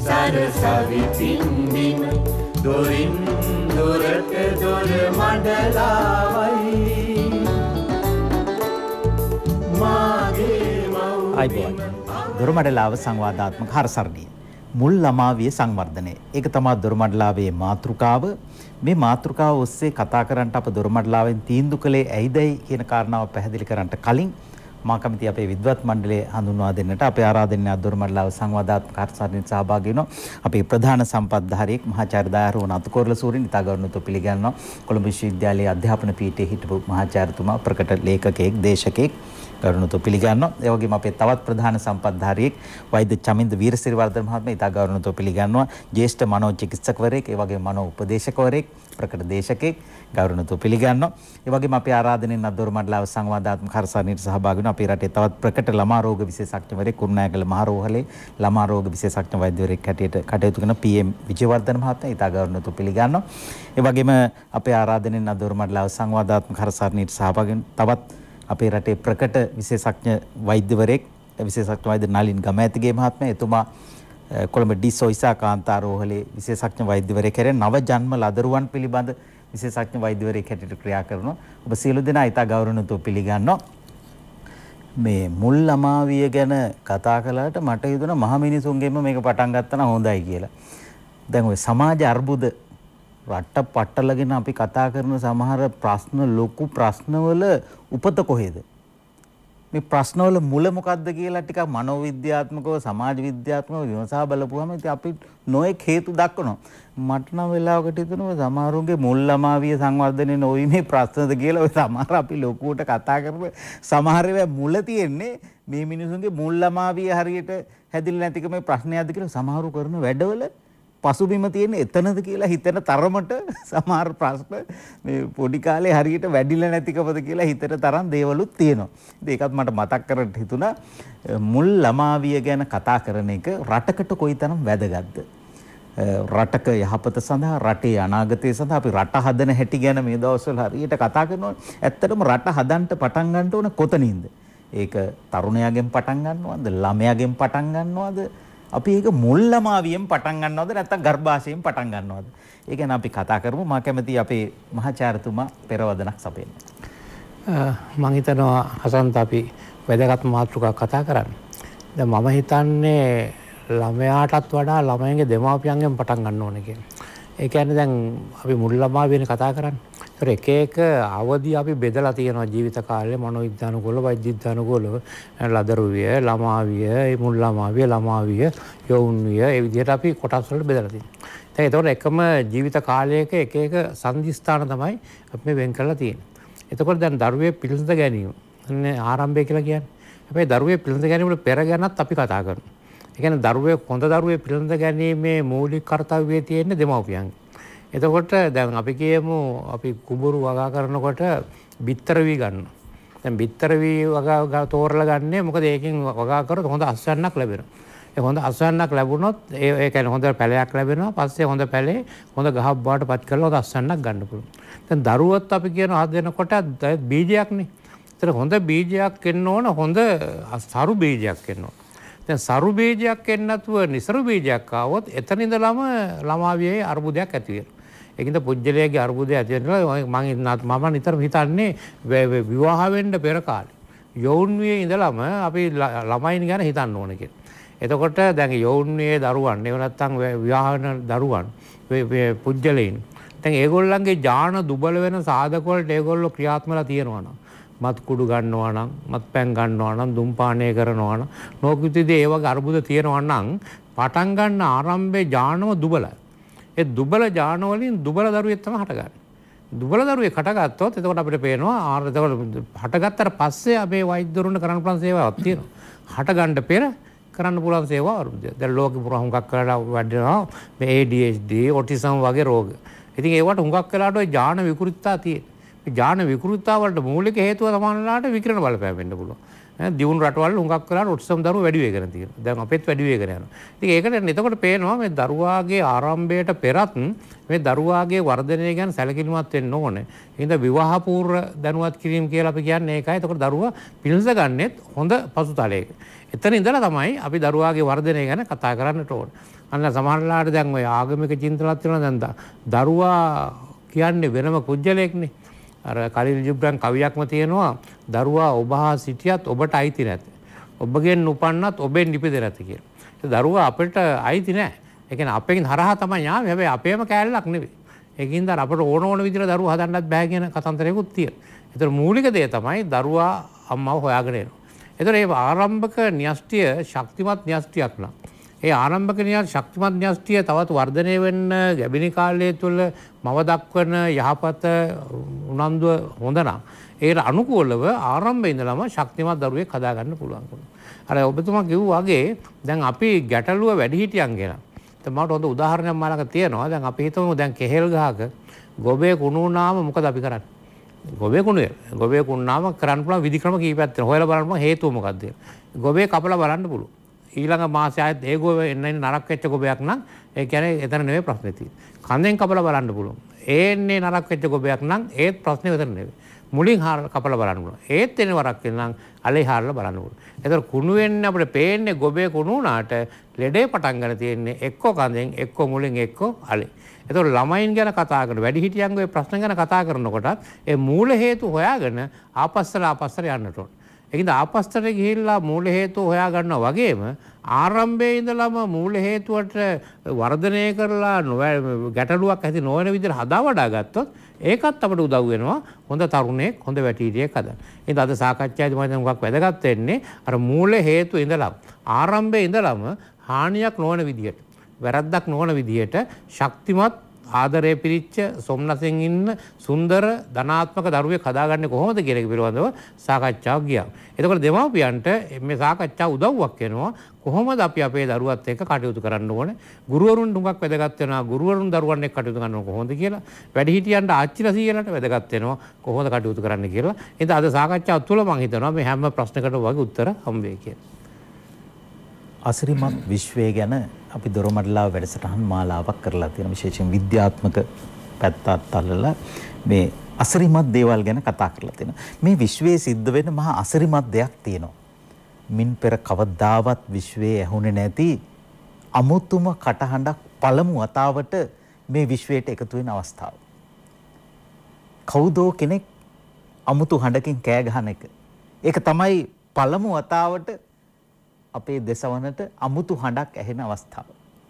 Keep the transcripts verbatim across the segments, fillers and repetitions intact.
සරසවි පින්දින දොරින් දොරට දොර මඩලාවයි මාගේ අයිබෝන් දොරමඩලාව සංවාදාත්මක හරසරණිය මුල් ළමාවිය සංවර්ධනය ඒක තමයි දොරමඩලාවේ මාතෘකාව මේ මාතෘකාව ඔස්සේ කතා කරන්නට අප දොරමඩලාවෙන් තීන්දුව කළේ ඇයිදයි කියන කාරණාව පැහැදිලි කරන්නට කලින් මා කැමති අපේ විද්වත් මණ්ඩලය හඳුන්වා දෙන්නට අපේ ආරාධනය දොරමඩලාව සංවාදාත්මක හරසරණියට සහභාගී වෙනවා අපේ ප්‍රධාන සම්පත්ධාරියෙක් මහාචාර්ය දයාරුවන් අතුකොරළ සූරින් ඉතා ගෞරවණීයව පිළිගන්නවා කොළඹ විශ්වවිද්‍යාලයේ අධ්‍යාපන පීඨයේ හිටපු මහාචාර්යතුමා ප්‍රකට ලේඛකයෙක් දේශකයෙක් ගෞරවණීයව පිළිගන්නවා. ඒ වගේම අපේ තවත් ප්‍රධාන සම්පත්ධාරියෙක් වෛද්‍ය චමින්ද වීරසිරිවර්ධන මහත්මයා ඉතා ගෞරවණීයව පිළිගන්නවා. ජ්‍යෙෂ්ඨ මනෝචිකිත්සකවරයෙක්, ඒ වගේම මනෝ උපදේශකවරයෙක්, ප්‍රකට දේශකයෙක් ගෞරවණීයව පිළිගන්නවා. ඒ වගේම අපේ ආරාධනෙන් දොරමඩලාව සංවාදාත්මක හරසරණියට සහභාගී වෙන අපේ රටේ තවත් ප්‍රකට ළමා රෝග විශේෂඥවරයෙක් කුරුණෑගල මහරෝහලේ ළමා රෝග විශේෂඥ වෛද්‍යවරයෙක් හැටියට කටයුතු කරන පී.එම්. විජේවර්ධන මහත්මයා ඉතා ගෞරවණීයව පිළිගන්නවා. ඒ වගේම අපේ ආරාධනෙන් දොරමඩලාව සංවාදාත්මක හරසරණියට සහභාගී වෙන තවත් අපේ රටේ ප්‍රකට විශේෂඥ වෛද්‍යවරයෙක් විශේෂඥ වෛද්‍ය නලින් ගමෑතිගේ මහත්මයා එතුමා කොළඹ ඩී සොයිසා කාන්තාරෝහලේ විශේෂඥ වෛද්‍යවරයෙක් හැටියට නව ජන්ම ලදරුවන් පිළිබඳ විශේෂඥ වෛද්‍යවරයෙක් හැටියට ක්‍රියා කරනවා. ඔබ සියලු දෙනා ඉතා ගෞරවණීයව පිළිගන්නවා. මේ මුල් ළමාවිය ගැන කතා කළාට මට හිතුණා මහ මිනිසුන්ගෙම මේක පටන් ගත්තා නම් හොඳයි කියලා. දැන් ওই සමාජ අර්බුද රට පටලගෙන අපි කතා කරන සමහර ප්‍රශ්න ලොකු ප්‍රශ්නවල උපත කොහෙද? මේ ප්‍රශ්නවල මුල මොකද්ද කියලා ටිකක් මනෝවිද්‍යාත්මකව සමාජ විද්‍යාත්මකව විමසා බලපුවම ඉතින් අපි නොඑක් හේතු දක්වනවා. මට නම් වෙලාවකට හිතෙනවා සමහරුන්ගේ මුල් ළමාවිය සංවර්ධනයේ නොවි මේ ප්‍රශ්නද කියලා ඔය සමහර අපි ලොකුවට කතා කරපු සමහර ඒවා මුල තියෙන්නේ මේ මිනිසුන්ගේ මුල් ළමාවිය හරියට හැදිලා නැතිකම ප්‍රශ්නයක්ද කියලා සමහරු කරන වැඩවල පසුබිම තියෙන එතනද කියලා හිතන තරමට සමහර ප්‍රශ්න මේ පොඩි කාලේ හරියට වැඩිලා නැතිකමද කියලා හිතන තරම් දේවලුත් තියෙනවා. ඉතින් ඒකත් මට මතක් කරගන්න හිතුණා මුල් ළමාවිය ගැන කතා කරන එක රටකට කොයිතරම් වැදගත්ද? රටක යහපත සඳහා රටේ අනාගතය සඳහා අපි රට හදන හැටි ගැන මේ දවස්වල හරියට කතා කරනවා. ඇත්තටම රට හදන්න පටන් ගන්න ඕන කොතනින්ද? ඒක තරුණයාගෙන් පටන් ගන්නවද? ළමයාගෙන් පටන් ගන්නවද? අපි ඒක මුල් ළමාවියෙන් පටන් ගන්නවද නැත්නම් ගර්භාෂයෙන් පටන් ගන්නවද? ඒ ගැන අපි කතා කරමු. මා කැමතියි අපේ මහාචාර්යතුමා පෙරවදනක් සපයන්න. මම හිතනවා හසන්ත අපි වැදගත් මාතෘකාවක් කතා කරන්න. දැන් මම හිතන්නේ ළමයාටත් වඩා ළමයින්ගේ දෙමාපියන්ගෙන් පටන් ගන්න ඕනේ කියලා. ඒ කියන්නේ දැන් අපි මුල් ළමාවියනේ කතා කරන්නේ. ඒතර එක එක අවදි අපි බෙදලා තියෙනවා ජීවිත කාලේ මනෝවිද්‍යානුකූලව වෛද්‍යවිද්‍යානුකූලව ලදරුවිය ළමාවිය මුල් ළමාවිය ළමාවිය යෞවනවිය ඒ විදිහට අපි කොටස් වලට බෙදලා තියෙනවා. දැන් ඒතකොට එකම ජීවිත කාලයක එක එක සංදිස්ථාන තමයි අපි මේ වෙන් කරලා තියෙන්නේ. එතකොට දැන් දරුවේ පිළිසඳ ගැනීම අනේ ආරම්භය කියලා කියන්නේ. හැබැයි දරුවේ පිළිසඳ ගැනීම වල පෙර ගැනත් අපි කතා කරනවා. ඒ කියන්නේ දරුවේ හොඳ දරුවේ පිළිසඳ ගැනීමේ මූලික කාර්යය තියෙන්නේ දෙමව්පියන්ගේ. එතකොට දැන් අපි කියමු අපි කුඹුරු වගා කරනකොට බිත්තර වී ගන්නවා. දැන් බිත්තර වී වගා තෝරලා ගන්නේ මොකද ඒකෙන් වගා කරොත් හොඳ අස්වැන්නක් ලැබෙනවා. ඒ හොඳ අස්වැන්නක් ලැබුණොත් ඒ ඒ කියන්නේ හොඳ පැලයක් ලැබෙනවා. පස්සේ හොඳ පැලේ හොඳ ගහක් බවට පත් කරලා හොඳ අස්වැන්නක් ගන්න පුළුවන්. දැන් දරුවොත් අපි කියන හදනකොට බීජයක්නේ. ඒතර හොඳ බීජයක් එන්න ඕන හොඳ සරු බීජයක් එන්න ඕන. දැන් සරු බීජයක් එන්න නැතුව නිසරු බීජයක් ආවොත් එතන ඉඳලම ළමාවියේ අර්බුදයක් ඇති වෙනවා. ඒකින්ද පුජ්‍යලයේ අර්බුදය ඇති වෙනවා. මම මම නිතරම හිතන්නේ විවාහ වෙන්න පෙර කාලේ යෞවනයේ ඉඳලම අපි ළමයින් ගැන හිතන්න ඕන කියලා. එතකොට දැන් යෞවනයේ දරුවන් එහෙම නැත්නම් විවාහ වෙන දරුවන් පුජ්‍යලයින් දැන් ඒගොල්ලන්ගේ ඥාන දුබල වෙන සාධක වලට ඒගොල්ලෝ ක්‍රියාත්මකලා තියෙනවා නම් මත් කුඩු ගන්නවා නම් මත් පැන් ගන්නවා නම් දුම්පානය කරනවා නම් නොකිතදී ඒ වගේ අර්බුද තියෙනවා නම් පටන් ගන්න ආරම්භයේ ඥානම දුබලයි. ඒ දුබල ඥාන වලින් දුබල දරුවෙක් තමයි හටගන්නේ. දුබල දරුවෙක් හටගත්තොත් එතකොට අපිට පේනවා ආර එතකොට හටගත්තට පස්සේ අපේ වෛද්‍යවරුන්ට කරන්න පුළුවන් සේවාවක් තියෙනවා. හටගන්න පෙර කරන්න පුළුවන් සේවාව අර්බුදය. දැන් ලෝකෙ පුරා හුඟක් කරලා වැඩිනවා මේ A D H D autism වගේ රෝග. ඉතින් ඒවට හුඟක් වෙලාට ওই ඥාන විකෘතිතා තියෙනවා. මේ ඥාන විකෘතිතාව වලට මූලික හේතුව සමානලාට විකිරණ බලපෑම වෙන්න පුළුවන්. දියුණු රටවල් හුඟක් වෙලාට ඔටිසම් දරුවෝ වැඩි වෙගෙන තියෙනවා. දැන් අපෙත් වැඩි වෙගෙන යනවා. ඉතින් ඒකට එතකොට පේනවා මේ දරුවාගේ ආරම්භයට පෙරත් මේ දරුවාගේ වර්ධනය ගැන සැලකිලිමත් වෙන්න ඕනේ. ඒකින්ද විවාහ පූර්ව දැනුවත් කිරීම කියලා අපි කියන්නේ ඒකයි. එතකොට දරුවා පිළිස ගන්නෙත් හොඳ පසුතලයක. එතන ඉඳලා තමයි අපි දරුවාගේ වර්ධනය ගැන කතා කරන්නට ඕනේ. අන්න සමහරලාට දැන් ඔය ආගමික චින්තනات වෙනවා දැන් දරුවා කියන්නේ වෙනම කුජලයක්නේ. අර කලිල් ජිබ්‍රන් කවියක්ම තියෙනවා දරුවා ඔබ හා සිටියත් ඔබට අයිති නැත. ඔබගෙන් උපන්නත් ඔබෙන් නිපිද නැත කියලා. ඒ දරුවා අපිට අයිති නැහැ. ඒ කියන්නේ අපෙන් හරහා තමයි යාවේ. හැබැයි අපේම කෑල්ලක් නෙවෙයි. ඒකින්ද අපට ඕන ඕන විදිහට දරුවා හදන්නත් බෑ කියන කතන්දරයකුත් තියෙනවා. ඒතර මූලික දේ තමයි දරුවා අම්මව හොයාගෙන එනවා. ඒතර මේ ආරම්භක න්‍යෂ්ටිය ශක්තිමත් න්‍යෂ්ටියක් නා. ඒ ආරම්භක න්‍යෂ්ටිය ශක්තිමත් න්‍යෂ්ටිය තවත් වර්ධනය වෙන්න ගැබිනි කාලය තුළ මව දක්වන යහපත උනන්දුව හොඳ නම් ඒකට අනුකූලව ආරම්භයේ ඉඳලම ශක්තිමත් දරුවෙක් හදාගන්න පුළුවන්. අර ඔබතුමා කිව්වා වගේ දැන් අපි ගැටලුව වැඩිහිටියන් ගැන. දැන් මට හොඳ උදාහරණයක් මාළක තියෙනවා. දැන් අපි හිතමු දැන් කෙහෙල් ගහක ගොබේ කුණු වුණාම මොකද අපි කරන්නේ? ගොබේ කුණුවේ ගොබේ කුණාම කරන්න පුළුවන් විධි ක්‍රම කීපයක් තියෙනවා. හොයලා බලන්න පුළුවන් හේතුව මොකක්ද කියලා. ගොබේ කපලා බලන්න පුළුවන්. ඊළඟ මාසෙ ආයෙත් ඒ ගොබේ එන්න එන්න නරක වෙච්ච ගොබයක් නම් ඒ කියන්නේ එතන නෙවෙයි ප්‍රශ්නේ තියෙන්නේ. කන්දෙන් කපලා බලන්න පුළුවන්. ඒන්නේ නරක වෙච්ච ගොබයක් නම් ඒත් ප්‍රශ්නේ එතන නෙවෙයි. මුලින් හාර කපලා බලන්න පුළුවන්. ඒත් එන්නේ වරක් වෙනනම් අලේ හාරලා බලන්න පුළුවන්. ඒතර කුණු වෙන්නේ අපිට පේන්නේ ගොබේ කුණු වුණාට ලෙඩේ පටන් ගන්න තියෙන්නේ එක්ක කන්දෙන් එක්ක මුලින් එක්ක අලේ. ඒතකොට ළමයින් ගැන කතා කරන වැඩිහිටියන්ගේ ප්‍රශ්න ගැන කතා කරනකොට ඒ මූල හේතු හොයාගෙන ආපස්සට ආපස්සට යන්නට ඕන. ඒකින්ද ආපස්සට ගිහිල්ලා මූල හේතු හොයා ගන්නවා වගේම ආරම්භයේ ඉඳලම මූල හේතුවට වර්ධනය කරලා ගැටලුවක් ඇති නොවන විදිහට හදා වඩා ගත්තොත් ඒකත් අපිට උදව් වෙනවා හොඳ තරුණයෙක් හොඳ වැටීරියෙක් හදන්න. ඉතින් අද සාකච්ඡාවේදී මම හිතන්නේ මොකක් වැදගත් වෙන්නේ අර මූල හේතු ඉඳලම ආරම්භයේ ඉඳලම හානියක් නොවන විදිහට වැරද්දක් නොවන විදිහට ශක්තිමත් ආදරය පිරිච්ච සොම්නසෙන් ඉන්න සුන්දර ධනාත්මක දරුවෙක් හදාගන්නේ කොහොමද කියන එක පිළිබඳව සාකච්ඡාවක් ගියා. එතකොට දෙමාපියන්ට මේ සාකච්ඡාව උදව්වක් වෙනවා කොහොමද අපි අපේ දරුවත් එක්ක කටයුතු කරන්න ඕනේ. ගුරුවරුන් ඩුඟක් වැදගත් වෙනවා ගුරුවරුන් දරුවන් එක්ක කටයුතු කරනවා කොහොමද කියලා. වැඩිහිටියන්ට ආච්චිලා සීයලට වැදගත් වෙනවා කොහොමද කටයුතු කරන්න කියලා. ඉතින් අද සාකච්ඡාව තුළ මම හිතනවා මේ හැම ප්‍රශ්නකටම වගේ උත්තර හම්බ වෙයි කියලා. අසිරිමත් විශ්වය ගැන අපි දොරමඩලාව වැඩසටහන් මාලාවක් කරලා තියෙන විශේෂයෙන් විද්‍යාත්මක පැත්තත් අල්ලලා මේ අසිරිමත් දේවල් ගැන කතා කරලා තියෙනවා. මේ විශ්වයේ සිද්ධ වෙන මහා අසිරිමත් දෙයක් තියෙනවා. මින් පෙර කවදාවත් විශ්වයේ ඇහුනේ නැති අමුතුම කටහඬක් පළමු වතාවට මේ විශ්වයට එකතු වෙන අවස්ථාව. කවුදෝ කෙනෙක් අමුතු හඬකින් කෑ ගහන එක. ඒක තමයි පළමු වතාවට අපේ දෙසවනට අමුතු හඬක් ඇහෙන අවස්ථාව.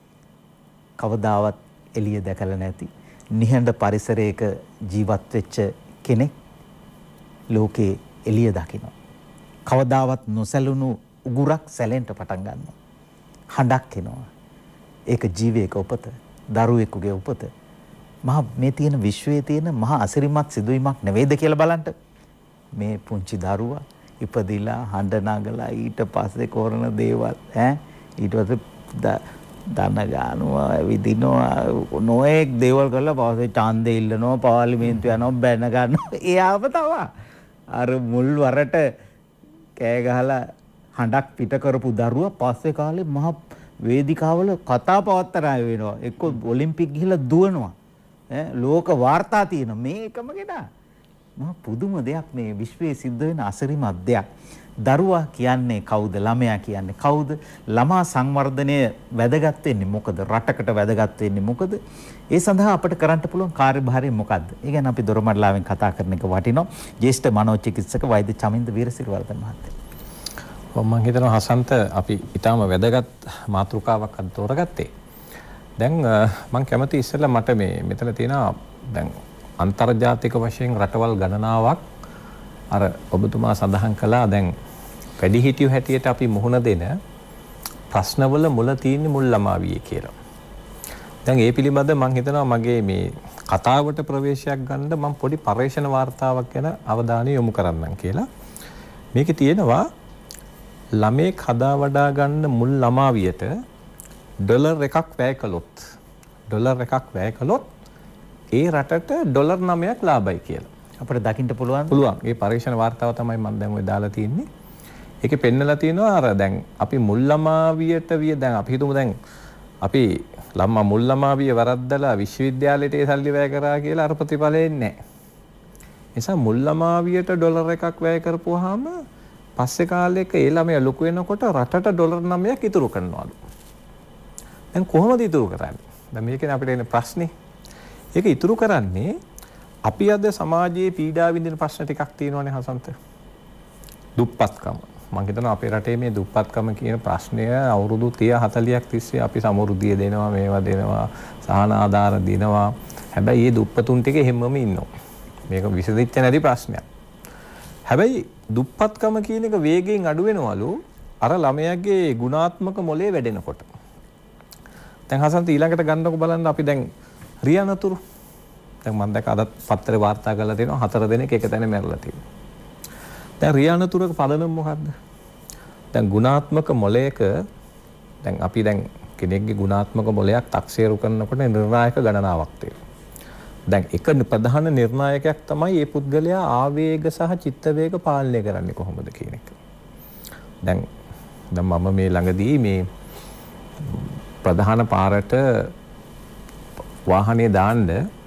කවදාවත් එළිය දැකලා නැති නිහඬ පරිසරයක ජීවත් වෙච්ච කෙනෙක් ලෝකේ එළිය දකිනවා. කවදාවත් නොසැලුණු උගුරක් සැලෙන්න පටන් ගන්නවා. හඬක් එනවා. ඒක ජීවයක උපත, දරුවෙකුගේ උපත. මහා මේ තියෙන විශ්වයේ තියෙන මහා අසිරිමත් සිදුවීමක් නෙවෙයිද කියලා බලන්න. මේ පුංචි දරුවා ඉපදිලා හඬ නගලා ඊට පස්සේ කරන දේවල් ඈ ඊට පස්සේ දන ගන්නවා විදිනවා නොඑක් දේවල් කරලා පස්සේ ඡන්දෙ ඉල්ලනවා පාර්ලිමේන්තු යනවා බැන ගන්නවා එයාව තමයි අර මුල් වරට කෑ ගහලා හඬක් පිට කරපු දරුවා පස්සේ කාලේ මහ වේදිකාවල කතා පවත්තන අය වෙනවා එක්ක ඔලිම්පික් ගිහිල්ලා දුවනවා ඈ ලෝක වාර්තා තියෙන මේකම ගෙනා මහ පුදුම දෙයක් මේ විශ්වයේ සිද්ධ වෙන අසිරිමත් දෙයක්. දරුවා කියන්නේ කවුද? ළමයා කියන්නේ කවුද? ළමා සංවර්ධනය වැදගත් වෙන්නේ මොකද? රටකට වැදගත් වෙන්නේ මොකද? ඒ සඳහා අපිට කරන්න පුළුවන් කාර්යභාරය මොකද්ද? ඒ ගැන අපි දොරමඩලාවෙන් කතා කරන එක වටිනවා. ජ්‍යෙෂ්ඨ මනෝචිකිත්සක වෛද්‍ය චමින්ද වීරසිරිවර්ධන මහත්තයා. මම හිතනවා හසන්ත අපි ඊටාම වැදගත් මාතෘකාවක් අද තෝරගත්තේ. දැන් මම කැමති ඉස්සෙල්ලා මට මේ මෙතන තියෙනවා දැන් අන්තර්ජාතික වශයෙන් රටවල් ගණනාවක් අර ඔබතුමා සඳහන් කළා දැන් වැඩිහිටියෝ හැටියට අපි මුහුණ දෙන ප්‍රශ්නවල මුල තියෙන්නේ මුල් ළමාවියේ කියලා. දැන් ඒ පිළිබඳ මම හිතනවා මගේ මේ කතාවට ප්‍රවේශයක් ගන්න මම පොඩි පර්යේෂණ වාර්තාවක් ගැන අවධානය යොමු කරන්නම් කියලා. මේකේ තියෙනවා ළමෙක් හදා වඩා ගන්න මුල් ළමාවියට ඩොලර් එකක් වැය කළොත් ඩොලර් එකක් වැය කළොත් ඒ රටට ඩොලර් නවයක් ලාභයි කියලා. අපිට දකින්න පුළුවන්. පුළුවන්. ඒ පරීක්ෂණ වාර්තාව තමයි මම දැන් ඔය දාලා තියෙන්නේ. ඒකේ පෙන්නලා තියෙනවා අර දැන් අපි මුල් ළමාවියට විය දැන් අපි හිතමු දැන් අපි ළමා මුල් ළමාවිය වරද්දලා විශ්වවිද්‍යාලයට ඒ සල්ලි වැය කරා කියලා අර ප්‍රතිඵලෙ එන්නේ නැහැ. නිසා මුල් ළමාවියට ඩොලර් එකක් වැය කරපුවාම පස්සේ කාලෙක ඒ ළමයා ලොකු වෙනකොට රටට ඩොලර් නවයක් ඉතුරු කරනවලු. දැන් කොහොමද ඉතුරු කරන්නේ? දැන් මේකනේ අපිට එන ප්‍රශ්නේ. ඒක ඉතුරු කරන්නේ අපි අද සමාජයේ පීඩා විඳින ප්‍රශ්න ටිකක් තියෙනවානේ හසන්ත. දුප්පත්කම. මම හිතනවා අපේ රටේ මේ දුප්පත්කම කියන ප්‍රශ්නය අවුරුදු තිහ හතලියක් තිස්සේ අපි සමෘද්ධිය දෙනවා, මේවා දෙනවා, සහන ආධාර දෙනවා. හැබැයි මේ දුප්පතුන් ටික හැමෝම ඉන්නවා. මේක විසඳෙච්ච නැති ප්‍රශ්නයක්. හැබැයි දුප්පත්කම කියන එක වේගයෙන් අඩු වෙනවලු අර ළමයාගේ ගුණාත්මක මොලේ වැඩෙනකොට. දැන් හසන්ත ඊළඟට ගන්නකො බලන්න අපි දැන් රියනතුරු. දැන් මම දැක්ක අදත් පත්තරේ වාර්තා කරලා තියෙනවා හතර දෙනෙක් එක තැන මැරලා තියෙනවා. දැන් රියනතුරක පදනම මොකද්ද? දැන් ගුණාත්මක මොලයක දැන් අපි දැන් කෙනෙක්ගේ ගුණාත්මක මොලයක් තක්සේරු කරනකොට නිර්ණායක ගණනාවක් තියෙනවා. දැන් එක ප්‍රධාන නිර්ණායකයක් තමයි මේ පුද්ගලයා ආවේග සහ චිත්ත වේග පාලනය කරන්නේ කොහොමද කියන එක. දැන් දැන් මම මේ ළඟදී මේ ප්‍රධාන පාරට වාහනේ දාන්න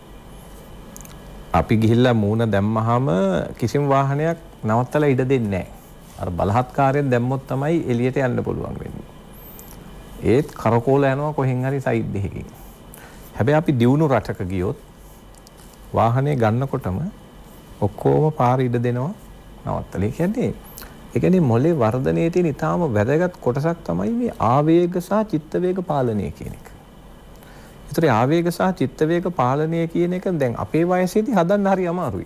අපි ගිහිල්ලා මූණ දැම්මහම කිසිම වාහනයක් නවත්තලා ඉඩ දෙන්නේ නැහැ. අර බලහත්කාරයෙන් දැම්මොත් තමයි එළියට යන්න පුළුවන් වෙන්නේ. ඒත් කරකෝල යනවා කොහෙන් හරි සයිඩ් එකකින්. හැබැයි අපි දියුණු රටක ගියොත් වාහනේ ගන්නකොටම ඔක්කොම පාර ඉඩ දෙනවා නවත්තලා. ඒ කියන්නේ ඒ කියන්නේ මොලේ වර්ධනයේ තියෙන ඊටාම වැදගත් කොටසක් තමයි මේ ආවේග සහ චිත්ත වේග පාලනය කියන එක. ඒතර ආවේග සහ චිත්ත වේග පාලනය කියන එක දැන් අපේ වයසේදී හදන්න හරි අමාරුයි.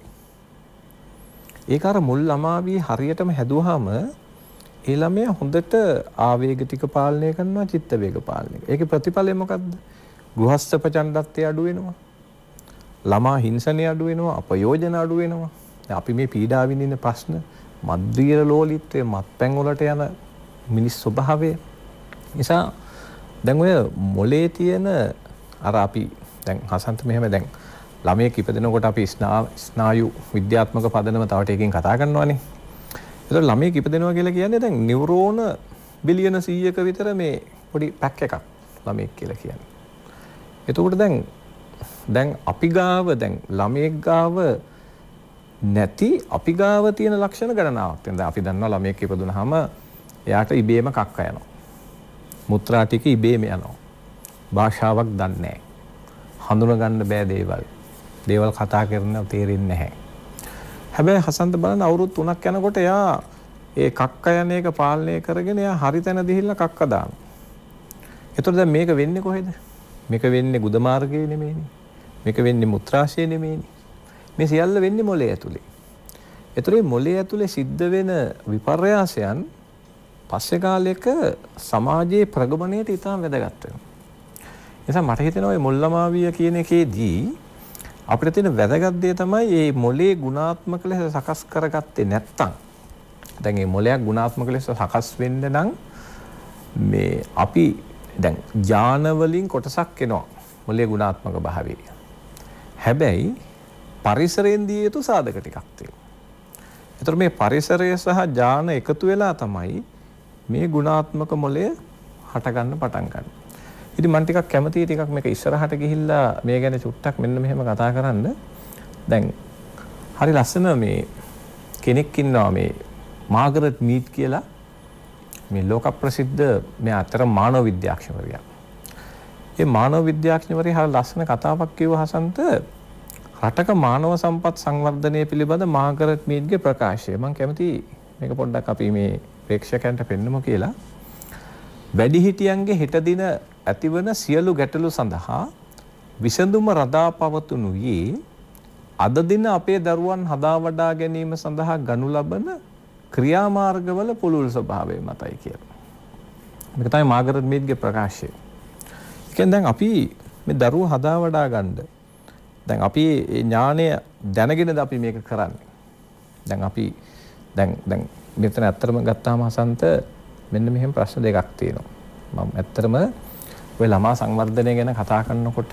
ඒක අර මුල් ළමාවියේ හරියටම හැදුවාම ඒ ළමයා හොඳට ආවේග ටික පාලනය කරනවා චිත්ත වේග පාලනය. ඒකේ ප්‍රතිඵලය මොකද්ද? ගෘහස්ත ප්‍රචණ්ඩත්වය අඩු වෙනවා. ළමා හිංසනය අඩු වෙනවා, අපයෝජන අඩු වෙනවා. දැන් අපි මේ පීඩා විඳින ප්‍රශ්න මද්ද්‍රිය ලෝලීත්වය, මත්පැන් වලට යන මිනිස් ස්වභාවය නිසා දැන් ඔය මොලේ තියෙන අර අපි දැන් හසන්ත මෙහෙම දැන් ළමයෙක් ඉපදෙනකොට අපි ස්නායු විද්‍යාත්මක පදනම තව ටිකකින් කතා කරනවානේ. ඒතර ළමයෙක් ඉපදෙනවා කියලා කියන්නේ දැන් නියුරෝන බිලියන සීයක විතර මේ පොඩි පැක් එකක් ළමයෙක් කියලා කියන්නේ. එතකොට දැන් දැන් අපි ගාව දැන් ළමයෙක් ගාව නැති අපි ගාව තියෙන ලක්ෂණ ගණනාවක් තියෙනවා. දැන් අපි දන්නවා ළමයෙක් ඉපදුනහම එයාට ඉබේම කක්ක යනවා. මුත්‍රා ටික ඉබේම යනවා. භාෂාවක් දන්නේ නැහැ. හඳුන ගන්න බෑ දේවල්. දේවල් කතා කරනව තේරෙන්නේ නැහැ. හැබැයි හසන්ත බලන්න අවුරුදු තුනක් යනකොට එයා ඒ කක්ක යන එක පාලනය කරගෙන එයා හරි තැන දිහිල්ලා කක්ක දානවා. ඒතකොට දැන් මේක වෙන්නේ කොහෙද? මේක වෙන්නේ ගුද මාර්ගයේ නෙමෙයිනේ. මේක වෙන්නේ මුත්‍රාශයේ නෙමෙයිනේ. මේ සියල්ල වෙන්නේ මොලේ ඇතුලේ. ඒතරේ මොලේ ඇතුලේ සිද්ධ වෙන විපර්යාසයන් පස්සේ කාලයක සමාජයේ ප්‍රගමණයට ඉතාම වැදගත් වෙනවා. නිසා මට හිතෙනවා මේ මුල්ලමාවිය කියන එකේදී අපිට තියෙන වැදගත් දේ තමයි මේ මොලේ ගුණාත්මක ලෙස සකස් කරගත්තේ නැත්තම් දැන් මේ මොලයක් ගුණාත්මක ලෙස සකස් වෙන්න නම් මේ අපි දැන් ඥාන වලින් කොටසක් එනවා මොලේ ගුණාත්මක භාවය. හැබැයි පරිසරයෙන් දිය යුතු සාධක ටිකක් තියෙනවා. ඒතර මේ පරිසරය සහ ඥාන එකතු වෙලා තමයි මේ ගුණාත්මක මොලය හට ගන්න පටන් ගන්න. ඉතින් මම ටිකක් කැමතියි ටිකක් මේක ඉස්සරහට ගිහිල්ලා මේ ගැන චුට්ටක් මෙන්න මෙහෙම කතා කරන්න. දැන් හරි ලස්සන මේ කෙනෙක් ඉන්නවා මේ මාගරට් මීඩ් කියලා මේ ලෝක ප්‍රසිද්ධ මේ අතර මානව විද්‍යාඥවරියක්. මේ මානව විද්‍යාඥවරිය හරි ලස්සන කතාවක් කිව්ව හසන්ත රටක මානව සම්පත් සංවර්ධනය පිළිබඳ මාගරට් මීඩ්ගේ ප්‍රකාශය. මම කැමතියි මේක පොඩ්ඩක් අපි මේ ප්‍රේක්ෂකයන්ට පෙන්නමු කියලා. වැඩිහිටියන්ගේ හෙට දින ඇතිවන සියලු ගැටලු සඳහා විසඳුම රඳා පවතුනුයේ අද දින අපේ දරුවන් හදා වඩා ගැනීම සඳහා ගනු ලබන ක්‍රියාමාර්ගවල පුළුල් ස්වභාවය මතයි කියලා. මේක තමයි මාගරට් මීඩ්ගේ ප්‍රකාශය. ඒ කියන්නේ දැන් අපි මේ දරුවෝ හදා වඩා ගන්න දැන් අපි ඥානය දැනගෙනද අපි මේක කරන්නේ. දැන් අපි දැන් දැන් මෙතන ඇත්තටම ගත්තාම හසන්ත මෙන්න මෙහෙම ප්‍රශ්න දෙකක් තියෙනවා. මම ඇත්තටම ඔය ළමා සංවර්ධනය ගැන කතා කරනකොට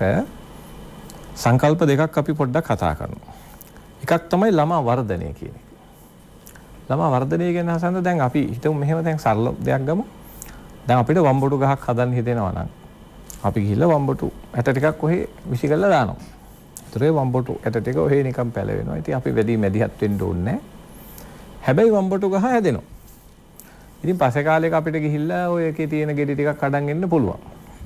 සංකල්ප දෙකක් අපි පොඩ්ඩක් කතා කරනවා. එකක් තමයි ළමා වර්ධනය කියන එක. ළමා වර්ධනය ගැන හසන්ත දැන් අපි හිතමු මෙහෙම දැන් සරල දෙයක් ගමු. දැන් අපිට වම්බොටු ගහක් හදන්න හිතෙනවා නම් අපි ගිහිල්ලා වම්බොටු ඇට ටිකක් කොහේ විසි කරලා දානවා. ඒතරේ වම්බොටු ඇට ටික ඔහේ නිකන් පැලවෙනවා. ඉතින් අපි වැඩි මැදිහත් වෙන්න ඕනේ නැහැ. හැබැයි වම්බොටු ගහ හැදෙනවා. ඉතින් පස්සේ කාලෙක අපිට ගිහිල්ලා ඔය එකේ තියෙන ගෙඩි ටිකක් කඩන් එන්න පුළුවන්.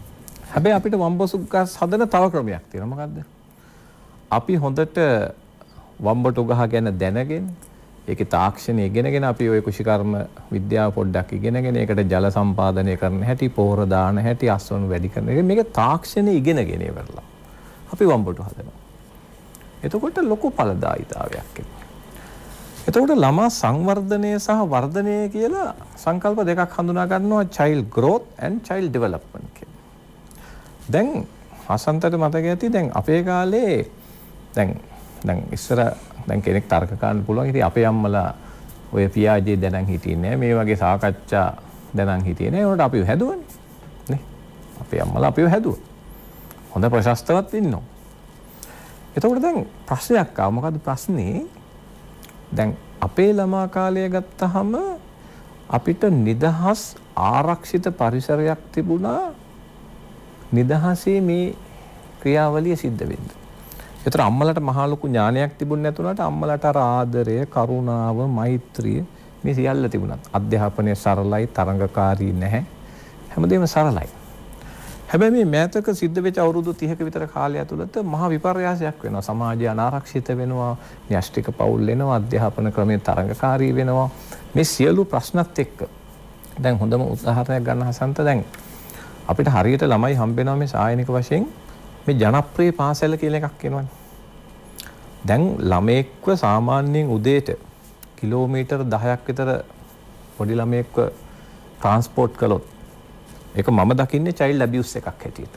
හැබැයි අපිට වම්බොසු ගස් හදන තව ක්‍රමයක් තියෙනවා. මොකද්ද? අපි හොඳට වම්බොටු ගහ ගැන දැනගෙන ඒකේ තාක්ෂණය ඉගෙනගෙන අපි ওই කුෂිකර්ම විද්‍යාව පොඩ්ඩක් ඉගෙනගෙන ඒකට ජල සම්පාදනය කරන හැටි, පොහොර දාන හැටි, අස්වනු වැඩි කරන එක මේක තාක්ෂණය ඉගෙනගෙන ඉවරලා අපි වම්බොටු හදනවා. එතකොට ලොකු ඵලදායීතාවයක් එනවා. එතකොට ළමා සංවර්ධනය සහ වර්ධනය කියලා සංකල්ප දෙකක් හඳුනා ගන්නවා child growth and child development කියලා. දැන් හසන්තට මතක ඇති දැන් අපේ කාලේ දැන් දැන් ඉස්සර දැන් කෙනෙක් තර්ක කරන්න පුළුවන් ඉතින් අපේ අම්මලා ඔය පියාජේ දැනන් හිටියේ නෑ මේ වගේ සාකච්ඡා දැනන් හිටියේ නෑ ඒකට අපිව හැදුවනේ නේ අපේ අම්මලා අපිව හැදුවා හොඳ ප්‍රශස්තවත් ඉන්නවා එතකොට දැන් ප්‍රශ්නයක් ආවා මොකද්ද ප්‍රශ්නේ දැන් අපේ ළමා කාලය ගත්තාම අපිට නිදහස් ආරක්ෂිත පරිසරයක් තිබුණා නිදහසේ මේ ක්‍රියාවලිය සිද්ධ වෙන්න. ඒතර අම්මලට මහා ලොකු ඥානයක් තිබුණ නැතුණාට අම්මලට අර ආදරය, කරුණාව, මෛත්‍රිය මේ සියල්ල තිබුණා. අධ්‍යාපනය සරලයි, තරංගකාරී නැහැ. හැමදේම සරලයි. හැබැයි මේ මෑතක සිද්ධ වෙච්ච අවුරුදු තිහක විතර කාලය ඇතුළත මහා විපර්යාසයක් වෙනවා. සමාජය අනාරක්ෂිත වෙනවා, න්‍යෂ්ටික පවුල් වෙනවා, අධ්‍යාපන ක්‍රමයේ තරංගකාරී වෙනවා. මේ සියලු ප්‍රශ්නත් එක්ක දැන් හොඳම උදාහරණයක් ගන්න හසන්ත දැන් අපිට හරියට ළමයි හම්බෙනවා මේ සායනික වශයෙන් මේ ජනප්‍රිය පාසල කියලා එකක් එනවනේ. දැන් ළමයෙක්ව සාමාන්‍යයෙන් උදේට කිලෝමීටර් දහයක් විතර පොඩි ළමයෙක්ව ට්‍රාන්ස්පෝර්ට් කළොත් ඒක මම දකින්නේ චයිල්ඩ් ඇබියුස් එකක් හැටියට.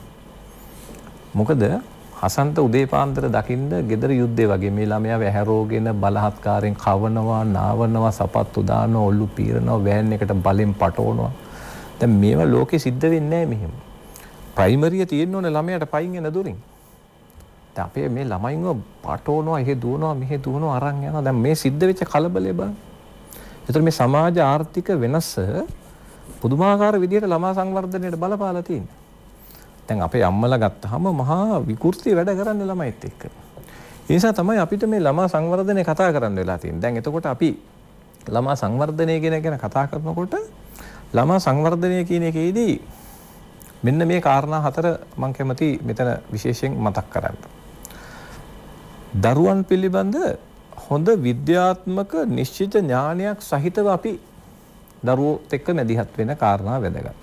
මොකද හසන්ත උදේ පාන්දර දකින්න ගෙදර යුද්ධේ වගේ මේ ළමයා වැහැරෝගෙන බලහත්කාරයෙන් කවනවා, නාවනවා, සපත්තු දානවා, ඔල්ලු පීරනවා, වෑන් එකට බලෙන් පටවනවා. දැන් මේවා ලෝකෙ සිද්ධ වෙන්නේ නැහැ මෙහෙම. ප්‍රයිමරිය තියෙන්න ඕනේ ළමයාට පයින් එන දුරින්. දැන් අපේ මේ ළමයින්ව පටවනවා, එහෙ දුවනවා, මෙහෙ දුවනවා, අරන් යනවා. දැන් මේ සිද්ධ වෙච්ච කලබලේ බලන්න. ඒතර මේ සමාජ ආර්ථික වෙනස පුදුමාකාර විදිහට ළමා සංවර්ධනයට බලපාලා තියෙනවා. දැන් අපේ අම්මලා ගත්තාම මහා විකෘති වැඩ කරන්නේ ළමයිත් එක්ක. ඒ නිසා තමයි අපිට මේ ළමා සංවර්ධනය කතා කරන්න වෙලා තියෙන්නේ. දැන් එතකොට අපි ළමා සංවර්ධනය ගැන කතා කරනකොට ළමා සංවර්ධනය කියන එකේදී මෙන්න මේ කාරණා හතර මම කැමති මෙතන විශේෂයෙන් මතක් කරන්න. දරුවන් පිළිබඳ හොඳ විද්‍යාත්මක නිශ්චිත ඥානයක් සහිතව අපි දරුවෝත් එක්ක මැදිහත් වෙන කාරණා වැදගත්.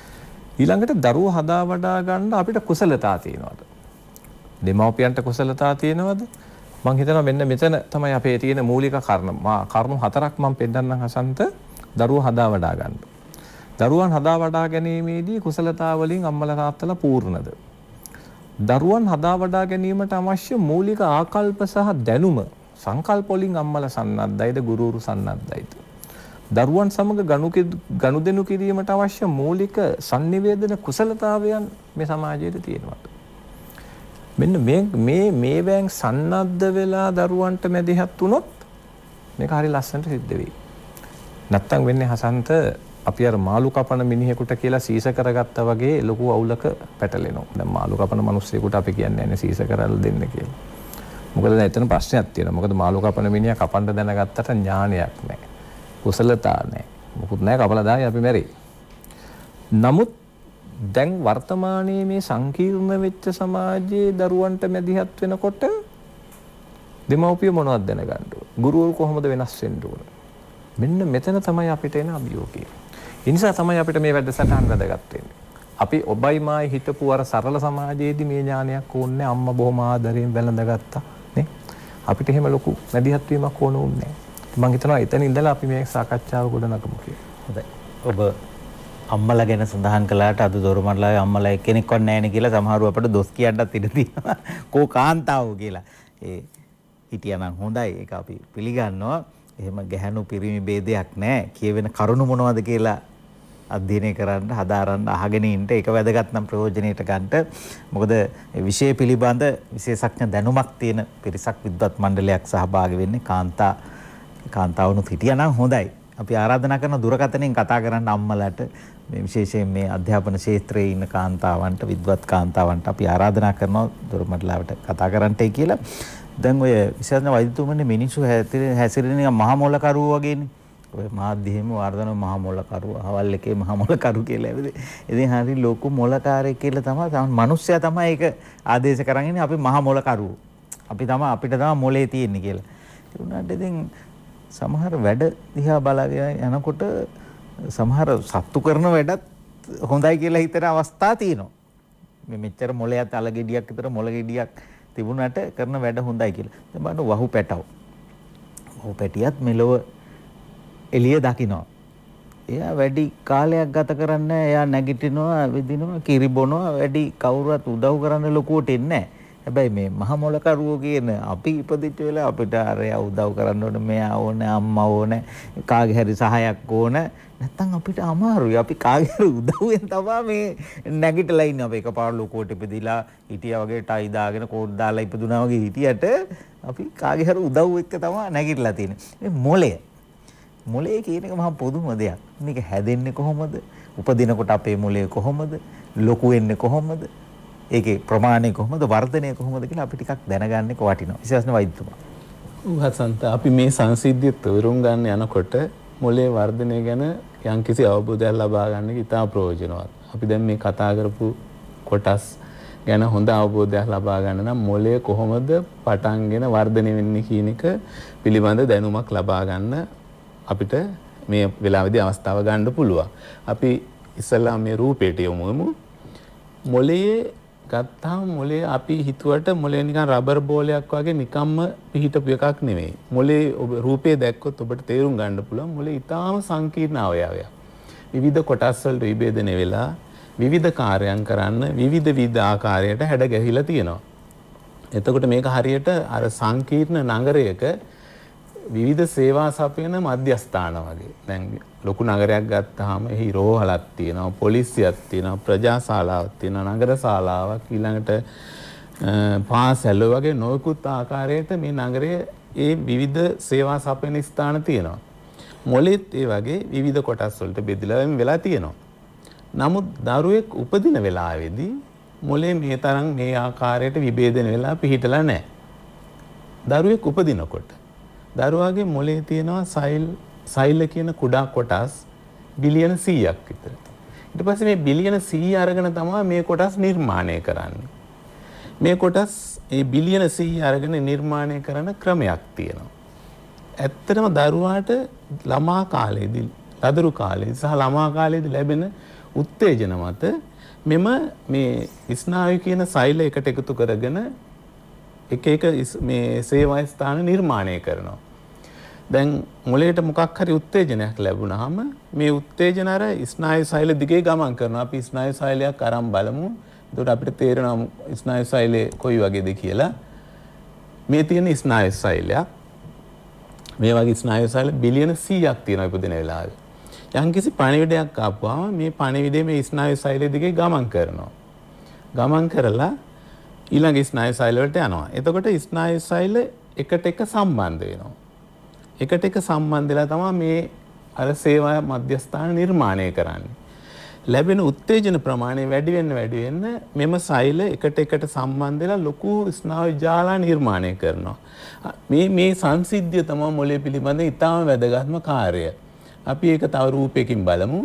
ඊළඟට දරුවෝ හදා වඩා ගන්න අපිට කුසලතා තියෙනවද? දෙමව්පියන්ට කුසලතා තියෙනවද? මම හිතනවා මෙන්න මෙතන තමයි අපේ තියෙන මූලික කාරණා. මා කරුණු හතරක් මම පෙන්නන්නම් හසන්ත දරුවෝ හදා වඩා ගන්න. දරුවන් හදා වඩා ගැනීමේදී කුසලතා වලින් අම්මලා තාත්තලා පූර්ණද? දරුවන් හදා වඩා ගැනීමට අවශ්‍ය මූලික ආකල්ප සහ දැනුම සංකල්ප වලින් අම්මලා සන්නද්ධයිද ගුරුවරු සන්නද්ධයිද? දරුවන් සමග ගනුදෙනු කිරීමට අවශ්‍ය මූලික sannivedana කුසලතාවයන් මේ සමාජයේ තියෙනවා. මෙන්න මේ මේ මේවෙන් සන්නද්ධ වෙලා දරුවන්ට මැදිහත් වුණොත් මේක හරි ලස්සනට සිද්ධ වෙයි. නැත්තම් වෙන්නේ හසන්ත අපි අර මාළු කපන මිනිහෙකුට කියලා සීස කරගත්තා වගේ ලොකු අවුලක පැටලෙනවා. දැන් මාළු කපන මිනිස්සෙකුට අපි කියන්නේ නැහැ සීස කරලා දෙන්න කියලා. මොකද දැන් එතන ප්‍රශ්නයක් තියෙනවා. මොකද මාළු කපන මිනිහා කපන්න දැනගත්තට ඥානයක් නැහැ. කුසලතා නැහැ. මොකුත් නැහැ කපලා දායි අපි මැරෙයි. නමුත් දැන් වර්තමානයේ මේ සංකීර්ණ වෙච්ච සමාජයේ දරුවන්ට මැදිහත් වෙනකොට දෙමව්පිය මොනවද දැනගන්න ඕන? ගුරුවරු කොහොමද වෙනස් වෙන්න ඕන? මෙන්න මෙතන තමයි අපිට එන අභියෝගය. ඒ නිසා තමයි අපිට මේ වැඩසටහන වැදගත් වෙන්නේ. අපි ඔබයි මායි හිතපු අර සරල සමාජයේදී මේ ඥානයක් ඕනේ අම්මා බොහොම ආදරයෙන් වැළඳගත්තා නේ. අපිට එහෙම ලොකු මැදිහත් වීමක් ඕන උන්නේ නැහැ. මම හිතනවා එතන ඉඳලා අපි මේ සාකච්ඡාව ගොඩනගමු කියලා. හොඳයි. ඔබ අම්මලා ගැන සඳහන් කළාට අද දොරමඩලාවේ අම්මලා එක්කෙනෙක්වත් නැහැ නේ කියලා සමහරව අපිට දොස් කියන්නත් ඉඩ තියෙනවා. කෝ කාන්තාව කියලා. ඒ හිටියානම් හොඳයි. ඒක අපි පිළිගන්නවා. එහෙම ගැහණු පිරිමි ભેදයක් නැහැ. කියවෙන කරුණු මොනවද කියලා අධ්‍යයනය කරන්න, හදාරන්න, අහගෙන ඉන්න ඒක වැදගත් නම් ප්‍රයෝජනෙට ගන්නට. මොකද විෂය පිළිබඳ විශේෂඥ දැනුමක් තියෙන පිරිසක් විද්වත් මණ්ඩලයක් සහභාගී වෙන්නේ කාන්තා කාන්තාවනුත් හිටියානම් හොඳයි. අපි ආරාධනා කරන දුරකථනයෙන් කතා කරන්න අම්මලාට මේ විශේෂයෙන් මේ අධ්‍යාපන ක්ෂේත්‍රයේ ඉන්න කාන්තාවන්ට විද්වත් කාන්තාවන්ට අපි ආරාධනා කරනවා දොරමඩලාවට කතා කරන්නටයි කියලා. දැන් ඔය විශේෂඥ වෛද්‍යතුමනේ මිනිස්සු හැසිරෙන මහා මොලකරුවෝ වගේනේ. ඔය මාධ්‍යෙම වර්ධන මහ මොලකරු අවල් එකේ මහ මොලකරු කියලා ඇවිද. ඉතින් හරි ලොකු මොලකාරයෙක් කියලා තමයි මිනිස්සයා තමයි ඒක ආදේශ කරන් ඉන්නේ අපි මහ මොලකරු. අපි තමයි අපිට තමයි මොලේ තියෙන්නේ කියලා. ඒ වුණාට ඉතින් සමහර වැඩ දිහා බලාගෙන යනකොට සමහර සත්තු කරන වැඩත් හොඳයි කියලා හිතන අවස්ථා තියෙනවා. මේ මෙච්චර මොලයක් අල ගෙඩියක් විතර මොල ගෙඩියක් තිබුණාට කරන වැඩ හොඳයි කියලා. දැන් බලන්න වහු පැටව. වහු පැටියත් මෙලොව එළිය දකිනවා. එයා වැඩි කාලයක් ගත කරන්නේ එයා නැගිටිනවා, විදිනවා, කිරි බොනවා, වැඩි කවුරුත් උදව් කරන්න ලොකුවට එන්නේ නැහැ. හැබැයි මේ මහ මොලකරුවෝ කියන අපි ඉපදිච්ච වෙලාව අපිට අරයා උදව් කරන්න ඕනේ, මෙයා ඕනේ, අම්මා ඕනේ, කාගේ හරි සහායක් ඕනේ. නැත්තම් අපිට අමාරුයි. අපි කාගේ හරි උදව්වෙන් තමයි මේ නැගිටලා ඉන්නේ. අපි එකපාර ලොකුවට ඉපදිලා හිටියා වගේ ටයි දාගෙන කෝට් දාලා ඉපදුනා වගේ හිටියට අපි කාගේ හරි උදව් එක්ක තමයි නැගිටලා තියෙන්නේ. මේ මොලය. මොලේ කියන එක මහා පොදුම දෙයක්. මේක හැදෙන්නේ කොහොමද? උපදිනකොට අපේ මොලේ කොහොමද? ලොකු වෙන්නේ කොහොමද? ඒකේ ප්‍රමාණය කොහොමද? වර්ධනය කොහොමද කියලා අපි ටිකක් දැනගන්න එක වටිනවා. විශේෂයෙන් වෛද්‍යතුමා. උහසන්ත අපි මේ සංසිද්ධිය තේරුම් ගන්න යනකොට මොලේ වර්ධනය ගැන යම්කිසි අවබෝධයක් ලබා ගන්න එක ඉතා ප්‍රයෝජනවත්. අපි දැන් මේ කතා කරපු කොටස් ගැන හොඳ අවබෝධයක් ලබා ගන්න නම් මොලේ කොහොමද පටන්ගෙන වර්ධනය වෙන්නේ කියන එක පිළිබඳ දැනුමක් ලබා ගන්න අපිට මේ වෙලාවේදී අවස්ථාව ගන්න පුළුවන්. අපි ඉස්සල්ලා මේ රූපයට යමුමු. මොලේ ගත්තාම මොලේ අපි හිතුවට මොලේ නිකන් රබර් බෝලයක් වගේ නිකම්ම පිහිටපු එකක් නෙවෙයි. මොලේ ඔබ රූපේ දැක්කොත් ඔබට තේරුම් ගන්න පුළුවන් මොලේ ඊටාම සංකීර්ණ අවයවයක්. විවිධ කොටස් වලට විභේදනය වෙලා විවිධ කාර්යයන් කරන්න විවිධ විවිධ ආකාරයට හැඩ ගැහිලා තියෙනවා. එතකොට මේක හරියට අර සංකීර්ණ නගරයක විවිධ සේවා සපයන මධ්‍යස්ථාන වගේ. දැන් ලොකු නගරයක් ගත්තාම එහි රෝහලක් තියෙනවා, පොලිසියක් තියෙනවා, ප්‍රජාශාලාවක් තියෙනවා, නගර ශාලාවක්, ඊළඟට පාසැල වගේ නොයෙකුත් ආකාරයට මේ නගරයේ ඒ විවිධ සේවා සපයන ස්ථාන තියෙනවා. මොලෙත් ඒ වගේ විවිධ කොටස් වලට බෙදලා වෙලා තියෙනවා. නමුත් දරුවෙක් උපදින වෙලාවේදී මොලේ මේ තරම් මේ ආකාරයට විභේදනය වෙලා පිහිටලා නැහැ. දරුවෙක් උපදිනකොට දරුවාගේ මොලේ තියෙනවා සෛල් සෛල කියන කුඩා කොටස් බිලියන සීයක් විතර. ඊට පස්සේ මේ බිලියන සීය අරගෙන තමයි මේ කොටස් නිර්මාණය කරන්නේ. මේ කොටස් මේ බිලියන සීය අරගෙන නිර්මාණය කරන ක්‍රමයක් තියෙනවා. ඇත්තටම දරුවාට ළමා කාලයේදී, ලදරු කාලයේදී සහ ළමා කාලයේදී ලැබෙන උත්තේජන මත මෙම මේ ස්නායු කියන සෛල එකට එකතු කරගෙන එක එක මේ සේවා ස්ථාන නිර්මාණය කරනවා. දැන් මොලේට මොකක් හරි උත්තේජනයක් ලැබුණාම මේ උත්තේජන අර ස්නායු සෛල දිගේ ගමන් කරනවා. අපි ස්නායු සෛලයක් අරන් බලමු. එතකොට අපිට තේරෙනවා ස්නායු සෛලය කොයි වගේද කියලා. මේ තියෙන ස්නායු සෛලයක් මේ වගේ ස්නායු සෛල බිලියන සීයක් තියෙනවා ඉපදෙන වෙලාවේ. යම්කිසි පණිවිඩයක් ආපුවාම මේ පණිවිඩය මේ ස්නායු සෛලය දිගේ ගමන් කරනවා. ගමන් කරලා ඊළඟ ස්නායු සෛල වලට යනවා. එතකොට ස්නායු සෛල එකට එක සම්බන්ධ වෙනවා. එකට එක සම්බන්ධ වෙලා තමයි මේ අර සේවා මධ්‍යස්ථාන නිර්මාණය කරන්නේ. ලැබෙන උත්තේජන ප්‍රමාණය වැඩි වෙන්න වැඩි වෙන්න මෙම සෛල එකට එකට සම්බන්ධ වෙලා ලොකු ස්නායු ජාලා නිර්මාණය කරනවා. මේ මේ සංසිද්ධිය තමයි මොලේ පිළිබඳ ඉතාම වැදගත්ම කාර්යය. අපි ඒක තව රූපයකින් බලමු.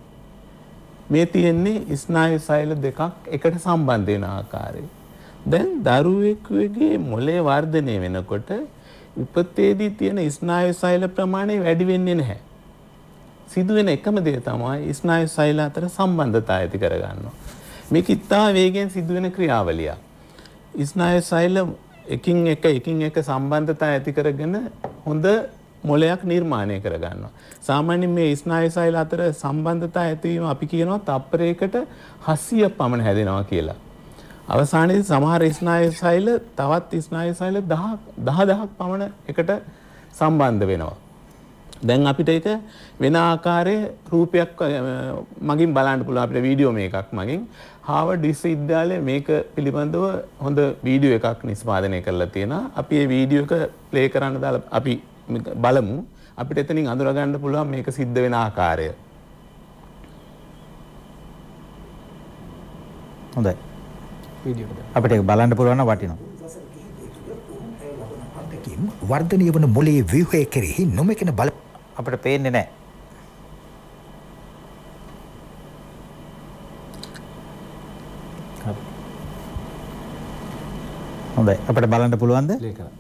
මේ තියෙන්නේ ස්නායු සෛල දෙකක් එකට සම්බන්ධ වෙන ආකාරය. දැන් දරුවෙකුගේ මොලේ වර්ධනය වෙනකොට උපතේදී තියෙන ස්නායු සෛල ප්‍රමාණය වැඩි වෙන්නේ නැහැ. සිදුවෙන එකම දේ තමයි ස්නායු සෛල අතර සම්බන්ධතාවය ඇති කරගන්නවා. මේක ඉතා වේගයෙන් සිදුවෙන ක්‍රියාවලියක්. ස්නායු සෛල එකින් එක එකින් එක සම්බන්ධතාවය ඇති කරගෙන හොඳ මොලයක් නිර්මාණය කරගන්නවා. සාමාන්‍යයෙන් මේ ස්නායු සෛල අතර සම්බන්ධතාවය ඇතිවීම අපි කියනවා තප්පරයකට හස්සිය පමණ හැදෙනවා කියලා. අවසානයේදී සමහර ස්නායු සෛල තවත් ස්නායු සෛල දහදහක් පමණ එකට සම්බන්ධ වෙනවා. දැන් අපිට ඒක වෙන ආකාරයේ රූපයක් මගින් බලන්න පුළුවන්. අපිට වීඩියෝ මේකක් මගින් හාවර්ඩ් විශ්වවිද්‍යාලයේ මේක පිළිබඳව හොඳ වීඩියෝ එකක් නිෂ්පාදනය කරලා තියෙනවා. අපි මේ වීඩියෝ එක ප්ලේ කරන්න දාලා අපි බලමු. අපිට එතනින් අඳුර ගන්න පුළුවන් මේක සිද්ධ වෙන ආකාරය. හොඳයි. අපිට ඒක බලන්න පුළුවන් නම් වටිනවා. වර්ධනය වන මොලේ ව්‍යුහය කෙරෙහි නොමැකෙන බල අපිට පේන්නේ නැහැ. හොඳයි අපිට බලන්න පුළුවන්ද?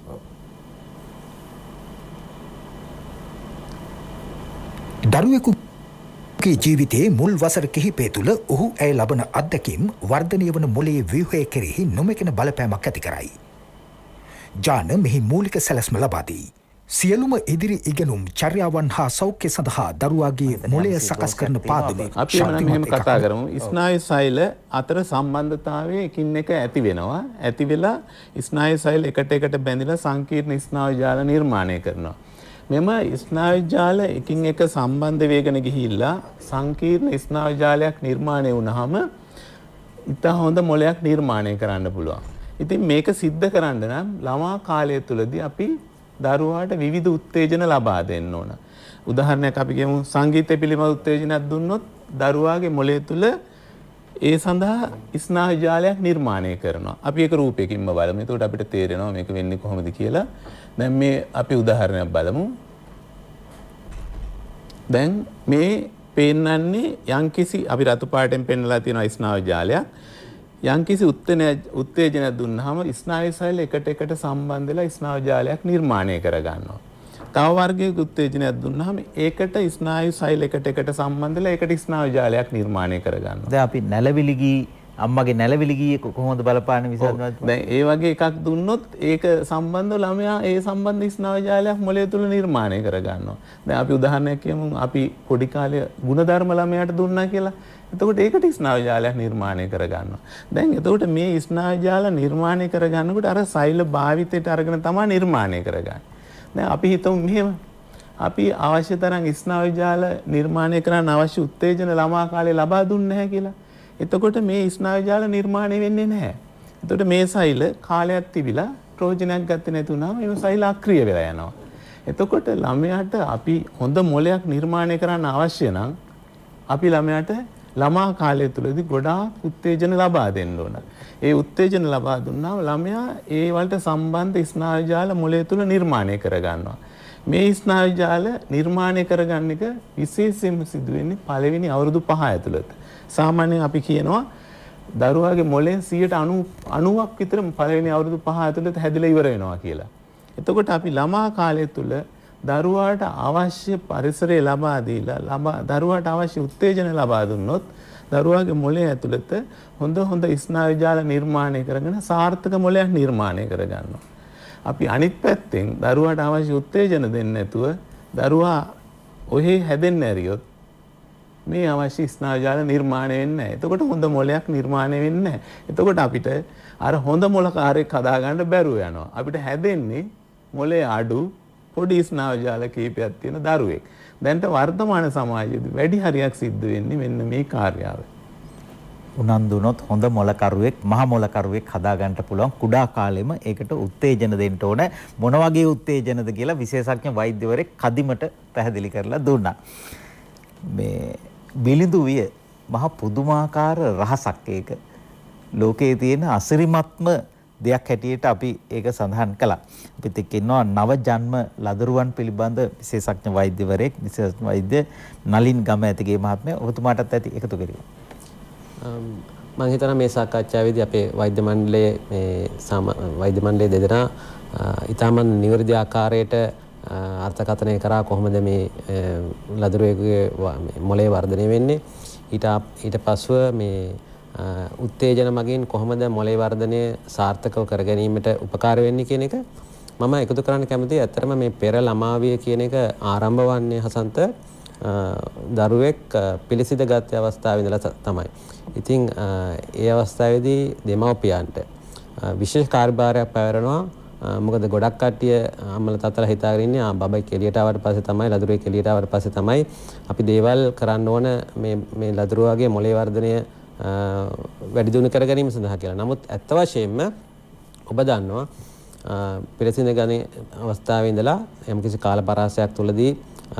දරුවෙකුගේ ජීවිතයේ මුල් වසර කිහිපය තුළ ඔහු ඇය ලබන අත්දැකීම් වර්ධනය වන මොළයේ ව්‍යුහය කෙරෙහි නොමැකෙන බලපෑමක් ඇති කරයි. ජාන මෙහි මූලික සැලැස්ම ලබා දී. සියලුම ඉදිරි ඉගෙනුම් චර්යාවන් හා සෞඛ්‍ය සඳහා දරුවාගේ මොළය සකස් කරන පාදම අපි මෙහෙම කතා කරමු. ස්නායු සෛල අතර සම්බන්ධතාවය එකින් එක ඇති වෙනවා. ඇති වෙලා ස්නායු සෛල එකට එකට බැඳිලා සංකීර්ණ ස්නායු ජාල නිර්මාණය කරනවා. මෙම ස්නායු ජාල එකින් එක සම්බන්ධ වේගන ගිහිල්ලා සංකීර්ණ ස්නායු ජාලයක් නිර්මාණය වුණාම ඉතා හොඳ මොළයක් නිර්මාණය කරන්න පුළුවන්. ඉතින් මේක සිද්ධ කරන්න නම් ළමා කාලය තුලදී අපි දරුවාට විවිධ උත්තේජන ලබා දෙන්න ඕන. උදාහරණයක් අපි කියමු සංගීතය පිළිබඳ උත්තේජනයක් දුන්නොත් දරුවාගේ මොළය තුල ඒ සඳහා ස්නායු ජාලයක් නිර්මාණය කරනවා. අපි ඒක රූපයකින්ම බලමු. එතකොට අපිට තේරෙනවා මේක වෙන්නේ කොහොමද කියලා. දැන් මේ අපි උදාහරණයක් බලමු. දැන් මේ පෙන්නන්නේ යම්කිසි අපි රතු පාටෙන් පෙන්නලා තියෙන ස්නායු ජාලයක්. යම්කිසි උත්තේජනයක් දුන්නාම ස්නායු සෛල එකට එකට සම්බන්ධ වෙලා ස්නායු ජාලයක් නිර්මාණය කරගන්නවා. තව වර්ගයක උත්තේජනයක් දුන්නාම ඒකට ස්නායු සෛල එකට එකට සම්බන්ධ වෙලා ඒකට ස්නායු ජාලයක් නිර්මාණය කරගන්නවා. දැන් අපි නැලවිලි ගී අම්මගේ නැලවිලි ගී කොහොමද බලපාන්නේ විසඳනවා? දැන් ඒ වගේ එකක් දුන්නොත් ඒක සම්බන්ධව ළමයා ඒ සම්බන්ධ ස්නායු ජාලයක් මොළය තුල නිර්මාණය කරගන්නවා. දැන් අපි උදාහරණයක් කියමු අපි පොඩි කාලේ ಗುಣධර්ම ළමයාට දුන්නා කියලා. එතකොට ඒකට ස්නායු ජාලයක් නිර්මාණය කරගන්නවා. දැන් එතකොට මේ ස්නායු ජාල නිර්මාණය කරගන්නකොට අර සෛල භාවිතයට අරගෙන තමයි නිර්මාණය කරගන්නේ. දැන් අපි හිතමු මෙහෙම. අපි අවශ්‍ය තරම් ස්නායු ජාල නිර්මාණය කරන්න අවශ්‍ය උත්තේජන ළමා කාලේ ලබා දුන්නේ නැහැ කියලා. එතකොට මේ ස්නායු ජාල නිර්මාණය වෙන්නේ නැහැ. එතකොට මේ සෛල කාලයක් තිබිලා ප්‍රයෝජනයක් ගත්තේ නැති වුණාම මේ සෛල අක්‍රිය වෙලා යනවා. එතකොට ළමයාට අපි හොඳ මොළයක් නිර්මාණය කරන්න අවශ්‍ය නම් අපි ළමයාට ළමා කාලය තුලදී ගොඩාක් උත්තේජන ලබා දෙන්න ඕන. ඒ උත්තේජන ලබා දුන්නාම ළමයා ඒ වලට සම්බන්ධ ස්නායු ජාල මොළය තුල නිර්මාණය කරගන්නවා. මේ ස්නායු ජාල නිර්මාණය කරගන්න එක විශේෂයෙන්ම සිදු වෙන්නේ පළවෙනි අවුරුදු පහ ඇතුළත. සාමාන්‍යයෙන් අපි කියනවා දරුවාගේ මොළයෙන් සියයට අනූවක් විතර පළවෙනි අවුරුදු පහ ඇතුළත හැදිලා ඉවර වෙනවා කියලා. එතකොට අපි ළමා කාලය තුල දරුවාට අවශ්‍ය පරිසරය ලබා දීලා ලබා දරුවාට අවශ්‍ය උත්තේජන ලබා දුන්නොත් දරුවාගේ මොළය ඇතුළත හොඳ හොඳ ස්නායු ජාල නිර්මාණය කරගෙන සාර්ථක මොළයක් නිර්මාණය කරගන්නවා. අපි අනිත් පැත්තෙන් දරුවාට අවශ්‍ය උත්තේජන දෙන්නේ නැතුව දරුවා ඔහේ හැදෙන්න ඇරියොත් මේ අවශ්‍ය ස්නායු ජාල නිර්මාණය වෙන්නේ නැහැ. එතකොට හොඳ මොළයක් නිර්මාණය වෙන්නේ නැහැ. එතකොට අපිට අර හොඳ මොළකාරයක් හදාගන්න බැරුව යනවා. අපිට හැදෙන්නේ මොළේ අඩු පොඩි ස්නායු ජාල කීපයක් තියෙන දරුවෙක්. දැන්ට වර්තමාන සමාජයේදී වැඩි හරියක් සිද්ධ වෙන්නේ මෙන්න මේ කාර්යාව. උනන්දුනොත් හොඳ මොලකරුවෙක් මහ මොලකරුවෙක් හදාගන්න පුළුවන් කුඩා කාලෙම ඒකට උත්තේජන දෙන්න ඕන. මොන වගේ උත්තේජනද කියලා විශේෂඥ වෛද්‍යවරයෙක් කදිමට පැහැදිලි කරලා දුන්නා. මේ බිලිඳු විය මහ පුදුමාකාර රහසක් ඒක. ලෝකයේ තියෙන අසිරිමත්ම දෙයක් හැටියට අපි ඒක සඳහන් කළා. අපිත් එක්ක ඉන්නවා නව ජන්ම ලදරුවන් පිළිබඳ විශේෂඥ වෛද්‍යවරයෙක් විශේෂඥ වෛද්‍ය නලින් ගමඇතිගේ මහත්මයා. ඔබතුමාටත් ඇති එකතු කරගන්න. මම හිතනවා මේ සාකච්ඡාවේදී අපේ වෛද්‍ය මණ්ඩලයේ මේ වෛද්‍ය මණ්ඩලයේ දෙදෙනා ඊටමන් නිවැරදි ආකාරයට අර්ථකථනය කරා කොහොමද මේ ලදරුවෙකුගේ මොළයේ වර්ධනය වෙන්නේ. ඊට ඊට පස්ව මේ උත්තේජන මගින් කොහොමද මොළේ වර්ධනය සාර්ථකව කර ගැනීමට උපකාර වෙන්නේ කියන එක මම එකතු කරන්න කැමතියි. ඇත්තටම මේ පෙර ළමාවිය කියන එක ආරම්භ වන්නේ හසන්ත දරුවෙක් පිළිසිඳ ගත් අවස්ථාවේ ඉඳලා තමයි. ඉතින් ඒ අවස්ථාවේදී දෙමව්පියන්ට විශේෂ කාර්යභාරයක් පැවරෙනවා. මොකද ගොඩක් කට්ටිය අම්මලා තාත්තලා හිතාගෙන ඉන්නේ ආ බබයි කෙලියට ආවට පස්සේ තමයි ලදරුවේ කෙලියට ආවට පස්සේ තමයි අපි දේවල් කරන්න ඕන මේ මේ ලදරුවාගේ මොළේ වර්ධනය වැඩි දියුණු කර ගැනීම සඳහා කියලා. නමුත් ඇත්ත වශයෙන්ම ඔබ දන්නවා පිළිසිඳ ගන්නේ අවස්ථාවේ ඉඳලා යම්කිසි කාල පරාසයක් තුළදී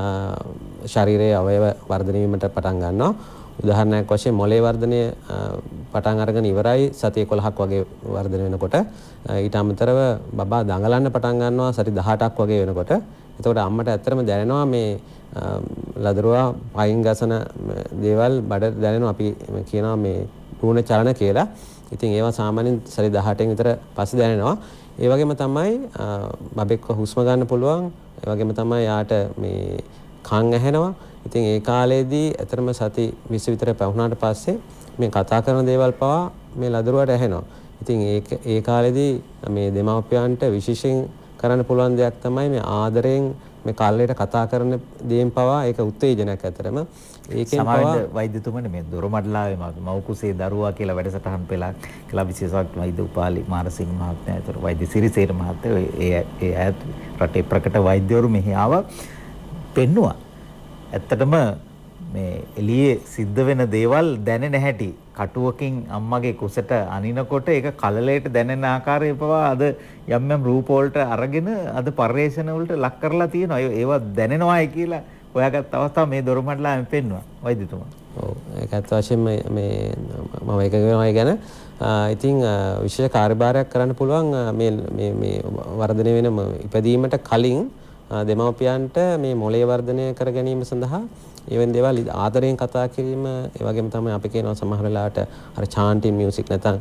ශරීරයේ අවයව වර්ධනය වීමට පටන් ගන්නවා. උදාහරණයක් වශයෙන් මොළේ වර්ධනය පටන් අරගෙන ඉවරයි සති එකොළහක් වගේ වර්ධනය වෙනකොට ඊට අමතරව බබා දඟලන්න පටන් ගන්නවා සති දහඅටක් වගේ වෙනකොට. එතකොට අම්මට ඇත්තටම දැනෙනවා මේ ලදරුවා පයින් ගසන දේවල් බඩ දැනෙනවා අපි කියනවා මේ භ්‍රූණ චලන කියලා. ඉතින් ඒවා සාමාන්‍යයෙන් සැරේ දහඅටෙන් විතර පස්සේ දැනෙනවා. ඒ වගේම තමයි බබෙක්ව හුස්ම ගන්න පුළුවන්. ඒ වගේම තමයි යාට මේ කන් ඇහෙනවා. ඉතින් ඒ කාලේදී ඇතරම සති විස්ස විතර පැවුනාට පස්සේ මේ කතා කරන දේවල් පවා මේ ලදරුවාට ඇහෙනවා. ඉතින් ඒ ඒ කාලේදී මේ දෙමාපියන්ට විශේෂයෙන් කරන්න පුළුවන් දෙයක් තමයි මේ ආදරයෙන් මේ කල්ලේට කතා කරන දේෙන් පවා ඒක උත්තේජනයක් ඇතරම. ඒකෙන් පවා වෛද්‍යතුමනි මේ දොරමඩලාවේ මව් කුසේ දරුවා කියලා වැඩසටහන් පෙළක් කියලා විශේෂඥ වෛද්‍ය උපාලි මාරසිංහ මහත්මයා ඒතර වෛද්‍ය සිරිසේන මහත්තයා ඒ ඒ අයත් රටේ ප්‍රකට වෛද්‍යවරු මෙහි ආවා පෙන්නවා. ඇත්තටම මේ එළියේ සිද්ධ වෙන දේවල් දැනෙන හැටි කටුවකින් අම්මගේ කුසට අනිනකොට ඒක කලලයට දැනෙන ආකාරය පවා අද යම් යම් රූප වලට අරගෙන අද පරිේශන වලට ලක් කරලා තියෙනවා. ඒවා දැනෙනවායි කියලා හොයාගත්ත අවස්ථාව මේ දොරමඩලාවෙන් පෙන්වුවා වෛද්‍යතුමා. ඔව් ඒක ඇත්ත වශයෙන්ම මේ මම ඒක වෙනවා ගැන ඉතින් විශේෂ කාර්යභාරයක් කරන්න පුළුවන් මේ මේ මේ වර්ධනය වෙන ඉපදීමට කලින් දෙමව්පියන්ට මේ මොළයේ වර්ධනය කර ගැනීම සඳහා එවැනි දේවල් ආදරයෙන් කතා කිරීම ඒ වගේම තමයි අපි කියනවා සමහර වෙලාවට අර chanting music නැත්නම්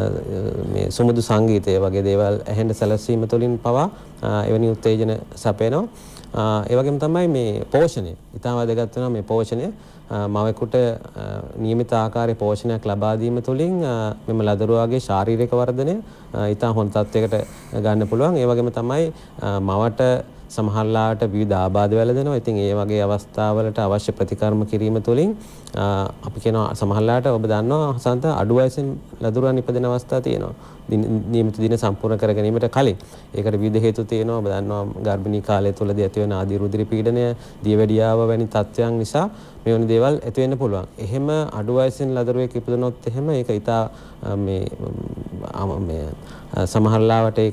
මේ සුමුදු සංගීතය වගේ දේවල් ඇහෙන්න සැලසීම තුළින් පවා එවැනි උත්තේජන සපයනවා. ඒ වගේම තමයි මේ පෝෂණය. ඉතාම වැදගත් වෙනවා මේ පෝෂණය. මවෙකුට නියමිත ආකාරයේ පෝෂණයක් ලබා දීම තුළින් මෙම ලදරුවාගේ ශාරීරික වර්ධනය ඉතා හොඳ තත්යකට ගන්න පුළුවන්. ඒ වගේම තමයි මවට සමහරලාට විවිධ ආබාධ වැළඳෙනවා. ඉතින් ඒ වගේ අවස්ථාවලට අවශ්‍ය ප්‍රතිකර්ම කිරීම තුළින් අපි කියනවා සමහරලාට ඔබ දන්නවා හසන්ත අඩු වයසින් ලදරුවන් ඉපදෙන අවස්ථා තියෙනවා. නියමිත දින සම්පූර්ණ කර ගැනීමට කලින්. ඒකට විවිධ හේතු තියෙනවා. ඔබ දන්නවා ගර්භණී කාලය තුලදී ඇති වෙන ආදී රුධිර පීඩනය, දියවැඩියාව වැනි තත්ත්වයන් නිසා මේ වගේ දේවල් ඇති වෙන්න පුළුවන්. එහෙම අඩු වයසින් ලදරුවෙක් ඉපදුනොත් එහෙම ඒක ඊටා මේ මේ සමහරලාට ඒක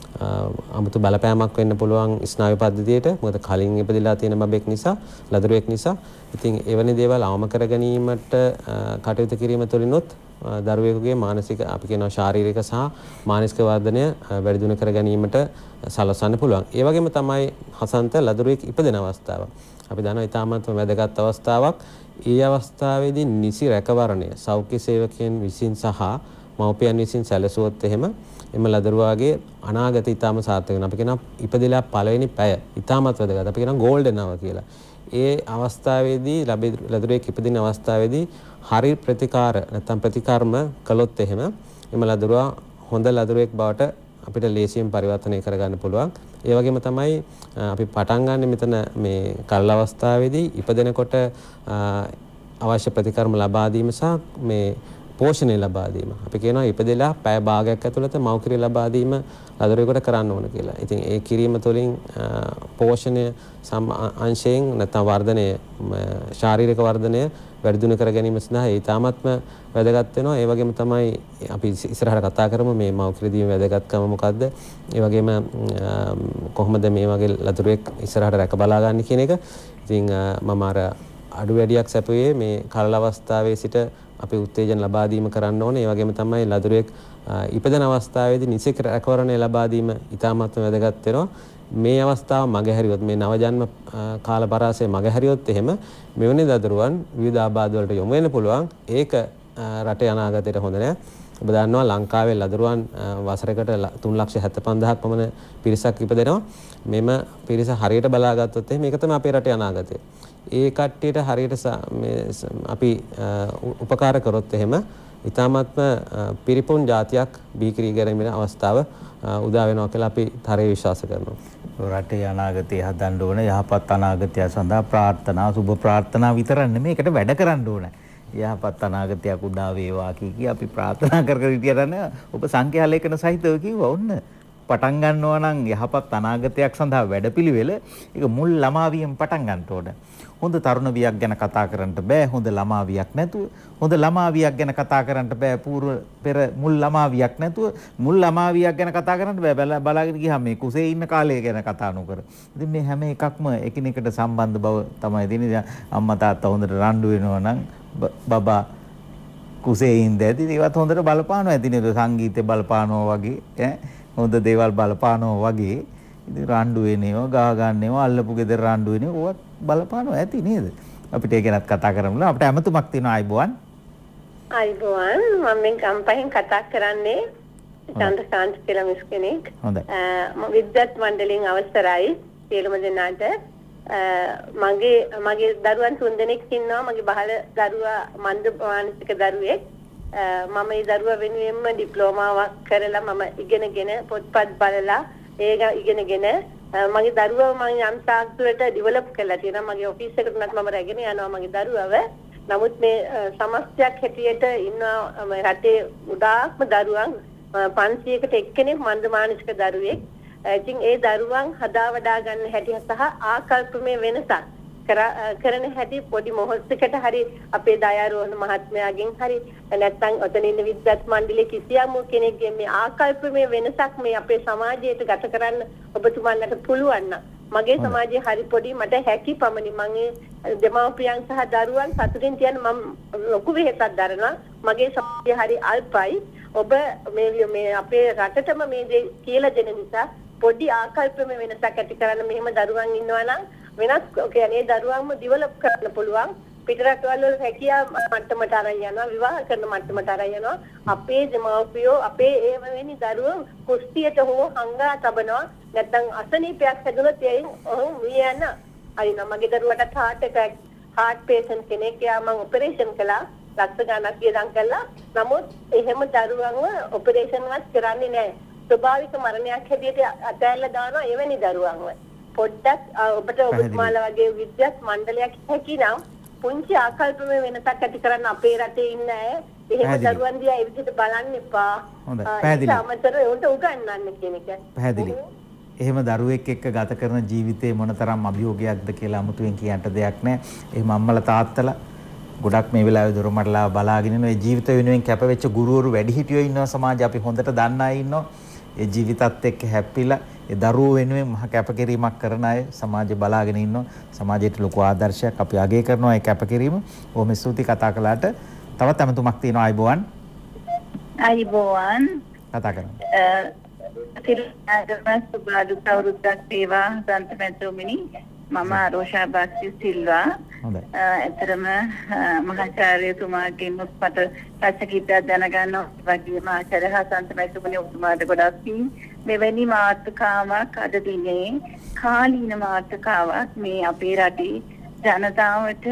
අමුතු බලපෑමක් වෙන්න පුළුවන් ස්නායු පද්ධතියට. මොකද කලින් ඉපදලා තියෙන බබෙක් නිසා, ලදරුවෙක් නිසා. ඉතින් එවැනි දේවල් අවම කර ගැනීමට කටයුතු කිරීම තුළිනුත් දරුවෙකුගේ මානසික අපි කියනවා ශාරීරික සහ මානසික වර්ධනය වැඩි දියුණු කර ගැනීමට සලස්වන්න පුළුවන්. ඒ වගේම තමයි හසන්ත ලදරුවෙක් ඉපදෙන අවස්ථාව. අපි දන්නවා ඉතාමත්ම වැදගත් අවස්ථාවක්. ඒ අවස්ථාවේදී නිසි රැකවරණය සෞඛ්‍ය සේවකයන් විසින් සහ මව්පියන් විසින් සැලසුවොත් එහෙම එම ලදරුවාගේ අනාගතය ඉතාම සාර්ථක වෙනවා. අපි කියනවා ඉපදෙලා පළවෙනි පැය ඉතාමත් වැදගත්. අපි කියනවා ගෝල්ඩන් අවර් කියලා. ඒ අවස්ථාවේදී ලදරුවෙක් ඉපදින අවස්ථාවේදී හරි ප්‍රතිකාර නැත්නම් ප්‍රතිකර්ම කළොත් එහෙම එම ලදරුවා හොඳ ලදරුවෙක් බවට අපිට ලේසියෙන් පරිවර්තනය කරගන්න පුළුවන්. ඒ වගේම තමයි අපි පටන් ගන්න මෙතන මේ කල් අවස්ථාවේදී ඉපදෙනකොට අවශ්‍ය ප්‍රතිකර්ම ලබා දීම සහ මේ පෝෂණය ලබා දීම. අපි කියනවා ඉපදෙලා පැය භාගයක් ඇතුළත මව්කිරිය ලබා දීම ලදරුවෙකුට කරන්න ඕන කියලා. ඉතින් ඒ කිරීම තුළින් පෝෂණය අංශයෙන් නැත්නම් වර්ධනය ශාරීරික වර්ධනය වැඩි දියුණු කර ගැනීම සඳහා ඒ තාමත්ම වැදගත් වෙනවා. ඒ වගේම තමයි අපි ඉස්සරහට කතා කරමු මේ මව්කිරිය දීමේ වැදගත්කම මොකද්ද? ඒ වගේම කොහොමද මේ වගේ ලදරුවෙක් ඉස්සරහට රැක බලා ගන්න කියන එක. ඉතින් මම අර අඩු වැඩියක් සැපුවේ මේ කලල අවස්ථාවේ සිට අපි උත්තේජන ලබා දීම කරන්න ඕනේ. ඒ වගේම තමයි ලදරුවෙක් ඉපදෙන අවස්ථාවේදී නිසි රැකවරණය ලබා දීම ඉතාමත්ම වැදගත් වෙනවා. මේ අවස්ථාව මගහැරියොත් මේ නවජන්ම කාල පරාසය මගහැරියොත් එහෙම මෙවැනි දරුවන් විවිධ ආබාධ වලට යොමු වෙන්න පුළුවන්. ඒක රටේ අනාගතයට හොඳ නෑ. ඔබ දන්නවා ලංකාවේ ලදරුවන් වසරකට තුන් ලක්ෂ හැත්තෑ පන්දාහක් පමණ පිරිසක් ඉපදෙනවා. මෙම පිරිස හරියට බලාගත්තොත් එහෙම මේක තමයි අපේ රටේ අනාගතය. ඒ කට්ටියට හරියට අපි උපකාර කරොත් එහෙම ඉතාමත්ම පිරිපුන් ජාතියක් බිහිකිරී ගැනීමේ අවස්ථාව උදා වෙනවා කියලා අපි තරයේ විශ්වාස කරනවා. රටේ අනාගතය හදන්න ඕන යහපත් අනාගතය සඳහා ප්‍රාර්ථනා සුබ ප්‍රාර්ථනා විතරක් නෙමෙයි ඒකට වැඩ කරන්න ඕන. යහපත් අනාගතයක් උදා වේවා කී අපි ප්‍රාර්ථනා කර කර හිටියට නෑ. ඔබ සංඛ්‍යා ලේඛන සහිතව කිව්වා ඔන්න. පටන් ගන්නවා නම් යහපත් අනාගතයක් සඳහා වැඩපිළිවෙල ඒක මුල් ළමාවියෙන් පටන් ගන්න ඕන. හොඳ තරුණ වියක් ගැන කතා කරන්න බෑ හොඳ ළමාවියක් නැතුව. හොඳ ළමාවියක් ගැන කතා කරන්න බෑ පූර්ව පෙර මුල් ළමාවියක් නැතුව. මුල් ළමාවියක් ගැන කතා කරන්න බෑ බලාගෙන ගියාම මේ කුසේ ඉන්න කාලය ගැන කතා නොකර. ඉතින් මේ හැම එකක්ම එකිනෙකට සම්බන්ධ බව තමයි තියෙන්නේ. අම්මා තාත්තා හොඳට රණ්ඩු වෙනවා නම් බබා කුසේ ඉඳදී ඒවත් හොඳට බලපානවා ඇති නේද? සංගීතේ බලපානවා වගේ ඈ හොඳ දේවල් බලපානවා වගේ ඉතින් රණ්ඩු වෙනේව ගහ ගන්නේව අල්ලපු ගෙදර රණ්ඩු වෙනේව ඕවත් බලපානවා ඇති නේද? අපිට ඒ ගැනත් කතා කරමු. අපිට ඇමතුමක් තියෙනවා අයබෝවන්. අයබෝවන් මම මේ කම්පහෙන් කතා කරන්නේ චන්ද්‍රකාන්ත කියලා මිස් කෙනෙක්. හොඳයි. මම විද්‍යාත් මණ්ඩලයෙන් අවසරයි සියලුම දෙනාට. මගේ මගේ දරුවන් තුන් දෙනෙක් ඉන්නවා. මගේ බහල දරුවා මන්ද මානසික දරුවෙක්. මම මේ දරුවා වෙනුවෙන්ම ඩිප්ලෝමාවක් කරලා මම ඉගෙනගෙන පොත්පත් බලලා ඒක ඉගෙනගෙන මගේ දරුවව මම යම් තාක්ෂණයට ඩෙවලොප් කරලා තියෙනවා. මගේ ඔෆිස් එකට උනත් මම රැගෙන යනවා මගේ දරුවව. නමුත් මේ සමස්තයක් හැටියට ඉන්න රටේ උදාක්ම දරුවන් පන්සියයකට එක්කෙනෙක් මන්ද මානසික දරුවෙක්. ඉතින් ඒ දරුවන් හදා වඩා ගන්න හැටි සහ ආකල්පමය වෙනසක් කරන හැටි පොඩි මොහොතකට හරි අපේ දයාරෝහණ මහත්මයාගෙන් හරි නැත්නම් ඔතන ඉන්න විද්‍යාත් මණ්ඩලයේ කිසියම් කෙනෙක්ගේ මේ ආකල්පමය වෙනසක් මේ අපේ සමාජයට ගත කරන්න ඔබතුමන්ලට පුළුවන් නම් මගේ සමාජයේ හරි පොඩි මට හැකි පමණි මම දෙමව්පියන් සහ දරුවන් සතුටින් තියන මම ලොකු වෙහෙසක් දරනවා මගේ සමාජය හරි අල්පයි ඔබ මේ මේ අපේ රටටම මේ දේ කියලා දෙන නිසා පොඩි ආකල්පමය වෙනසක් ඇති කරන්න මෙහෙම දරුවන් ඉන්නවා නම් වෙනස් කියන්නේ දරුවන්ම ඩෙවලොප් කරන්න පුළුවන් පිටරටවල වල හැකියා මට්ටමට අරන් යනවා විවාහ කරන මට්ටමට අරන් යනවා අපේ දෙමව්පියෝ අපේ ඒ වෙනි දරුවෝ කුස්තියට හෝ හංගා තබනවා නැත්නම් අසනීපයක් හැදුනොත් එයින් ඔහු මියන අයින මගේ දරුවට heart attack heart patient කෙනෙක් යා මම ඔපරේෂන් කළා ලක්ෂ ගණනක් වියදම් කළා නමුත් එහෙම දරුවන්ව ඔපරේෂන් වත් කරන්නේ නැහැ ස්වභාවික මරණයක් හැටියට අතෑරලා දානවා එවැනි දරුවන්ව පොඩ්ඩක් ඔබට ඔබතුමාලා වගේ විද්‍යාත් මණ්ඩලයක් හැකිනම් පුංචි ආකල්පමය වෙනසක් ඇති කරන්න අපේ රටේ ඉන්න අය එහෙම දරුවන් දිහා ඒ විදිහට බලන්න එපා. හොඳයි. පැහැදිලි. සමතර උන්ට උගන්වන්න කියන එක. පැහැදිලි. එහෙම දරුවෙක් එක්ක ගත කරන ජීවිතේ මොනතරම් අභියෝගයක්ද කියලා අමුතුවෙන් කියන්න දෙයක් නැහැ. එහෙම අම්මලා තාත්තලා ගොඩක් මේ වෙලාවේ දොරමඩලාව බලාගෙන ඉන්න ඒ ජීවිත වෙනුවෙන් කැපවෙච්ච ගුරුවරු වැඩිහිටියෝ ඉන්නවා සමාජයේ අපි හොඳට දන්න අය ඉන්නවා. ඒ ජීවිතත් එක්ක හැප්පිලා ඒ දරුවෝ වෙනුවෙන් මහ කැපකිරීමක් කරන අය සමාජය බලාගෙන ඉන්නවා. සමාජයට ලොකු ආදර්ශයක් අපි අගය කරනවා ඒ කැපකිරීම. බොහොම ස්තුතියි කතා කළාට. තවත් අමතුමක් තියෙනවා අයබෝවන්. අයබෝවන්. කතා කරන්න. සිල්වාදම සුබාදු කවුරුද්දක් සේවා සන්තමෙතුමිනි මම ආරෝෂා බක්සි සිල්වා. හොඳයි. ඇතරම මහාචාර්යතුමාගෙන් මට රසකීපයක් දැනගන්න වගේම ආචාර්ය හසන්තමෙතුමිනි ඔබතුමාට ගොඩක් පිං මෙවැනි මාතෘකාවක් අද දිනේ කාලීන මාතෘකාවක් මේ අපේ රටේ ජනතාවට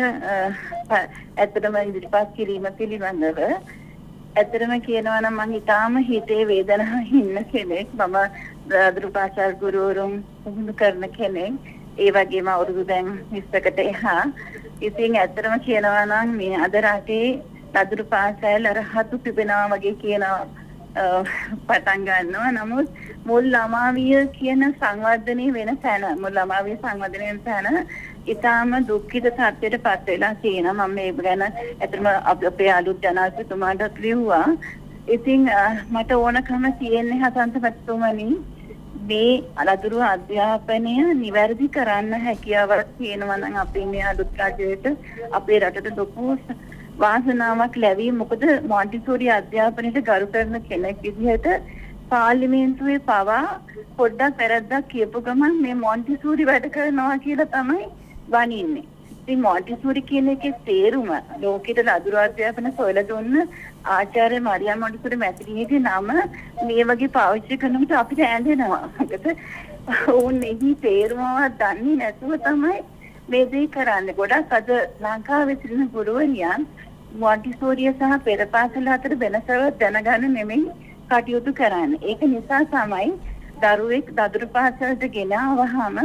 ඇත්තටම ඉදිරිපත් කිරීම පිළිබඳව ඇත්තටම කියනවා නම් මම ඊටාම හිතේ වේදනාවක් ඉන්න කෙනෙක් මම දරුපාසල් ගුරුවරුන් පුහුණු කරන කෙනෙක් ඒ වගේම අවුරුදු දැන් විස්සකට එහා ඉතින් ඇත්තටම කියනවා නම් මේ අද රටේ දරුපාසල් අර හතු පිපෙනවා වගේ කියනවා පටන් ගන්නවා නමුත් මුල් ළමාවිය කියන සංවර්ධනයේ වෙන තැන මුල් ළමාවිය සංවර්ධනයේ වෙන තැන ඊටාම දුක්ඛිත තත්ත්වයට පත් වෙලා තියෙනවා මම මේ ගැන ඇත්තටම අපේ අලුත් ජනාධිපතිතුමාට ලියුවා ඉතින් මට ඕනකම තියෙන්නේ හසන්ත පැතුමනි මේ අලතුරු අධ්‍යාපනය නිවැරදි කරන්න හැකියාවක් තියෙනවා නම් අපේ මේ අලුත් රජයට අපේ රටට ලොකු වාසනාවක් ලැබී මොකද මොන්ටිසෝරි අධ්‍යාපනයට ගරු කරන කෙනෙක් විදිහට පාර්ලිමේන්තුවේ පවා පොඩ්ඩක් වැරද්දක් කියපු ගමන් මේ මොන්ටිසෝරි වැඩ කරනවා කියලා තමයි වනින්නේ. ඉතින් මොන්ටිසෝරි කියන එකේ තේරුම ලෝකෙට ලදරු අධ්‍යාපන සොයලා දුන්න ආචාර්ය මරියම් මොන්ටිසෝරි මැතිණියගේ නම මේ වගේ පාවිච්චි කරනකොට අපිට ඇඬෙනවා. මොකද ඕන් එහි තේරුමවත් දන්නේ නැතුව තමයි මේ දේ කරන්නේ. ගොඩක් අද ලංකාවේ සිටින ගුරුවරියන් මොන්ටිසෝරිය සහ පෙරපාසල අතර වෙනසක් දැනගන්න නෙමෙයි කටයුතු කරන්නේ. ඒක නිසා තමයි දරුවෙක් දදුරු පාසලට ගෙනාවහම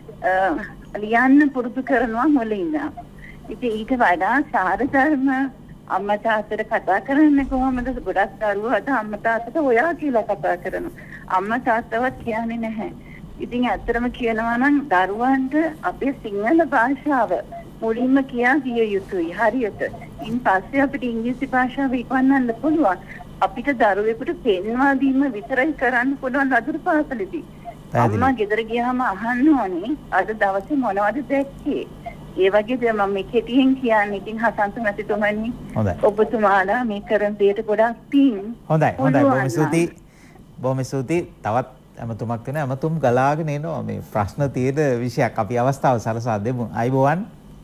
ලියන්න පුරුදු කරනවා මුලින්ම. ඉතින් ඊට වඩා සාර ධර්ම අම්මා තාත්තට කතා කරන්නේ කොහොමද? ගොඩක් දරුවෝ අද අම්මා තාත්තට ඔයා කියලා කතා කරනවා. අම්මා තාත්තවත් කියන්නේ නැහැ. ඉතින් ඇත්තටම කියනවා නම් දරුවන්ට අපේ සිංහල භාෂාව මුලින්ම කියා දිය යුතුයි හරියට. ඉන් පස්සේ අපිට ඉංග්‍රීසි භාෂාව ඉක්වන්නන්න පුළුවන්. අපිට දරුවෙකුට පෙන්වා දීම විතරයි කරන්න පුළුවන් ලදරු පාසලේදී. අම්මා ගෙදර ගියාම අහන්න ඕනේ අද දවසේ මොනවද දැක්කේ? ඒ වගේ දේ මම මේ කෙටියෙන් කියන්නේ. ඉතින් හසන්ත මැතිතුමනි ඔබතුමාලා මේ කරන දෙයට ගොඩක් පිං. හොඳයි හොඳයි බොහොම ස්තුතියි. බොහොම ස්තුතියි. තවත් ඇමතුමක් වෙන ඇමතුම් ගලාගෙන එනවා මේ ප්‍රශ්න තියෙන විෂයක් අපි අවස්ථාව සලසා දෙමු. අයබෝවන්.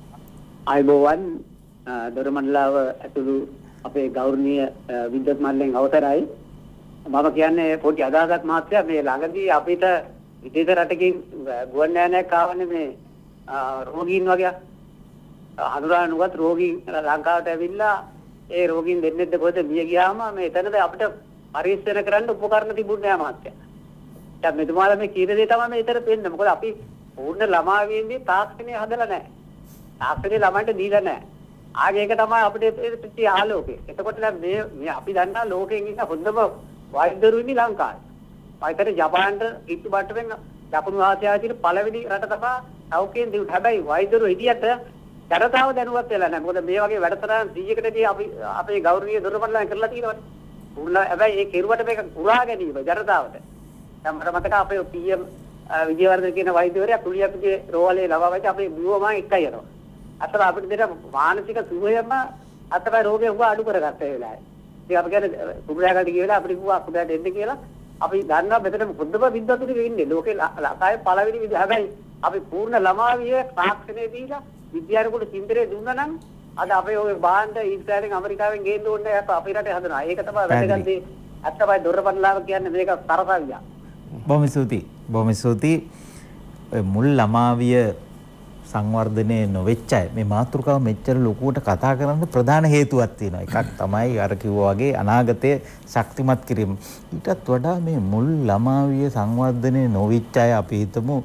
අයබෝවන් දොරමඩලාව ඇතුළු අපේ ගෞරවනීය විද්වත් මණ්ඩලයෙන් අවසරයි. මම කියන්නේ පොඩි අදහසක් මාත්‍රයක් මේ ළඟදී අපිට විදේශ රටකින් ගුවන් යානයක් ආවනේ මේ රෝගීන් වගේ හඳුනා නුගත් රෝගීන් ලංකාවට ඇවිල්ලා ඒ රෝගීන් දෙන්නෙක් දෙකොහෙද මිය ගියාම මේ එතනද අපිට පරීක්ෂණ කරන්න උපකරණ තිබුණේ නැහැ මාත්‍යා. දැන් මෙතුමාලා මේ කීර දේ තමයි මේ ඊතර පෙන්නේ. මොකද අපි පූර්ණ ළමා වේදී තාක්ෂණය හදලා නැහැ. තාක්ෂණය ළමයින්ට දීලා නැහැ. ආගේ ඒක තමයි අපිට පිටි ආලෝකේ. එතකොට දැන් මේ මේ අපි දන්නා ලෝකෙන් ඉන්න හොඳම වෛද්‍යවරු ඉන්නේ ලංකාවේ. වෛද්‍යර ජපානට ඉක්තු බට්ටෙන් දකුණු ආසියාවේ තියෙන පළවෙනි රට තමයි සෞඛ්‍යයෙන් දියුණු. හැබැයි වෛද්‍යවරු හිටියට ජනතාව දැනුවත් වෙලා නැහැ. මොකද මේ වගේ වැඩතරන් සීයකටදී අපි අපේ ගෞරවනීය දොරමඩලයන් කරලා තියෙනවානේ. පුරුණ හැබැයි ඒ කෙරුවට මේක පුරා ගැනීම ජනතාවට. දැන් මට මතක අපේ පී.එම්. විජේවර්ධන කියන වෛද්‍යවරයා කුලියප්පගේ රෝහලේ ලබාවයි අපේ බිව්වම එකයි යනවා. අතට අපිට දෙන මානසික සුවයම අතට රෝගේ උග අඩු කරගත්ත ඒ වෙලාවේ. ඉතින් අපි කියන්නේ කුඹරයාකට ගිය වෙලාව අපිට කිව්වා කුඹරයාට එන්න කියලා. අපි දන්නවා මෙතන බුද්ධම විද්වතුන්ගේ ඉන්නේ ලෝකේ ලකායේ පළවෙනි විදිහ. හැබැයි අපි පූර්ණ ළමාවිය තාක්ෂණය දීලා විද්‍යානුකූල චින්තනය දුන්නා නම් අද අපේ ඔය බාන්ඩ ඊශ්‍රායලෙන් ඇමරිකාවෙන් ගේන්න ඕනේ අපේ රටේ හදනවා. ඒක තමයි වැදගත් දේ. අත්තපයි දොරපඩලාව කියන්නේ මේක තරසවියක්. බොහොම ස්තුතියි. බොහොම ස්තුතියි. මුල් ළමාවිය සංවර්ධනයේ නොවෙච්ච අය මේ මාතෘකාව මෙච්චර ලොකුවට කතා කරන්න ප්‍රධාන හේතුවක් තියෙනවා. එකක් තමයි අර කිව්වා වගේ අනාගතයේ ශක්තිමත් කිරීම. ඊටත් වඩා මේ මුල් ළමාවිය සංවර්ධනයේ නොවෙච්ච අය අපි හිතමු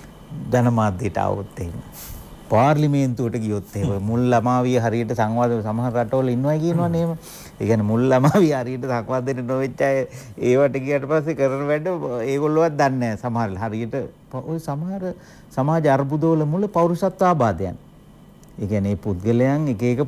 ජනමාධ්‍යයට આવොත් එහෙම. පාර්ලිමේන්තුවට ගියොත් එහෙම මුල් ළමාවිය හරියට සංවාද සමහර රටවල ඉන්නවා කියනවනේ එහෙම. ඒ කියන්නේ මුල් ළමාවිය හරියට සංවාදෙට නොවෙච්ච අය ඒවට ගියට පස්සේ කරන වැඩ ඒගොල්ලෝවත් දන්නේ නැහැ සමහර හරියට ඔය සමහර සමාජ අර්බුදවල මුල පෞරුෂත්ව ආබාධයන්. ඒ කියන්නේ පුද්ගලයන් එක එක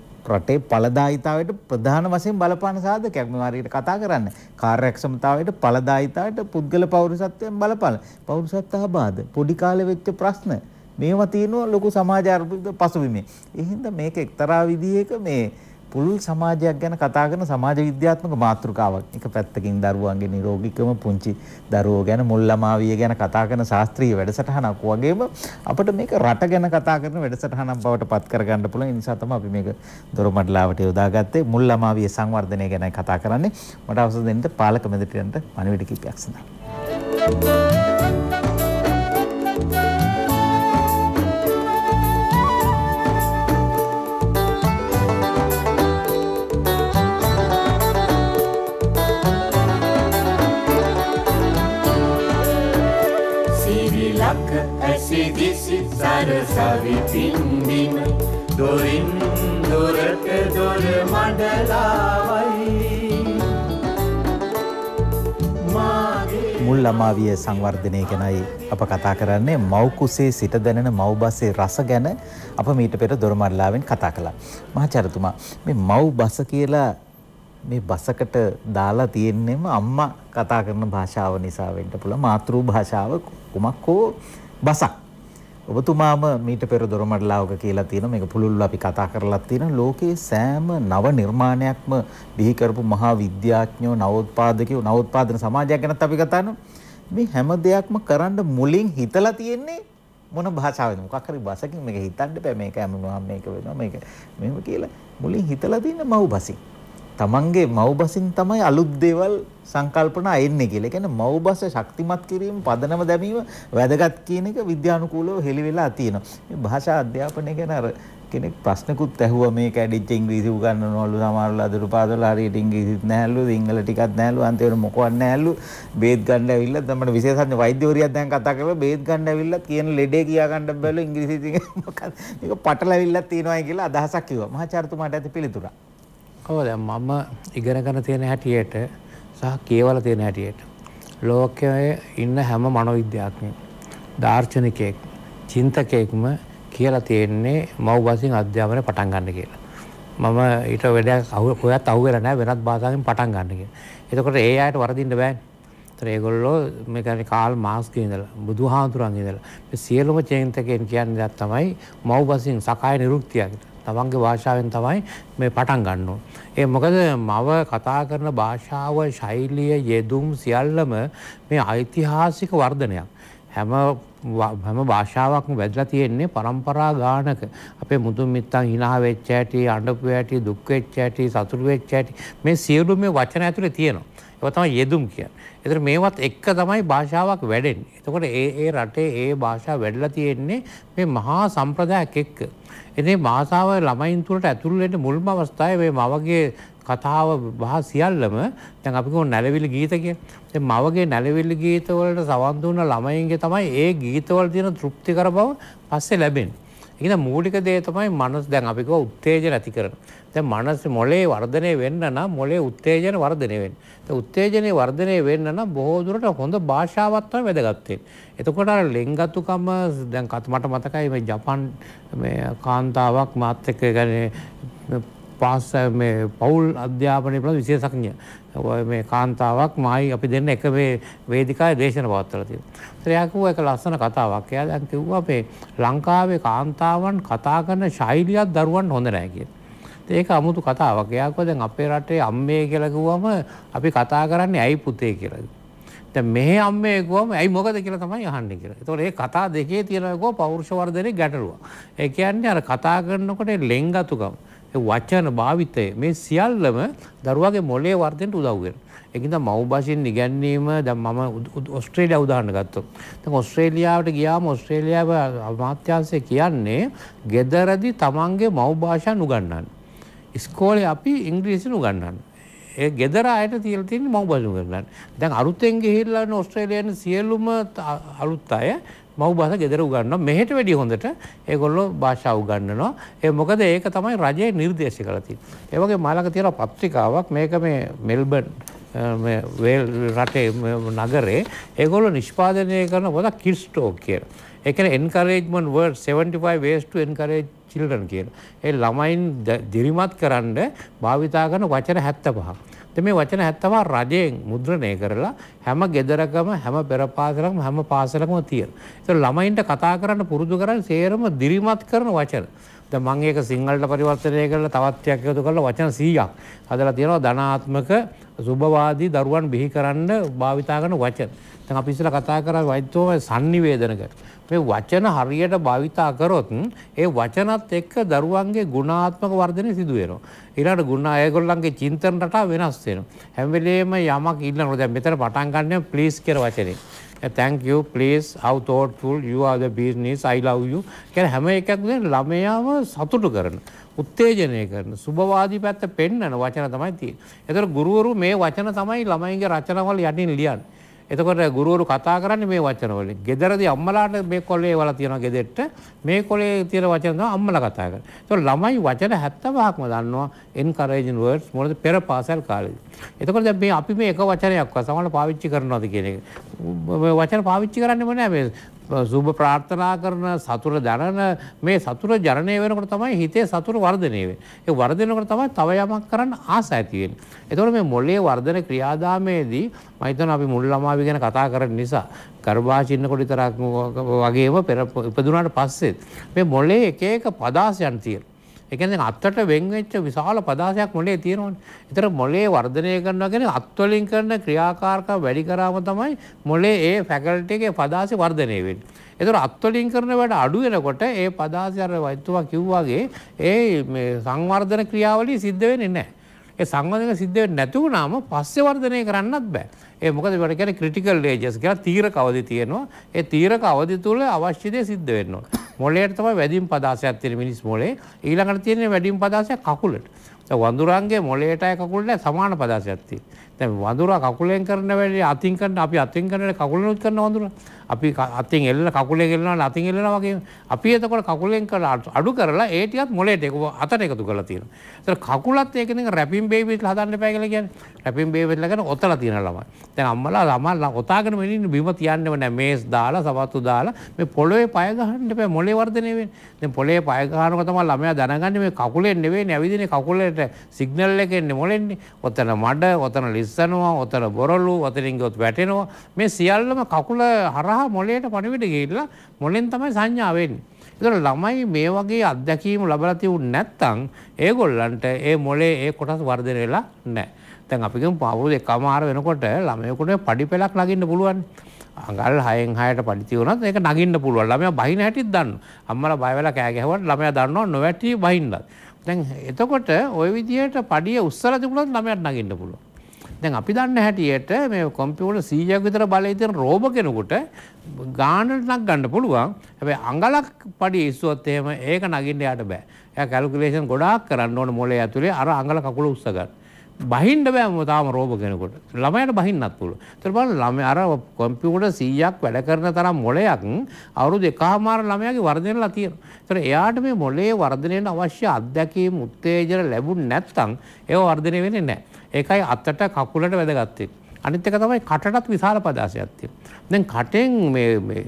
රටේ ඵලදායීතාවයට ප්‍රධාන වශයෙන් බලපාන සාධකයක්. මේ හරියට කතා කරන්නේ කාර්යක්ෂමතාවයට ඵලදායීතාවයට පුද්ගල පෞරුෂත්වයෙන් බලපාන පෞරුෂත්ව ආබාධ පොඩි කාලේ වෙච්ච ප්‍රශ්න මේවා තියෙනවා ලොකු සමාජ අර්බුද පසුබිමේ. ඒ හින්දා මේක එක්තරා විදිහක මේ පුළුල් සමාජයක් ගැන කතා කරන සමාජ විද්‍යාත්මක මාතෘකාවක්. එක පැත්තකින් දරුවන්ගේ නිරෝගීකම පුංචි දරුවෝ ගැන මුල් ළමාවිය ගැන කතා කරන ශාස්ත්‍රීය වැඩසටහනක් වගේම අපිට මේක රට ගැන කතා කරන වැඩසටහනක් බවට පත් කරගන්න පුළුවන්. ඒ නිසා තමයි අපි මේක දොරමඩලාවට යොදාගත්තේ. මුල් ළමාවිය සංවර්ධනය ගැන කතා කරන්නේ. මට අවසර දෙන්න පාලක මැදිරියන්ට පණිවිඩ කිහිපයක් සඳහන්. ඇසිදිසි සරසවි පින්දිම දොරින් දොරට දොර මඩලාවයි මුල් ළමාවිය සංවර්ධනය ගැනයි අප කතා කරන්නේ. මව් කුසේ සිට දැනෙන මව් බසේ රස ගැන අප මීට පෙර දොරමඩලාවෙන් කතා කළා. මහාචාර්යතුමා මේ මව් බස කියලා මේ බසකට දාලා තියෙන්නේම අම්මා කතා කරන භාෂාව නිසා වෙන්න පුළුවන්. මාතෘ භාෂාව කුමක් හෝ බසක්. ඔබතුමාම මීට පෙර දොරමඩලාවක කියලා තියෙනවා මේක පුළුල්ව අපි කතා කරලා තියෙන ලෝකයේ සෑම නව නිර්මාණයක්ම බිහි කරපු මහා විද්‍යාඥයෝ නවෝත්පාදකයෝ නවෝත්පාදන සමාජයක් ගැනත් අපි කතා කරනවා. මේ හැම දෙයක්ම කරන්න මුලින් හිතලා තියෙන්නේ මොන භාෂාවෙන්ද? මොකක් හරි භාෂකින් මේක හිතන්න බෑ මේක හැමෝම මේක වෙනවා මේක මෙහෙම කියලා මුලින් හිතලා තියෙන මව් බසින්. තමන්ගේ මව් බසින් තමයි අලුත් දේවල් සංකල්පනා එන්නේ කියලා. ඒ කියන්නේ මව් බස ශක්තිමත් කිරීම පදනම දැමීම වැදගත් කියන එක විද්‍යානුකූලව හෙළි වෙලා තියෙනවා. මේ භාෂා අධ්‍යාපනය ගැන අර කෙනෙක් ප්‍රශ්නකුත් ඇහුවා මේක ඇඩිච්ච ඉංග්‍රීසි උගන්වනවලු සමහරවල් අදරු පාදවල හරියට ඉංග්‍රීසිත් නැහැලු සිංහල ටිකක් නැහැලු අන්තිමට මොකවත් නැහැලු බේත් ගන්න ඇවිල්ලා තමයි විශේෂඥ වෛද්‍යවරියක් දැන් කතා කරලා බේත් ගන්න ඇවිල්ලා කියන ලෙඩේ කියා ගන්න බැලුවා ඉංග්‍රීසි මොකක්ද මේක පටලැවිල්ලක් තියෙනවායි කියලා අදහසක් කිව්වා. මහාචාර්යතුමාට ඇති පිළිතුරක්. ඔව් දැන් මම ඉගෙනගෙන තියෙන හැටියට සහ කියවලා තියෙන හැටියට ලෝකයේ ඉන්න හැම මනෝවිද්‍යාඥයෙක් දාර්ශනිකයෙක් චින්තකයෙක්ම කියලා තියෙන්නේ මව් බසින් අධ්‍යාපනය පටන් ගන්න කියලා. මම ඊට වැඩක් ඔයත් අහුවෙලා නැහැ වෙනත් භාෂාවකින් පටන් ගන්න කියලා. එතකොට ඒ අයට වරදින්න බෑනේ. ඒතර ඒගොල්ලෝ මේ කියන්නේ කාල් මාක්ස්ගේ ඉඳලා බුදුහාමුදුරන්ගේ ඉඳලා මේ සියලුම චින්තකයන් කියන්නේ තමයි මව් බසින් සකාය නිරුක්තියක්. තමන්ගේ භාෂාවෙන් තමයි මේ පටන් ගන්න ඕන. ඒ මොකද මව කතා කරන භාෂාව, ශෛලිය, යෙදුම් සියල්ලම මේ ඓතිහාසික වර්ධනයක්. හැම හැම භාෂාවක්ම වැදලා තියෙන්නේ පරම්පරා ගානක. අපේ මුතුන් මිත්තන් hina වෙච්ච ඇටි, අඬපු ඇටි, දුක් වෙච්ච ඇටි, සතුටු වෙච්ච ඇටි මේ සියලු මේ වචන ඇතුලේ තියෙනවා. ඒක තමයි යෙදුම් කියන්නේ. ඒතර මේවත් එක්ක තමයි භාෂාවක් වැඩෙන්නේ. එතකොට ඒ ඒ රටේ ඒ භාෂාව වැඩිලා තියෙන්නේ මේ මහා සම්ප්‍රදායක් එක්ක. ඉතින් භාෂාව ළමයින් තුළට ඇතුල් වෙන්න මුල්ම අවස්ථාවේ මේ මවගේ කතාව බහ සියල්ලම දැන් අපි කියමු නැලවිලි ගීත කියලා. දැන් මවගේ නැලවිලි ගීත වලට සවන් දුන්න ළමයින්ගේ තමයි ඒ ගීතවල තියෙන තෘප්තිකර බව පස්සේ ලැබෙන්නේ. ඒක ද මූලික දේ තමයි මනස දැන් අපි කියව උත්තේජන ඇති කරන. දැන් මනස මොලේ වර්ධනය වෙන්න නම් මොලේ උත්තේජන වර්ධනය වෙන්න. ඒ උත්තේජනේ වර්ධනය වෙන්න නම් බොහෝ දුරට හොඳ භාෂාවක් තමයි වැදගත් වෙන්නේ. එතකොට අර ලෙන්ගතුකම දැන් මට මතකයි මේ ජපන් මේ කාන්තාවක් මාත් එක්ක ගන්නේ පාස් මේ පෞල් අධ්‍යාපනයේ ප්‍රති විශේෂඥ මේ කාන්තාවක් මායි අපි දෙන්න එක මේ වේදිකාවේ දේශන පවත්වලා තියෙනවා. ඒත් එයා කිව්වා ඒක ලස්සන කතාවක්. එයා දැන් කිව්වා මේ ලංකාවේ කාන්තාවන් කතා කරන ශෛලියක් දරුවන්ට හොඳ නැහැ කියලා. ඒක අමුතු කතාවක්. එයා කිව්වා දැන් අපේ රටේ අම්මේ කියලා කිව්වම අපි කතා කරන්නේ ඇයි පුතේ කියලා. දැන් මෙහි අම්මේ කිව්වම ඇයි මොකද කියලා තමයි අහන්නේ කියලා. ඒතකොට මේ කතා දෙකේ තියෙනවා පෞරුෂ වර්ධනයේ ගැටලුව. ඒ කියන්නේ අර කතා කරනකොට ලෙන්ගතුකම වචන භාවිතය මේ සියල්ලම දරුවාගේ මොළයේ වර්ධනයට උදව් වෙනවා. ඒකින්ද මව් භාෂෙන් ඉගැන්වීම දැන් මම ඕස්ට්‍රේලියාව උදාහරණ ගත්තොත්. දැන් ඕස්ට්‍රේලියාවට ගියාම ඕස්ට්‍රේලියාව අමාත්‍යාංශය කියන්නේ ගෙදරදී තමන්ගේ මව් භාෂාව උගන්වන්න. ඉස්කෝලේ අපි ඉංග්‍රීසියෙන් උගන්වන්න. ඒ ගෙදර අයට තියලා තියෙන මව් භාෂාව උගන්වන්න. දැන් අලුතෙන් ගිහිල්ලා ඉන්න ඕස්ට්‍රේලියානු සියලුම අලුත් අය මව් භාෂාව ගෙදර උගන්වනවා. මෙහෙට වැඩිය හොඳට ඒගොල්ලෝ භාෂාව උගන්වනවා. ඒ මොකද ඒක තමයි රජයේ නිර්දේශ කරලා තියෙන්නේ. ඒ වගේ මාළක තියෙන පත්‍රිකාවක් මේක මේ මෙල්බන් මේ වේල් රටේ නගරේ ඒගොල්ලෝ නිෂ්පාදනය කරන පොත කිඩ්ස් ටෝක් කියලා. ඒ කියන්නේ encouragement words seventy-five ways to encourage children කියලා. ඒ ළමයින් දිරිමත් කරන්න භාවිතා කරන වචන හැත්තපහක්. මේ වචන හැත්තපහ රජයෙන් මුද්‍රණය කරලා හැම ගෙදරකම හැම පෙර පාසලකම හැම පාසලකම තියෙන. ඒක ළමයින්ට කතා කරන්න පුරුදු කරන් සේරම දිරිමත් කරන වචන. දැන් මම ඒක සිංහලට පරිවර්තනය කරලා තවත් ටිකක් එකතු කරලා වචන සීයක් හදලා තියෙනවා ධනාත්මක සුභවාදී දරුවන් බිහි කරන්න භාවිතා කරන වචන. දැන් අපි ඉස්සෙල්ලා කතා කරා වෛද්‍යෝම sannivedana ගැන. මේ වචන හරියට භාවිතා කරොත් ඒ වචනත් එක්ක දරුවන්ගේ ගුණාත්මක වර්ධනය සිදු වෙනවා. ඊළඟට ගුණ ඒගොල්ලන්ගේ චින්තන රටාව වෙනස් වෙනවා. හැම වෙලේම යමක් ඉල්ලනකොට දැන් මෙතන පටන් ගන්න ප්ලීස් කියන වචනේ. thank you, please, how thoughtful, you are the business, I love you. කියන හැම එකක්ම ළමයාව සතුටු කරන, උත්තේජනය කරන, සුභවාදී පැත්ත පෙන්වන වචන තමයි තියෙන්නේ. ඒතර ගුරුවරු මේ වචන තමයි ළමයින්ගේ රචනවල යටින් ලියන්නේ. එතකොට ගුරුවරු කතා කරන්නේ මේ වචන වලින්. ගෙදරදී අම්මලාට මේ කොලේ වල තියෙනවා ගෙදෙට්ට මේ කොලේ තියෙන වචන තමයි අම්මලා කතා කරන්නේ. ඒතකොට ළමයි වචන හැත්තපහක්ම දන්නවා encouraging words මොකද පෙර පාසල් කාලේදී. එතකොට දැන් මේ අපි මේ එක වචනයක්වත් සමහරවිට පාවිච්චි කරනවාද කියන එක. මේ වචන පාවිච්චි කරන්නේ මොනෑ මේ සුබ ප්‍රාර්ථනා කරන සතුට දැනන මේ සතුට ජනනය වෙනකොට තමයි හිතේ සතුට වර්ධනය වෙන්නේ. ඒ වර්ධනයකට තමයි තව යමක් කරන්න ආස ඇති වෙන්නේ. ඒතකොට මේ මොළයේ වර්ධන ක්‍රියාදාමයේදී මම හිතනවා අපි මුල් ළමාවි ගැන කතා කරන නිසා ගර්භාෂ ඉන්නකොට විතරක් වගේම පෙර ඉපදුනාට පස්සේ මේ මොළයේ එක එක පදාසයන් තියෙනවා. ඒ කියන්නේ අත්තට වෙන් වෙච්ච විශාල පදාසයක් මොළයේ තියෙනවනේ. ඒතර මොළයේ වර්ධනය කරනවා කියන්නේ අත් වලින් කරන ක්‍රියාකාරකම් වැඩි කරාම තමයි මොළයේ ඒ ෆැකල්ටි එකේ පදාසෙ වර්ධනය වෙන්නේ. ඒතර අත් වලින් කරන වැඩ අඩු වෙනකොට ඒ පදාසය අර වෛද්‍යතුමා කිව්වාගේ ඒ මේ සංවර්ධන ක්‍රියාවලිය සිද්ධ වෙන්නේ නැහැ. ඒ සංවර්ධනය සිද්ධ වෙන්නේ නැති වුණාම පස්සේ වර්ධනය කරන්නත් බෑ. ඒ මොකද ඒවට කියන්නේ ක්‍රිටිකල් ඒජස් කියලා තීරක අවධි තියෙනවා. ඒ තීරක අවධි තුල අවශ්‍ය දේ සිද්ධ වෙන්න ඕන. මොළයට තමයි වැඩිම පදාසයක් තියෙන මිනිස් මොළේ. ඊළඟට තියෙන වැඩිම පදාසයක් කකුලට. දැන් වඳුරන්ගේ මොළයටයි කකුලට සමාන පදාසයක් තියෙනවා. දැන් වඳුරා කකුලෙන් කරන වැඩේ අතින් කරන අපි අතින් කරන වැඩේ කකුලෙනුත් කරන වඳුරා. අපි අතින් එල්ලන කකුලෙන් එල්ලනවා අතින් එල්ලනවා වගේ. අපි එතකොට කකුලෙන් කරලා අඩු කරලා ඒ ටිකත් මොළයට අතට එකතු කරලා තියෙනවා. ඒතර කකුලත් ඒක නිකන් රැපින් බේබිස්ලා හදන්න එපා කියලා කියන්නේ. රැපින් බේබිස්ලා කියන ඔතලා තියෙන ළමයි. දැන් අම්මලා ළමයි ඔතාගෙන මෙන්න බිම තියන්නේම නැහැ. මේස් දාලා සවතු දාලා මේ පොළවේ පය ගහන්න එපා. මොළේ වර්ධනය වෙන්නේ. දැන් පොළවේ පය ගහනකොට තමයි ළමයා දැනගන්නේ මේ කකුලෙන් නෙවෙයි ඇවිදින්නේ කකුලේට සිග්නල් එක එන්නේ මොළෙන්නේ. ඔතන මඩ, ඔතන ලිස්සනවා, ඔතන බොරළු, ඔතනින් ගොත් වැටෙනවා. මේ සියල්ලම කකුල හරහා මොළයට පණිවිඩ ගිහිල්ලා මොළෙන් තමයි සංඥා වෙන්නේ. ඒතර ළමයි මේ වගේ අත්දැකීම් ලැබලා තියුනේ නැත්නම් ඒගොල්ලන්ට ඒ මොලේ ඒ කොටස් වර්ධනය වෙලා නැහැ. දැන් අපි කියමු අවුරුදු එකමාර වෙනකොට ළමයෙකුට පඩි පෙළක් නගින්න පුළුවන්. අඟල් හයෙන් හයට පඩි තියුණත් ඒක නගින්න පුළුවන්. ළමයා බහින හැටිත් දන්නවා. අම්මලා බය වෙලා කෑ ගැහුවට ළමයා දන්නවා නොවැටි බහින්නත්. දැන් එතකොට ওই විදිහට පඩිය උස්සලා තිබුණොත් ළමයාට නගින්න පුළුවන්. දැන් අපි දන්න හැටියට මේ කම්පියුටර් සීයක් විතර බලය තියෙන රෝබ කෙනෙකුට ගානට නක් ගන්න පුළුවන්. හැබැයි අඟලක් පඩිය ඉස්සුවොත් එහෙම ඒක නගින්න යාට බෑ. එයා කැල්කියුලේෂන් ගොඩාක් කරන්න ඕන මොලේ ඇතුලේ අර අඟල කකුල උස්ස ගන්න. බහින්න බෑ තාම රෝබ කෙනෙකුට. ළමයාට බහින්නත් පුළුවන්. ඒතර බලන්න ළමයා අර කම්පියුටර් සීයක් වැඩ කරන තරම් මොලයක් අවුරුදු එකමාර ළමයාගේ වර්ධනයලා තියෙනවා. ඒතර එයාට මේ මොලේ වර්ධනයට අවශ්‍ය අත්දැකීම් උත්තේජන ලැබුණ නැත්නම් ඒව වර්ධනය වෙන්නේ නැහැ. ඒකයි අතට කකුලට වැදගත් වෙන්නේ. අනිත් එක තමයි කටටත් විශාල පදාසයක් තියෙනවා. දැන් කටෙන් මේ මේ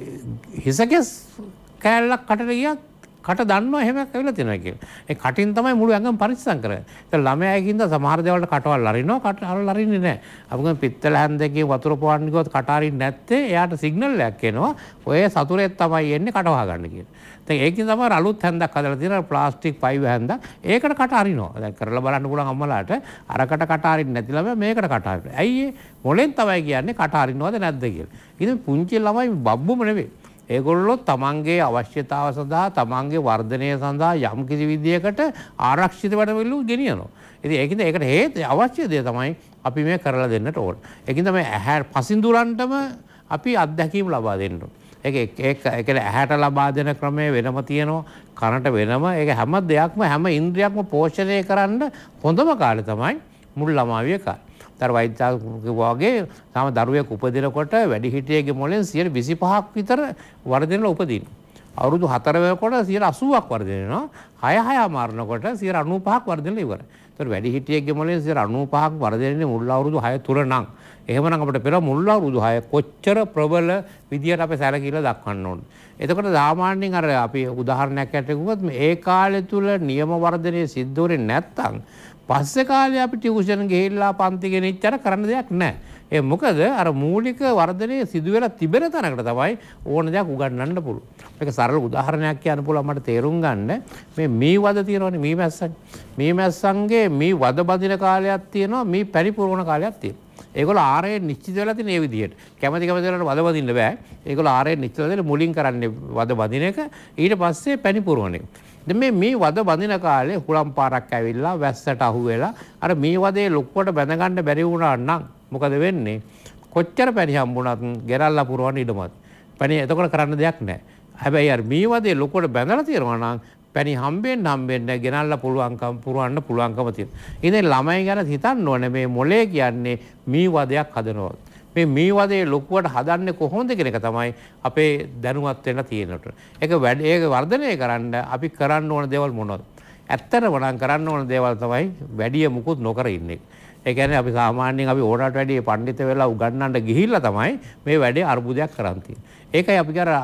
හිසකෙස් කෑල්ලක් කටට ගියත් කට දන්නවා එහෙම ඇවිල්ලා තියෙනවා කියලා. ඒ කටින් තමයි මුළු ඇඟම පරිස්සම් කරන්නේ. ඒත් ළමයාගෙන්ද සමහර දේවල්ට කටවල් අරිනවා කට අරල් අරින්නේ නැහැ. අපි ගමන් පිත්තල හැන්දකින් වතුර පොවන්න ගියොත් කට අරින්නේ නැත්තේ එයාට සිග්නල් එකක් එනවා. ඔය සතුරෙත් තමයි එන්නේ කට වහ ගන්න කියලා. දැන් ඒකෙන් තමයි අලුත් හැන්දක් හදලා තියෙනවා ප්ලාස්ටික් පයිප් හැන්දක්. ඒකට කට අරිනවා. දැන් කරලා බලන්න පුළුවන් අම්මලාට අරකට කට අරින්නේ නැති ළමයා මේකට කට අරිනවා. ඇයි ඒ මොලෙන් තමයි කියන්නේ කට අරිනවද නැද්ද කියලා. ඉතින් පුංචි ළමයි බබ්බුම නෙවෙයි. ඒගොල්ලෝ තමන්ගේ අවශ්‍යතාව සඳහා තමන්ගේ වර්ධනය සඳහා යම් කිසි විදියකට ආරක්ෂිත වැඩවලු ගෙනියනවා. ඉතින් ඒකින්ද ඒකට හේතු අවශ්‍ය දේ තමයි අපි මේ කරලා දෙන්නට ඕන. ඒකින්ද මේ ඇහැ පසින්දුරන්ටම අපි අත්දැකීම් ලබා දෙන්න ඕන. ඒක ඒක ඒක ඇහැට ලබා දෙන ක්‍රමය වෙනම තියෙනවා. කනට වෙනම. ඒක හැම දෙයක්ම හැම ඉන්ද්‍රියක්ම පෝෂණය කරන්න හොඳම කාලේ තමයි මුල් ළමාවිය කාලේ. තර වෛද්‍යවරු වගේ තම දරුවෙක් උපදිනකොට වැඩිහිටියගේ මොලෙන් සියයට විසිපහක් විතර වර්ධනයලා උපදිනවා. අවුරුදු හතර වෙනකොට සියයට අසූවක් වර්ධනය වෙනවා. හය හය මාරනකොට සියයට අනූපහක් වර්ධනයලා ඉවරයි. ඒතර වැඩිහිටියගේ මොලෙන් සියයට අනූපහක් වර්ධනයනේ මුල් අවුරුදු හය තුර නම්. එහෙමනම් අපිට පෙර මුල් අවුරුදු හය කොච්චර ප්‍රබල විදියට අපි සැලකිලා දක්වන්න ඕනේ. එතකොට සාමාන්‍යයෙන් අර අපි උදාහරණයක් ඇරලා කිව්වොත් මේ කාලය තුල නියම වර්ධනය සිද්ධ වෙන්නේ නැත්තම් පස්සේ කාලේ අපි ටියුෂන් ගිහිල්ලා පන්ති ගෙනිච්චර කරන්න දෙයක් නැහැ. ඒ මොකද අර මූලික වර්ධනයේ සිදුවෙලා තිබෙන තැනකට තමයි ඕන දෙයක් උගන්වන්න පුළුවන්. මේක සරල උදාහරණයක් කියන්න පුළුවන් මට තේරුම් ගන්න. මේ මී වද තියෙනවනේ මී මැස්සන්. මී මැස්සන්ගේ මී වද බදින කාලයක් තියෙනවා මී පරිපූර්ණ කාලයක් තියෙනවා. ඒගොල්ලෝ ආරේ නිශ්චිත වෙලා තියෙන මේ විදිහට. කැමැති කැමැති වෙලාවට වද බදින්න බෑ. ඒගොල්ලෝ ආරේ නිශ්චිත වෙලා මුලින් කරන්නේ වද බදින එක ඊට පස්සේ පරිපූර්ණ එක. දැන් මේ මේ වද බඳින කාලේ හුලම් පාරක් ඇවිල්ලා වැස්සට අහු වෙලා අර මේ වදේ ලොක්කොට බැඳ ගන්න බැරි වුණා නම් මොකද වෙන්නේ? කොච්චර පැණි හම්බුණත් ගෙරල්ලා පුරවන්න ඉඩමත්. පැණි එතකොට කරන්න දෙයක් නැහැ. හැබැයි අර මේ වදේ ලොක්කොට බැඳලා තියෙනවා නම් පැණි හම්බෙන්න හම්බෙන්න ගෙනල්ලා පුළුවන්කම් පුරවන්න පුළුවන්කම තියෙනවා. ඉතින් ළමයි ගැන හිතන්න ඕනේ මේ මොලේ කියන්නේ මේ වදයක් හදනවා. මේ මේ වදේ ලොකුවට හදන්නේ කොහොමද කියන එක තමයි අපේ දැනුවත් වෙන්න තියෙනට. ඒක වැඩ ඒක වර්ධනය කරන්න අපි කරන්න ඕන දේවල් මොනවද? ඇත්තටම නම් කරන්න ඕන දේවල් තමයි වැඩි මුකුත් නොකර ඉන්නේ. ඒ කියන්නේ අපි සාමාන්‍යයෙන් අපි ඕනට වැඩි පඬිත වෙලා උගන්වන්න ගිහිල්ලා තමයි මේ වැඩේ අර්බුදයක් කරන් තියෙන්නේ. ඒකයි අපි කර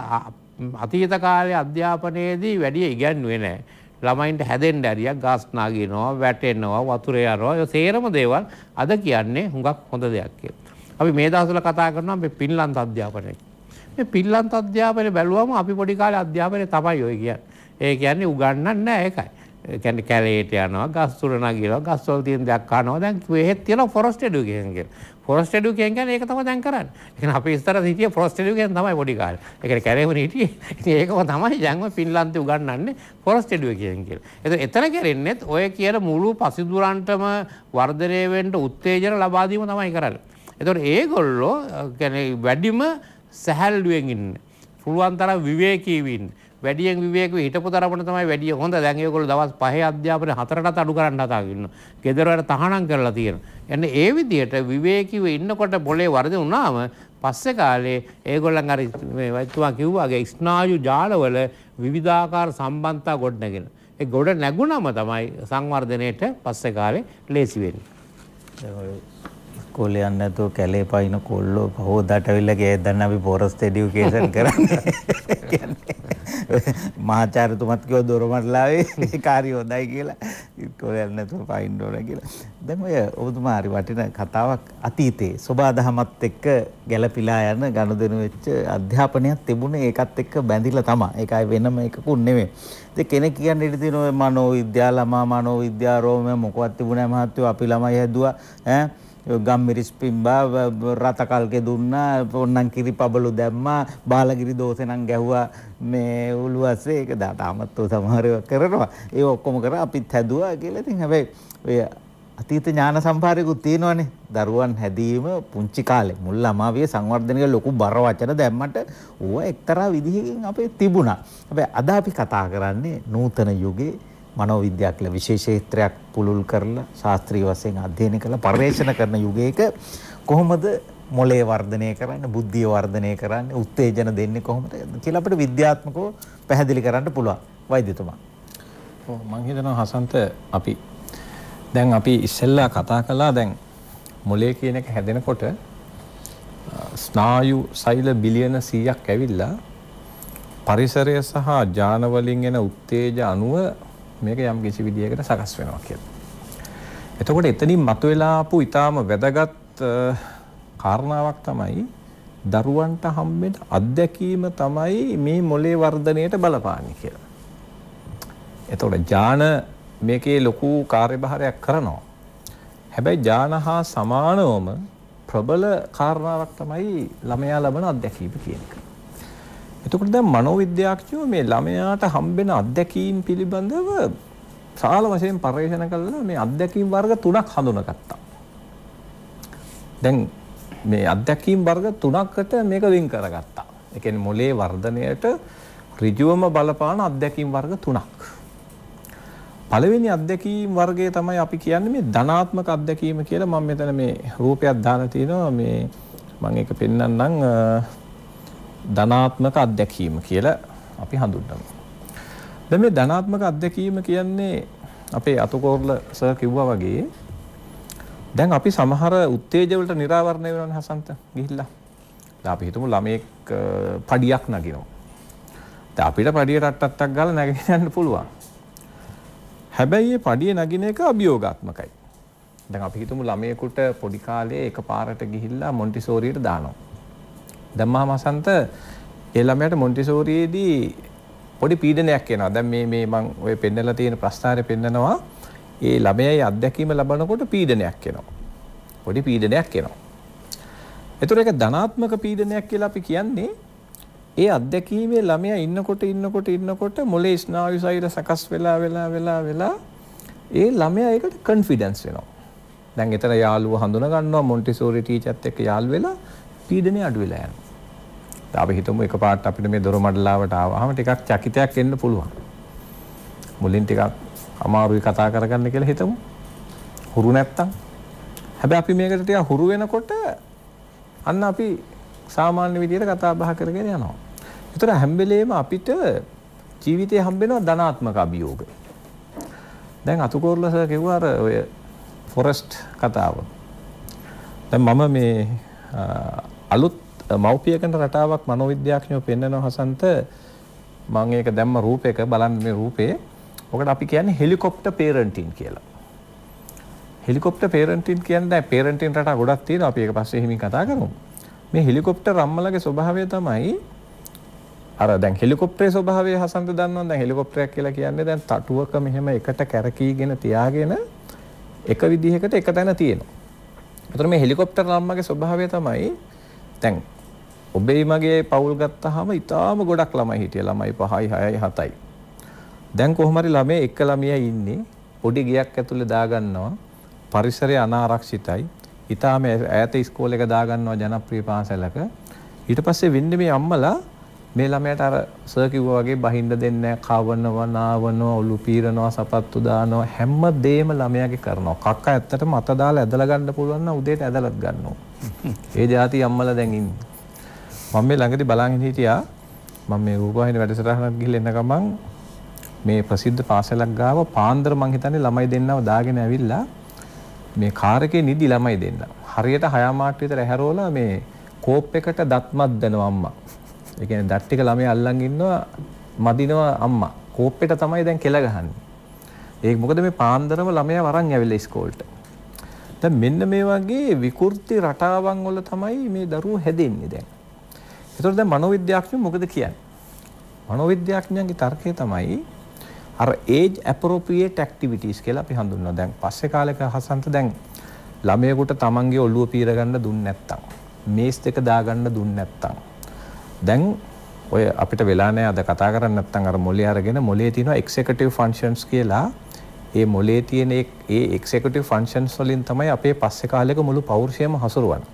අතීත කාලේ අධ්‍යාපනයේදී වැඩි ඉගැන්වුවේ නැහැ. ළමයින්ට හැදෙන්න ඇරියක් ගස් නාගිනවා, වැටෙනවා, වතුරේ යනවා. ඒ සේරම දේවල් අද කියන්නේ හුඟක් හොඳ දෙයක් කියලා. අපි මේ දවස්වල කතා කරනවා මේ පින්ලන්ත අධ්‍යාපනය. මේ පින්ලන්ත අධ්‍යාපනය බැලුවම අපි පොඩි කාලේ අධ්‍යාපනය තමයි ඔය කියන්නේ. ඒ කියන්නේ උගන්වන්නේ නැහැ ඒකයි. ඒ කියන්නේ කැලේට යනවා, ගස් තුර නගිනවා, ගස් වල තියෙන දෙයක් කනවා. දැන් මෙහෙත් තියෙනවා ෆොරස්ට් එඩියුකේෂන් කියලා. ෆොරස්ට් එඩියුකේෂන් කියන්නේ ඒක තමයි දැන් කරන්නේ. ඒ කියන්නේ අපි ඉස්සර හිටියේ ෆොරස්ට් එඩියුකේෂන් තමයි පොඩි කාලේ. ඒ කියන්නේ කැලේවනේ හිටියේ. ඉතින් ඒකම තමයි දැන්ම පින්ලන්තේ උගන්වන්නේ ෆොරස්ට් එඩියුකේෂන් කියලා. එතන එතන කරෙන්නේත් ඔය කියන මුළු පසිදුරන්ටම වර්ධනය වෙන්න උත්තේජන ලබා දීම තමයි කරන්නේ. එතකොට ඒගොල්ලෝ කියන්නේ වැඩිම සැහැල්ලුවෙන් ඉන්නේ. පුළුවන් තරම් විවේකීව ඉන්නේ. වැඩියෙන් විවේකීව හිටපු තරමට තමයි වැඩි හොඳ. දැන් ඒගොල්ලෝ දවස් පහේ අධ්‍යාපනය හතරටත් අඩු කරන්න හදාගෙන ඉන්නවා. ගෙදර වල තහනම් කරලා තියෙනවා. එන්නේ ඒ විදිහට විවේකීව ඉන්නකොට මොලේ වර්ධනය වුණාම පස්සේ කාලේ ඒගොල්ලන් අර මේ වෛද්‍යතුමා කිව්වාගේ ස්නායු ජාලවල විවිධාකාර සම්බන්ධතා ගොඩ නැගෙන. ඒ ගොඩ නැගුණම තමයි සංවර්ධනයේට පස්සේ කාලේ ලේසි වෙන්නේ. ඉස්කෝලේ යන්නේ නැතුව කැලේ පයින් කොල්ලෝ හොදාට අවිල්ලා ගියේ දැන් අපි ෆොරස්ට් එඩියුකේෂන් කරන්නේ. කියන්නේ මහාචාර්යතුමත් කිව්වා දොරමඩලාවේ කාර්ය හොඳයි කියලා ඉස්කෝලේ යන්නේ නැතුව පයින් ඕන කියලා. දැන් ඔය ඔබතුමා හරි වටින කතාවක් අතීතේ සෝබාදහමත් එක්ක ගැළපීලා යන ගනුදෙනු වෙච්ච අධ්‍යාපනයක් තිබුණේ ඒකත් එක්ක බැඳිලා තමයි. ඒකයි වෙනම එකකුත් නෙමෙයි. ඉතින් කෙනෙක් කියන්නේ ඉතින් ඔය මනෝවිද්‍යා ළමා මනෝවිද්‍යා රෝම මොකවත් තිබුණේ මහත්තයෝ අපි ළමයි හැදුවා ඈ ගම්මිරිස් පිම්බා රතකල්ගේ දුන්නා පොන්නම් කිරි පබළු දැම්මා බාලගිරි දෝසෙනම් ගැහුවා මේ උළුවස්සේ ඒක දාතාමත් සමහර ඒවා කරනවා ඒ ඔක්කොම කරා අපිත් හැදුවා කියලා. ඉතින් හැබැයි ඔය අතීත ඥාන සම්භාරයකුත් තියෙනවනේ. දරුවන් හැදීම පුංචි කාලේ මුල් ළමාවිය සංවර්ධනයේ ලොකු බර වචන දැම්මට ඌව එක්තරා විදිහකින් අපේ තිබුණා. හැබැයි අද අපි කතා කරන්නේ නූතන යුගයේ මනෝවිද්‍යාව කියලා විශේෂ ක්ෂේත්‍රයක් පුළුල් කරලා ශාස්ත්‍රීය වශයෙන් අධ්‍යයනය කරලා පර්යේෂණ කරන යුගයක කොහොමද මොළය වර්ධනය කරන්නේ බුද්ධිය වර්ධනය කරන්නේ උත්තේජන දෙන්නේ කොහොමද කියලා අපිට විද්‍යාත්මකව පැහැදිලි කරන්න පුළුවන් වෛද්‍යතුමා. ඔව් මම හිතනවා හසන්ත අපි දැන් අපි ඉස්සෙල්ලා කතා කළා දැන් මොළය කියන එක හැදෙනකොට ස්නායු සෛල බිලියන සීයක් ඇවිල්ලා පරිසරය සහ ජාන වලින් එන උත්තේජ අණුව මේක යම් කිසි විදියකට සකස් වෙනවා කියලා. එතකොට එතනින් මතුවලා ආපු ඊටාම වැදගත් කාරණාවක් තමයි දරුවන්ට හම්බෙන අත්දැකීම තමයි මේ මොළේ වර්ධනයට බලපාන්නේ කියලා. එතකොට ඥාන මේකේ ලොකු කාර්යභාරයක් කරනවා. හැබැයි ඥාන හා සමානවම ප්‍රබල කාරණාවක් තමයි ළමයා ලබන අත්දැකීම කියන එක. එතකොට දැන් මනෝවිද්‍යාඥයෝ මේ ළමයාට හම්බෙන අත්දැකීම් පිළිබඳව සාල වශයෙන් පරිශන කළා මේ අත්දැකීම් වර්ග තුනක් හඳුනාගත්තා. දැන් මේ අත්දැකීම් වර්ග තුනකට මේක වෙන් කරගත්තා. ඒ කියන්නේ මොළයේ වර්ධනයට ඍජුවම බලපාන අත්දැකීම් වර්ග තුනක්. පළවෙනි අත්දැකීම් වර්ගය තමයි අපි කියන්නේ මේ ධනාත්මක අත්දැකීම කියලා. මම මෙතන මේ රූපයක් දාලා තිනවා මේ මම ඒක පෙන්නන්නම්. ධනාත්මක අත්දැකීම කියලා අපි හඳුන්වනවා. දැන් මේ ධනාත්මක අත්දැකීම කියන්නේ අපේ අතුකෝරළ සර් කිව්වා වගේ දැන් අපි සමහර උත්තේජ වලට නිරාවරණය වෙනවනේ හසන්ත ගිහිල්ලා. දැන් අපි හිතමු ළමයෙක් පඩියක් නගිනවා. දැන් අපිට පඩියට අට්ටක් ගාලා නැගගෙන යන්න පුළුවන්. හැබැයි මේ පඩිය නගින එක අභියෝගාත්මකයි. දැන් අපි හිතමු ළමයෙකුට පොඩි කාලේ එකපාරට ගිහිල්ලා මොන්ටිසෝරියට දානවා. දැන් මහා මසන්ත ඒ ළමයාට මොන්ටිසෝරියේදී පොඩි පීඩනයක් එනවා. දැන් මේ මේ මම ඔය පෙන්නලා තියෙන ප්‍රස්තාරය පෙන්නනවා. ඒ ළමයාගේ අත්දැකීම ලබනකොට පීඩනයක් එනවා. පොඩි පීඩනයක් එනවා. ඒතර ඒක ධනාත්මක පීඩනයක් කියලා අපි කියන්නේ ඒ අත්දැකීමේ ළමයා ඉන්නකොට ඉන්නකොට ඉන්නකොට මොළේ ස්නායු සෛල සකස් වෙලා වෙලා වෙලා වෙලා ඒ ළමයා ඒකට කොන්ෆිඩන්ස් වෙනවා. දැන් එතන යාළුවා හඳුනා ගන්නවා මොන්ටිසෝරි ටීචර්ත් එක්ක යාළු වෙලා පීඩනය අඩු වෙලා යනවා. දැන් අපි හිතමු එකපාරට අපිට මේ දොරමඩලාවට ආවම ටිකක් චකිතයක් එන්න පුළුවන්. මුලින් ටිකක් අමාරුයි කතා කරගන්න කියලා හිතමු. හුරු නැත්තම්. හැබැයි අපි මේකට ටිකක් හුරු වෙනකොට අන්න අපි සාමාන්‍ය විදිහට කතා බහ කරගෙන යනවා. ඒතර හැම වෙලේම අපිට ජීවිතේ හම්බෙනවා ධනාත්මක අභියෝග. දැන් අතුකෝරළ සර් කිව්වා අර ඔය ෆොරස්ට් කතාව. දැන් මම මේ අලුත් මව්පියකන රටාවක් මනෝවිද්‍යාඥයෝ පෙන්නනවා හසන්ත. මම ඒක දැම්ම රූපයක බලන්න මේ රූපේ. ඔකට අපි කියන්නේ හෙලිකොප්ටර් පේරන්ටින් කියලා. හෙලිකොප්ටර් පේරන්ටින් කියන්නේ දැන් පේරන්ටින් රටා ගොඩක් තියෙනවා. අපි ඒක පස්සේ හිමින් කතා කරමු. මේ හෙලිකොප්ටර් අම්මලගේ ස්වභාවය තමයි අර දැන් හෙලිකොප්ටරේ ස්වභාවය හසන්ත දන්නවද? දැන් හෙලිකොප්ටරයක් කියලා කියන්නේ දැන් තටුවක මෙහෙම එකට කැරකීගෙන තියාගෙන එක විදිහකට එක තැන තියෙනවා. ඒතර මේ හෙලිකොප්ටර් අම්මගේ ස්වභාවය තමයි දැන් ඔබේ මගේ පවුල් ගත්තාම ඊටාම ගොඩක් ළමයි හිටියා. ළමයි පහයි හයයි හතයි. දැන් කොහොම හරි ළමයි එක ළමයා ඉන්නේ පොඩි ගියක් ඇතුලේ දාගන්නවා. පරිසරය අනාරක්ෂිතයි. ඊටාම ඈත ඉස්කෝලේක දාගන්නවා ජනප්‍රිය පාසලක. ඊට පස්සේ වෙන්නේ මේ අම්මලා මේ ළමයාට අර සර් කිව්වා වගේ බහින්න දෙන්නේ නැහැ. කවනවා, නාවනවා, ඔලු පීරනවා, සපත්තු දානවා හැම දෙයක්ම ළමයාගේ කරනවා. කක්ක ඇත්තටම අත දාලා ඇදලා ගන්න පුළුවන් නම් උදේට ඇදලත් ගන්නවා. ඒ જાති අම්මලා දැන් ඉන්නේ. මම මේ ළඟදී බලන් හිටියා. මම මේ රූපවාහිනී වැඩසටහනක් ගිහලා එන ගමන් මේ ප්‍රසිද්ධ පාසලක් ගාව පාන්දර මං හිතන්නේ ළමයි දෙන්නව දාගෙන ඇවිල්ලා මේ කාර් එකේ නිදි ළමයි දෙන්න. හරියට හය මාට විතර ඇහැරෝලා මේ කෝප් එකට දත් මත් දෙනවා අම්මා. ඒ කියන්නේ දත් ටික ළමයා අල්ලන් ඉන්නවා මදිනවා අම්මා. කෝප්පෙට තමයි දැන් කෙල ගහන්නේ. ඒක මොකද මේ පාන්දරම ළමයා වරන් ඇවිල්ලා ඉස්කෝලේට. දැන් මෙන්න මේ වගේ විකෘති රටාවන් වල තමයි මේ දරුවෝ හැදෙන්නේ දැන්. ඒතකොට දැන් මනෝවිද්‍යාඥයෝ මොකද කියන්නේ? මනෝවිද්‍යාඥයන්ගේ තර්කය තමයි අර age appropriate activities කියලා අපි හඳුන්වනවා. දැන් පස්සේ කාලෙක හසන්ත දැන් ළමයෙකුට තමන්ගේ ඔළුව පීර ගන්න දුන්නේ නැත්තම්, මේස් දෙක දා ගන්න දුන්නේ නැත්තම්. දැන් ඔය අපිට වෙලා නැහැ අද කතා කරන්නේ නැත්තම් අර මොලේ අරගෙන මොලේ තියෙනවා executive functions කියලා. ඒ මොලේ තියෙන ඒ executive functions වලින් තමයි අපේ පස්සේ කාලෙක මුළු පෞරුෂයම හසුරුවන්නේ.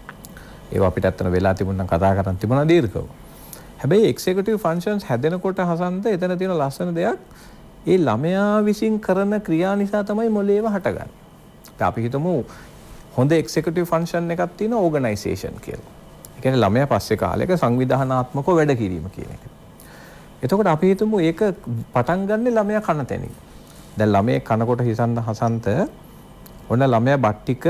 ඒව අපිට අත්තන වෙලා තිබුණා නම් කතා කරන් තිබුණා දීර්ඝව. හැබැයි executive functions හැදෙනකොට හසන්ත එතන තියෙන ලස්සන දෙයක් ඒ ළමයා විසින් කරන ක්‍රියා නිසා තමයි මොලේව හටගන්නේ. අපි හිතමු හොඳ executive function එකක් තියෙන organisation කියලා. ඒ කියන්නේ ළමයා පස්සේ කාලෙක සංවිධානාත්මකව වැඩ කිරීම කියන එක. එතකොට අපි හිතමු ඒක පටන් ගන්නෙ ළමයා කන තැනින්. දැන් ළමයේ කනකොට හිසන්න හසන්ත ඔන්න ළමයා බත් ටික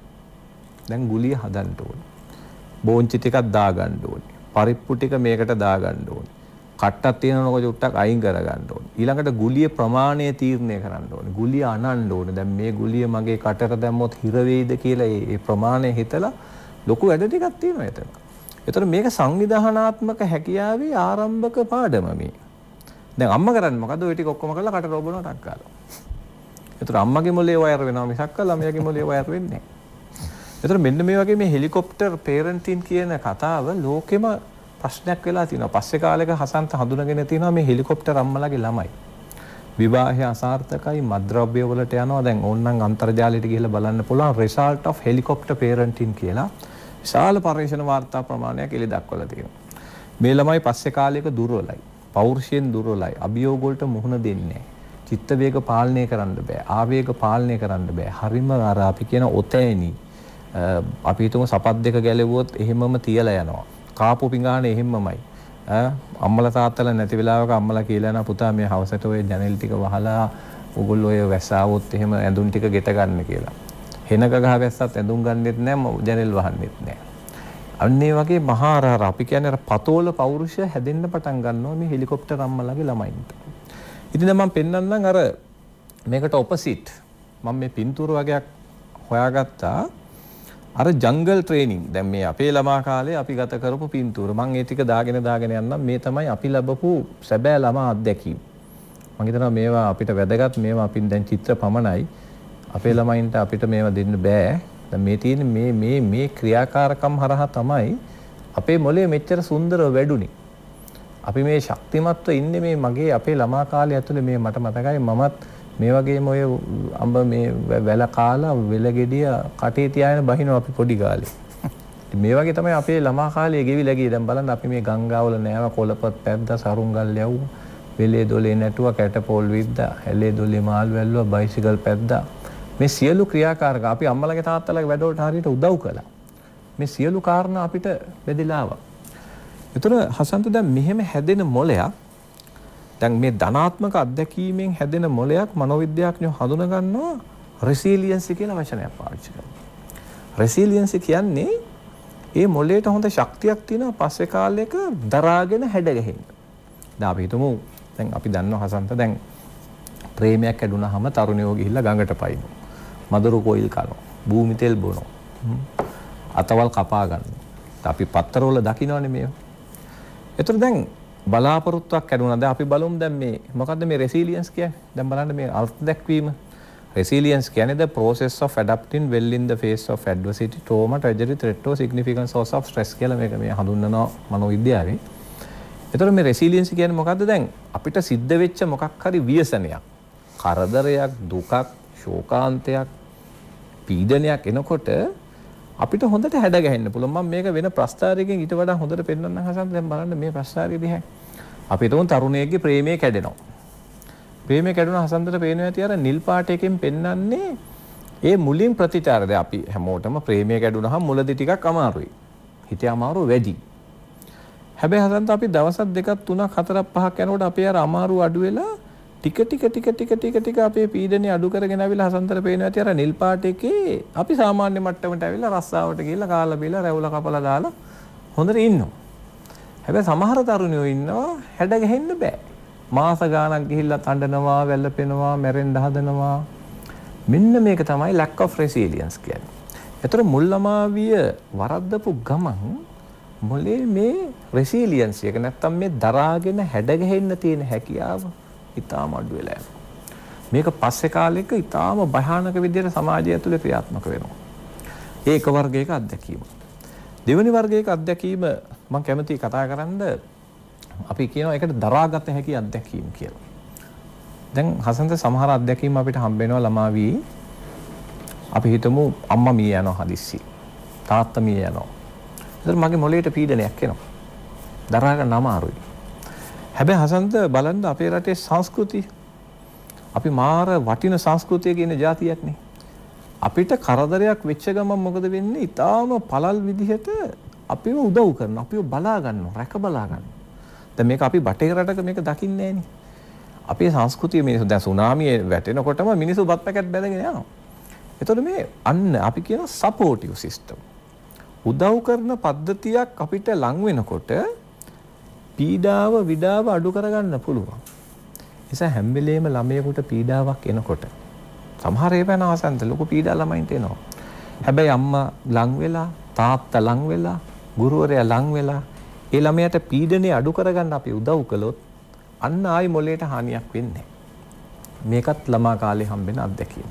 දැන් ගුලිය හදන්න ඕනේ. බෝංචි ටිකක් දා ගන්න ඕනේ. පරිප්පු ටික මේකට දා ගන්න ඕනේ. කට්ටක් තියෙනකොට චුට්ටක් අයින් කර ගන්න ඕනේ. ඊළඟට ගුලිය ප්‍රමාණය තීරණය කරන්න ඕනේ. ගුලිය අනන්න ඕනේ. දැන් මේ ගුලිය මගේ කටට දැම්මොත් හිර වෙයිද කියලා ඒ ප්‍රමාණය හිතලා ලොකු වැඩ ටිකක් තියෙනවා එතන. ඒතර මේක සංවිධානාත්මක හැකියාවේ ආරම්භක පාඩම මේ. දැන් අම්මා කරන්නේ මොකද? ওই ටික ඔක්කොම කරලා කට රෝබනවා ටක් ගාලා. ඒතර අම්මගේ මොලේ වයර් වෙනවා මිසක් ළමයාගේ මොලේ වයර් වෙන්නේ නැහැ. ඒතර මෙන්න මේ වගේ මේ හෙලිකොප්ටර් පේරන්ටින් කියන කතාව ලෝකෙම ප්‍රශ්නයක් වෙලා තියෙනවා. පස්සේ කාලෙක හසන්ත හඳුනගෙන තියෙනවා මේ හෙලිකොප්ටර් අම්මලාගේ ළමයි. විවාහය අසාර්ථකයි, මත්ද්‍රව්‍ය වලට යනවා. දැන් ඕනනම් අන්තර්ජාලයට ගිහලා බලන්න පුළුවන් result of helicopter parenting කියලා. විශාල පරිශන වාර්තා ප්‍රමාණයක් එළි දක්වලා තියෙනවා. මේ ළමයි පස්සේ කාලයක දුර්වලයි. පෞරුෂයෙන් දුර්වලයි. අභියෝග වලට මුහුණ දෙන්නේ නැහැ. චිත්ත වේග පාලනය කරන්න බෑ. ආවේග පාලනය කරන්න බෑ. හරිම අර අපි කියන ඔතෑනි අපි හිතමු සපත් දෙක ගැලෙවුවොත් එහෙමම තියලා යනවා. කාපු පිඟානේ එහෙම්මමයි. ඈ අම්මලා තාත්තලා නැති වෙලාවක අම්මලා කියලා යනවා පුතා මේ හවසට ඔය ජනෙල් ටික වහලා ඔයගොල්ලෝ ඔය වැස්සාවොත් එහෙම ඇඳුම් ටික ගෙට ගන්න කියලා. හෙනක ගහ වැස්සත් ඇඳුම් ගන්නෙත් නැහැ ජනෙල් වහන්නෙත් නැහැ. අන්න ඒ වගේ මහා අර අපි කියන්නේ අර පතෝල පෞරුෂය හැදෙන්න පටන් ගන්නවා මේ හෙලිකොප්ටර් අම්මලාගේ ළමයින්ට. ඉතින් දැන් මම පෙන්නන්නම් අර මේකට ඔපොසිට් මම මේ පින්තූර වගේක් හොයාගත්තා. අර ජංගල් ට්‍රේනින් දැන් මේ අපේ ළමා කාලේ අපි ගත කරපු පින්තූර මම ඒ ටික දාගෙන දාගෙන යන්නම්. මේ තමයි අපි ලැබපු සැබෑ ළමා අත්දැකීම්. මම හිතනවා මේවා අපිට වැදගත්. මේවා අපින් දැන් චිත්‍ර පමණයි අපේ ළමයින්ට අපිට මේවා දෙන්න බෑ. දැන් මේ තියෙන මේ මේ මේ ක්‍රියාකාරකම් හරහා තමයි අපේ මොලේ මෙච්චර සුන්දරව වැඩුණේ. අපි මේ ශක්තිමත්ව ඉන්නේ මේ මගේ අපේ ළමා කාලේ ඇතුලේ මේ මට මතකයි මමත් මේ වගේම ඔය අඹ මේ වැල කාලා වෙල ගෙඩිය කටේ තියාගෙන බහිනවා අපි පොඩි කාලේ. මේ වගේ තමයි අපේ ළමා කාලේ ගෙවිලා ගියේ. දැන් බලන්න අපි මේ ගංගාවල නෑව කොළපත් පැද්දා සරුංගල් යවුවා. වෙලේ දොලේ නැටුවා කැටපෝල් විද්දා. හැලේ දොලේ මාල් වැල්ලුවා බයිසිකල් පැද්දා. මේ සියලු ක්‍රියාකාරක අපි අම්මලගේ තාත්තලගේ වැඩවලට හරියට උදව් කළා. මේ සියලු කාරණා අපිට බෙදලා ආවා. ඒතර හසන්ත දැන් මෙහෙම හැදෙන මොලයක් දැන් මේ ධනාත්මක අත්දැකීමෙන් හැදෙන මොලයක් මනෝවිද්‍යාඥයෝ හඳුනා ගන්නවා රෙසිලියන්සි කියලා වචනයක් පාවිච්චි කරනවා. රෙසිලියන්සි කියන්නේ ඒ මොලේට හොඳ ශක්තියක් තියෙනවා පස්සේ කාලයක දරාගෙන හැඩ ගැහෙන්න. දැන් අපි හිතමු දැන් අපි දන්නවා හසන්ත දැන් ප්‍රේමයක් ඇදුනහම තරුණයෝ ගිහිල්ලා ගඟට පයින්නවා. මදුරු කොයිල් කනවා. භූමි තෙල් බොනවා. අතවල් කපා ගන්නවා. අපි පත්තරවල දකින්නවනේ මේවා. ඒතර දැන් බලාපොරොත්තුවක් ඇදුණා. දැන් අපි බලමු දැන් මේ මොකද්ද මේ රෙසිලියන්ස් කියන්නේ? දැන් බලන්න මේ අර්ථ දැක්වීම. රෙසිලියන්ස් කියන්නේ the process of adapting well in the face of adversity, trauma, tragedy, threat or significant source of stress කියලා මේක මේ හඳුන්වනවා මනෝවිද්‍යාවේ. ඒතර මේ රෙසිලියන්ස් කියන්නේ මොකද්ද? දැන් අපිට සිද්ධ වෙච්ච මොකක් හරි ව්‍යසනයක්, කරදරයක්, දුකක්, ශෝකාන්තයක්, පීඩනයක් එනකොට අපිට හොඳට හැඩ ගැහෙන්න පුළුවන්. මම මේක වෙන ප්‍රස්තාරයකින් ඊට වඩා හොඳට පෙන්වන්නම් හසන්ත. දැන් බලන්න මේ ප්‍රස්තාරය දිහා. අපි හිතමු තරුණයෙක්ගේ ප්‍රේමය කැඩෙනවා. ප්‍රේමය කැඩුණ හසන්තට පේනවා ඇති අර නිල් පාටයකින් පෙන්වන්නේ ඒ මුලින් ප්‍රතිචාර. දැන් අපි හැමෝටම ප්‍රේමය කැඩුණාම මුලදී ටිකක් අමාරුයි. හිතේ අමාරුව වැඩි. හැබැයි හසන්ත අපි දවසක් දෙකක් තුනක් හතරක් පහක් යනකොට අපේ අර අමාරුව අඩු වෙලා ටික ටික ටික ටික ටික ටික අපේ පීඩනය අඩු කරගෙන ආවිලා හසන්තර පේනවා ඇති අර නිල් පාට එකේ අපි සාමාන්‍ය මට්ටමට ආවිලා රස්සාවට ගිහලා කාලා බීලා රැවුල කපලා දාලා හොඳට ඉන්නවා. හැබැයි සමහර තරුණයෝ ඉන්නවා හැඩ ගහෙන්න බෑ. මාස ගාණක් ගිහිල්ලා තඬනවා, වැළපෙනවා, මැරෙන්න හදනවා. මෙන්න මේක තමයි lack of resilience කියන්නේ. ඒතර මුල් ළමාවිය වරද්දපු ගමන් මොලේ මේ resilience එක නැත්තම් මේ දරාගෙන හැඩ ගහෙන්න තියෙන හැකියාව ඉතාම අඩු වෙලා යනවා. මේක පස්සේ කාලෙක ඉතාම භයානක විදිහට සමාජය ඇතුලේ ක්‍රියාත්මක වෙනවා. ඒක වර්ගයක අත්දැකීම. දෙවෙනි වර්ගයක අත්දැකීම මම කැමතියි කතා කරන්න අපි කියනවා ඒකට දරාගත හැකි අත්දැකීම් කියලා. දැන් හසන්ත සමහර අත්දැකීම් අපිට හම්බ වෙනවා ළමාවි. අපි හිතමු අම්මා මිය යනවා හදිස්සි. තාත්තා මිය යනවා. ඒතර මගේ මොළයට පීඩනයක් එනවා. දරා ගන්න අමාරුයි. හැබැයි හසන්ත බලන්න අපේ රටේ සංස්කෘතිය අපි මාර වටින සංස්කෘතිය කියන જાතියක් නේ. අපිට කරදරයක් වෙච්ච ගමන් මොකද වෙන්නේ? ඊටාම පළල් විදිහට අපිව උදව් කරනවා. අපිව බලා ගන්නවා, රැක බලා ගන්නවා. දැන් මේක අපි බටේ රටක මේක දකින්නේ නෑනේ. අපේ සංස්කෘතිය මිනිස්සු දැන් සුනාමියේ වැටෙනකොටම මිනිස්සු බත් පැකට් බැඳගෙන යනවා. එතකොට මේ අන්න අපි කියන සපෝටිව් සිස්ටම්. උදව් කරන පද්ධතියක් අපිට ලං වෙනකොට පීඩාව විඩාව අඩු කරගන්න පුළුවන්. නිසා හැම වෙලේම ළමයෙකුට පීඩාවක් එනකොට සමහර ඒවා නැවසන්ත ලොකු පීඩා ළමයින්ට එනවා. හැබැයි අම්මා ලං වෙලා, තාත්තා ලං වෙලා, ගුරුවරයා ලං වෙලා ඒ ළමයාට පීඩනේ අඩු කරගන්න අපි උදව් කළොත් අන්න ආයි මොළයට හානියක් වෙන්නේ නැහැ. මේකත් ළමා කාලේ හම්බෙන අත්දැකීම.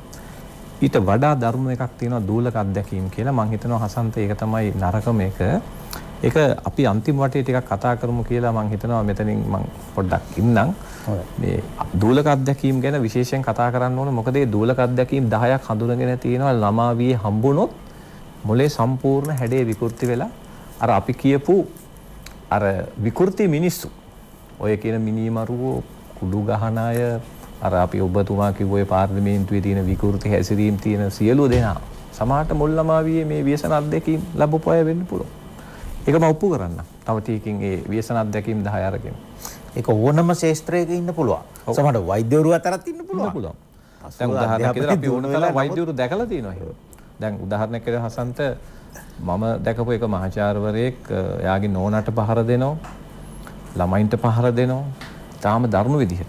ඊට වඩා දරුණු එකක් තියෙනවා දූලක අත්දැකීම් කියලා. මම හිතනවා හසන්ත ඒක තමයි නරකම එක. ඒක අපි අන්තිම වටේ ටිකක් කතා කරමු කියලා මම හිතනවා මෙතනින් මම පොඩ්ඩක් ඉන්නම්. මේ දූලක අත්දැකීම් ගැන විශේෂයෙන් කතා කරන්න ඕන. මොකද මේ දූලක අත්දැකීම් දහයක් හඳුනගෙන තියෙනවා ළමා වියේ හම්බුනොත් මොලේ සම්පූර්ණ හැඩේ විකෘති වෙලා අර අපි කියපු අර විකෘති මිනිස්සු ඔය කියන මිනිමරුවෝ කුඩු ගහන අය අර අපි ඔබතුමා කිව්ව ඔය පාර්ලිමේන්තුවේ තියෙන විකෘති හැසිරීම් තියෙන සියලු දෙනා සමහරට මුල් ළමා වියේ මේ ව්‍යසන අත්දැකීම් ලැබපු අය වෙන්න පුළුවන්. ඒක මම ඔප්පු කරන්න. තව ටිකකින් ඒ ව්‍යසන අත්දැකීම් දහය අරගෙන. ඒක ඕනම ශාස්ත්‍රයක ඉන්න පුළුවන්. සමහර වෛද්‍යවරු අතරත් ඉන්න පුළුවන්. පුළුවන්. දැන් උදාහරණයක් විදිහට අපි ඕන තරම් වෛද්‍යවරු දැකලා තියෙනවා එහෙම. දැන් උදාහරණයක් විදිහට හසන්ත මම දැකපු එක මහාචාර්යවරයෙක් එයාගේ නෝනාට පහර දෙනවා. ළමයින්ට පහර දෙනවා. තාම දරුණු විදිහට.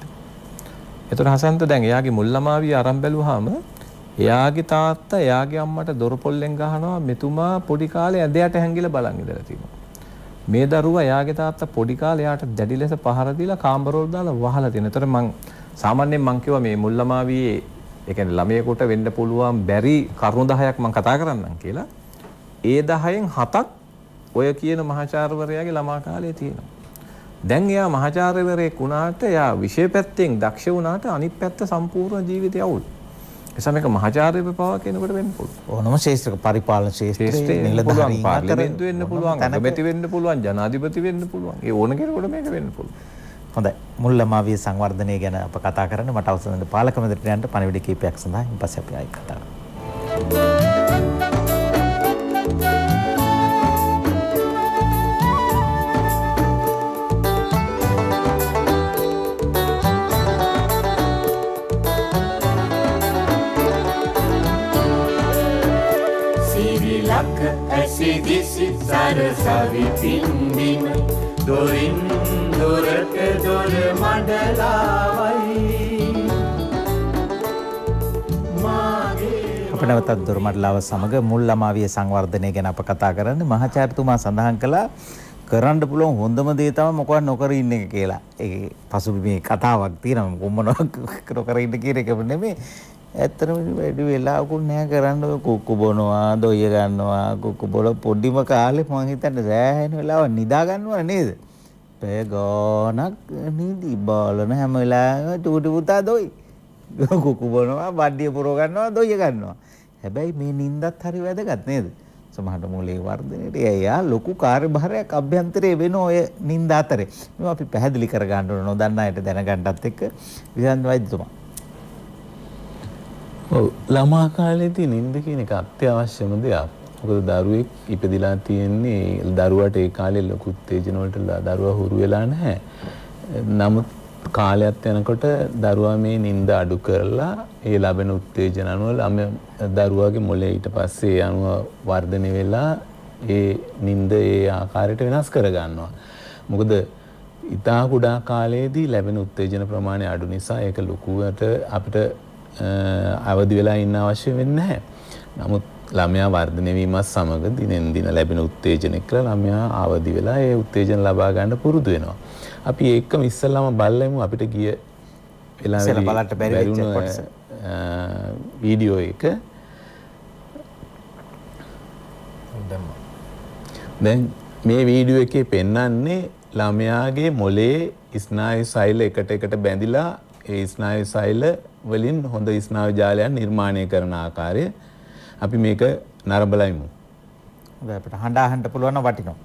ඒතර හසන්ත දැන් එයාගේ මුල් ළමාවිය අරන් බැලුවාම එයාගේ තාත්තා එයාගේ අම්මට දොර පොල්ලෙන් ගහනවා මෙතුමා පොඩි කාලේ ඇඳයට හැංගිලා බලන් ඉඳලා තියෙනවා. මේ දරුවා එයාගේ තාත්තා පොඩි කාලේ එයාට දැඩි ලෙස පහර දීලා කාමරවල දාලා වහලා තියෙනවා. ඒතර මං සාමාන්‍යයෙන් මං කිව්වා මේ මුල් ළමාවියේ ඒ කියන්නේ ළමයෙකුට වෙන්න පුළුවන් බැරි කරුණු දහයක් මං කතා කරන්නම් කියලා. ඒ දහයෙන් හතක් ඔය කියන මහාචාර්යවරයාගේ ළමා කාලේ තියෙනවා. දැන් එයා මහාචාර්යවරයෙක් වුණාට එයා විෂය පැත්තෙන් දක්ෂ වුණාට අනිත් පැත්ත සම්පූර්ණ ජීවිතය අවුල්. එසම එක මහාචාර්යව පවා කෙනෙකුට වෙන්න පුළුවන්. ඕනම ශාස්ත්‍රක පරිපාලන ශාස්ත්‍රයේ නිලධාරීන් පාර්ලිමේන්තු වෙන්න පුළුවන්, අගමැති වෙන්න පුළුවන්, ජනාධිපති වෙන්න පුළුවන්. ඒ ඕන කෙනෙකුට මේක වෙන්න පුළුවන්. හොඳයි. මුල් ළමාවිය සංවර්ධනය ගැන අප කතා කරන්න මට අවසන් වෙන පාලක මැදිරියට යන්න පණිවිඩ කීපයක් සඳහා ඊට පස්සේ අපි ආයි කතා කරමු. ඇසිදිසි සරසවි පින්දිම දොරින් දොරට දොර මඩලාවයි අප නැවතත් දොරමඩලාව සමග මුල් ළමාවිය සංවර්ධනය ගැන අප කතා කරන්නේ. මහාචාර්යතුමා සඳහන් කළා කරන්න පුළුවන් හොඳම දේ තමයි මොකවත් නොකර ඉන්න එක කියලා. ඒ පසුබිමේ කතාවක් තියෙනවා කොම්මනක් නොකර ඉන්න කියන එක නෙමෙයි. ඇත්තටම වැඩි වෙලාවකුත් නැහැ කරන්න. ඔය කුක්කු බොනවා, දොය ගන්නවා, කුක්කු බොල පොඩිම කාලේ මම හිතන්නේ සෑහෙන වෙලාවක් නිදා ගන්නවා නේද? පැය ගාණක් නිදි බලන හැම වෙලාවෙම චූටි පුතා දොයි. කුක්කු බොනවා, බඩිය පුරව ගන්නවා, දොය ගන්නවා. හැබැයි මේ නිින්දත් හරි වැදගත් නේද? සමහරට මොලේ වර්ධනයේට එයා ලොකු කාර්යභාරයක් අභ්‍යන්තරයේ වෙන ඔය නිින්ද අතරේ. මේවා අපි පැහැදිලි කර ගන්න ඕන නොදන්න අයට දැනගන්නත් එක්ක විසන්ත වෛද්‍යතුමා. ඔව් ළමා කාලේදී නිින්ද කියන එක අත්‍යවශ්‍යම දෙයක්. මොකද දරුවෙක් ඉපදිලා තියෙන්නේ දරුවට ඒ කාලේ ලොකු උත්තේජන වලට දරුවා හුරු වෙලා නැහැ. නමුත් කාලයක් යනකොට දරුවා මේ නිින්ද අඩු කරලා ඒ ලැබෙන උත්තේජන අනුව ළමයා දරුවාගේ මොළේ ඊට පස්සේ ඒ අනුව වර්ධනය වෙලා ඒ නිින්ද ඒ ආකාරයට වෙනස් කර ගන්නවා. මොකද ඉතා කුඩා කාලයේදී ලැබෙන උත්තේජන ප්‍රමාණය අඩු නිසා ඒක ලොකුවට අපිට අවදි වෙලා ඉන්න අවශ්‍ය වෙන්නේ නැහැ. නමුත් ළමයා වර්ධනය වීමත් සමග දිනෙන් දින ලැබෙන උත්තේජන එක්ක ළමයා අවදි වෙලා ඒ උත්තේජන ලබා ගන්න පුරුදු වෙනවා. අපි ඒකම ඉස්සෙල්ලාම බලමු අපිට ගිය වෙලාවෙදී බලන්න බැරි වෙච්ච වීඩියෝ එක. දැන් මේ වීඩියෝ එකේ පෙන්වන්නේ ළමයාගේ මොලේ ස්නායු සෛල එකට එකට බැඳිලා ඒ ස්නායු සෛල වලින් හොඳ ස්නායු ජාලයක් නිර්මාණය කරන ආකාරය අපි මේක නරඹලා ඉමු. හොඳයි අපිට හඬ අහන්න පුළුවන් නම් වටිනවා.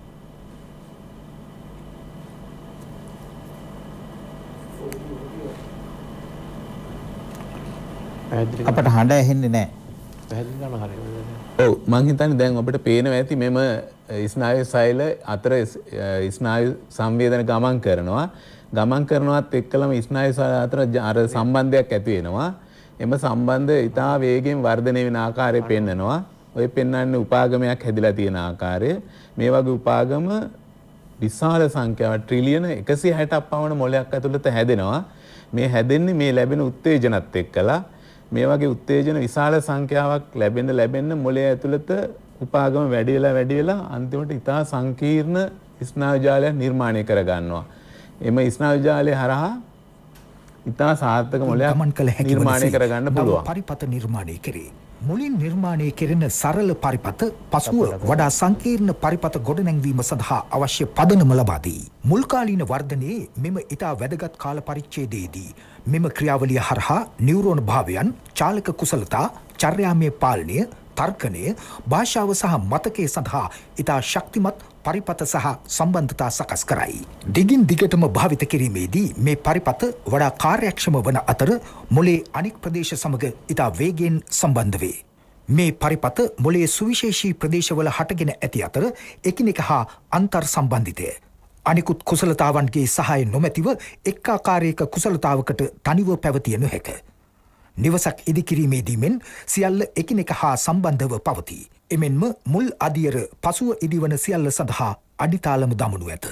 අපිට හඬ ඇහෙන්නේ නැහැ. පැහැදිලිවම හරියට. ඔව් මං හිතන්නේ දැන් අපිට පේනවා ඇති මෙම ස්නායු සෛල අතර ස්නායු සංවේදන ගමන් කරනවා. ගමන් කරනවත් එක්කලම ස්නායු සෛල අතර අර සම්බන්ධයක් ඇති වෙනවා. එම සම්බන්ධය ඉතා වේගෙන් වර්ධනය වෙන ආකාරය පෙන්නනවා. ඔය පෙන්වන්නේ උපාගමයක් හැදිලා තියෙන ආකාරය. මේ වගේ උපාගම විශාල සංඛ්‍යාවක් ට්‍රිලියන එකසිය හැටක් පමණ මොලයක් ඇතුළත හැදෙනවා. මේ හැදෙන්නේ මේ ලැබෙන උත්තේජනත් එක්කලා. මේ වගේ උත්තේජන විශාල සංඛ්‍යාවක් ලැබෙන්න ලැබෙන්න මොළය ඇතුළත උපාගම වැඩි වෙලා වැඩි වෙලා අන්තිමට ඉතා සංකීර්ණ ස්නායු ජාලයක් නිර්මාණය කර ගන්නවා. එම ස්නායු ජාලය හරහා ඉතා සාර්ථක මොළයක් නිර්මාණය කර ගන්න පුළුවන්. පරිපත නිර්මාණය කෙරේ. මුලින් නිර්මාණය කෙරෙන සරල පරිපත පසුව වඩා සංකීර්ණ පරිපත ගොඩනැංවීම සඳහා අවශ්‍ය පදනම ලබා දී. මුල් කාලීන වර්ධනයේ මෙම ඉතා වැදගත් කාල පරිච්ඡේදයේදී මෙම ක්‍රියාවලිය හරහා නියුරෝන භාවයන්, චාලක කුසලතා, චර්යාමය පාලනය, තර්කණය, භාෂාව සහ මතකය සඳහා ඉතා ශක්තිමත් පරිපත සහ සම්බන්ධතා සකස් කරයි. දිගින් දිගටම භාවිත කිරීමේදී මේ පරිපත වඩා කාර්යක්ෂම වන අතර මොලේ අනික් ප්‍රදේශ සමග ඉතා වේගයෙන් සම්බන්ධ වේ. මේ පරිපත මොලේ සුවිශේෂී ප්‍රදේශවල හටගෙන ඇති අතර එකිනෙක හා අන්තර් සම්බන්ධිතය. අනිකුත් කුසලතාවන්ගේ සහාය නොමැතිව එක් ආකාරයක කුසලතාවකට තනිව පැවතිය නොහැක. නිවසක් ඉදිකිරීමේදී මෙන් සියල්ල එකිනෙක හා සම්බන්ධව පවතී. එමෙන්ම මුල් අදියර පසුව ඉදිවන සියල්ල සඳහා අඩිතාලම දමනු ඇත.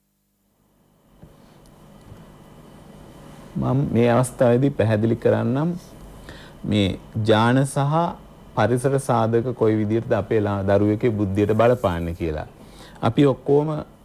මම මේ අවස්ථාවේදී පැහැදිලි කරන්නම් මේ ඥාන සහ පරිසර සාධක කොයි විදිහටද අපේ දරුවෙකුගේ බුද්ධියට බලපාන්නේ කියලා. අපි ඔක්කොම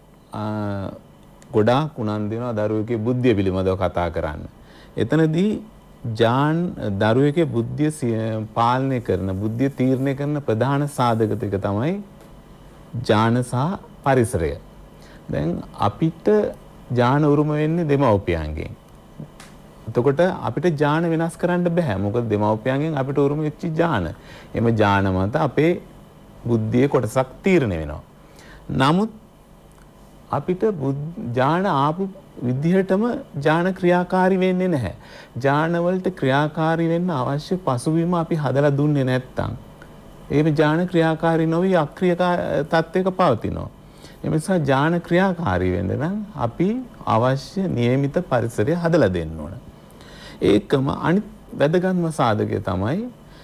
ගොඩාක් උනන්දු වෙනවා දරුවෙකුගේ බුද්ධිය පිළිබඳව කතා කරන්න. එතනදී ජාන් දරුවෙකුගේ බුද්ධිය පාලනය කරන බුද්ධිය තීරණය කරන ප්‍රධාන සාධක ටික තමයි ජාන සහ පරිසරය. දැන් අපිට ජාන උරුම වෙන්නේ දෙමව්පියන්ගෙන්. එතකොට අපිට ජාන වෙනස් කරන්න බෑ. මොකද දෙමව්පියන්ගෙන් අපිට උරුම වෙච්ච ජාන. එම ජාන මත අපේ බුද්ධියේ කොටසක් තීරණය වෙනවා. නමුත් අපිට ජාන ආපු විදිහටම ජාන ක්‍රියාකාරී වෙන්නේ නැහැ. ජාන වලට ක්‍රියාකාරී වෙන්න අවශ්‍ය පසුබිම අපි හදලා දුන්නේ නැත්තම් ඒ ජාන ක්‍රියාකාරී නොවි අක්‍රිය තත්ත්වයක පවතිනවා. ඒ නිසා ජාන ක්‍රියාකාරී වෙන්න නම් අපි අවශ්‍ය නියමිත පරිසරය හදලා දෙන්න ඕන. ඒකම අනිත් වැදගත්ම සාධකය තමයි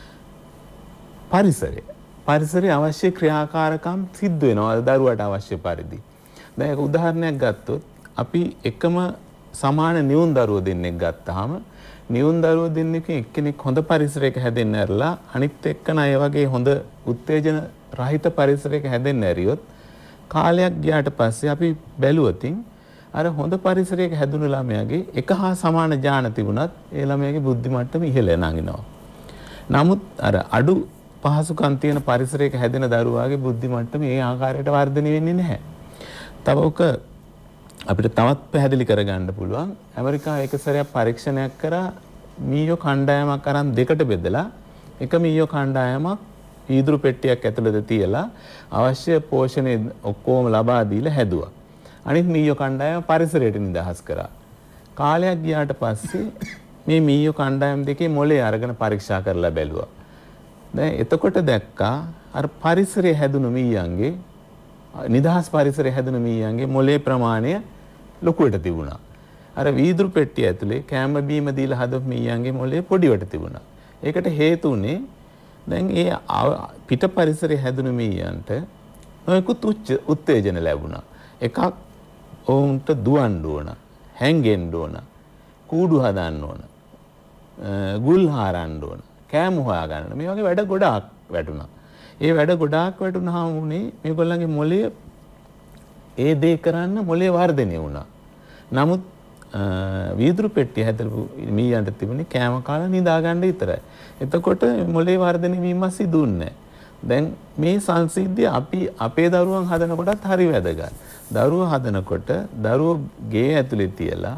පරිසරය. පරිසරයේ අවශ්‍ය ක්‍රියාකාරකම් සිද්ධ වෙනවා දරුවට අවශ්‍ය පරිදි. දැන් එක උදාහරණයක් ගත්තොත් අපි එකම සමාන නියුන් දරුවෝ දෙන්නෙක් ගත්තාම නියුන් දරුවෝ දෙන්නෙක්ගෙන් එක්කෙනෙක් හොඳ පරිසරයක හැදෙන්න ඇරලා අනිත් එක්කන අය වගේ හොඳ උත්තේජන රහිත පරිසරයක හැදෙන්න ඇරියොත් කාලයක් ගියාට පස්සේ අපි බැලුවොතින් අර හොඳ පරිසරයක හැදුණු ළමයාගේ එක හා සමාන ඥාන තිබුණත් ඒ ළමයාගේ බුද්ධි මට්ටම ඉහළ නගිනවා. නමුත් අර අඩු පහසුකම් තියෙන පරිසරයක හැදෙන දරුවාගේ බුද්ධි මට්ටම ඒ ආකාරයට වර්ධනය වෙන්නේ නැහැ. තව ඔක අපිට තවත් පැහැදිලි කරගන්න පුළුවන්. ඇමරිකාවේ එක සැරයක් පරීක්ෂණයක් කරා මීයෝ කණ්ඩායමක් අරන් දෙකට බෙදලා එක මීයෝ කණ්ඩායමක් ඊදුරු පෙට්ටියක් ඇතුළත තියලා අවශ්‍ය පෝෂණය ඔක්කොම ලබා දීලා හැදුවා. අනිත් මීයෝ කණ්ඩායම පරිසරයට නිදහස් කරා. කාලයක් ගියාට පස්සේ මේ මීයෝ කණ්ඩායම් දෙකේ මොලේ අරගෙන පරීක්ෂා කරලා බැලුවා. දැන් එතකොට දැක්කා අර පරිසරයේ හැදුණු මීයන්ගේ නිදහස් පරිසරයේ හැදුණු මීයන්ගේ මොලේ ප්‍රමාණය ලොකුවට තිබුණා. අර වීදුරු පෙට්ටිය ඇතුලේ කැම බීම දීලා හදපු මීයන්ගේ මොලේ පොඩිවට තිබුණා. ඒකට හේතු උනේ දැන් ඒ පිට පරිසරයේ හැදුණු මීයන්ට නොයෙකුත් උත්තේජන ලැබුණා. එකක් ඔවුන්ට දුවන්න ඕන, හැංගෙන්න ඕන, කූඩු හදන්න ඕන, ගුල් හාරන්න ඕන, කෑම හොයා ගන්න. මේ වගේ වැඩ ගොඩාක් වැටුණා. ඒ වැඩ ගොඩාක් වැටුණාම උනේ මේගොල්ලන්ගේ මොලේ ඒ දේ කරන්න මොලේ වර්ධනය වුණා. නමුත් වීදුරු පෙට්ටිය හැදපු මීයන්ට තිබුණේ කෑම කාලා නිදා ගන්න විතරයි. එතකොට මොලේ වර්ධනය වීම සිදුුන්නේ නැහැ. දැන් මේ සංසිද්ධිය අපි අපේ දරුවන් හදනකොටත් හරි වැදගත්. දරුවෝ හදනකොට දරුවෝ ගේ ඇතුලේ තියලා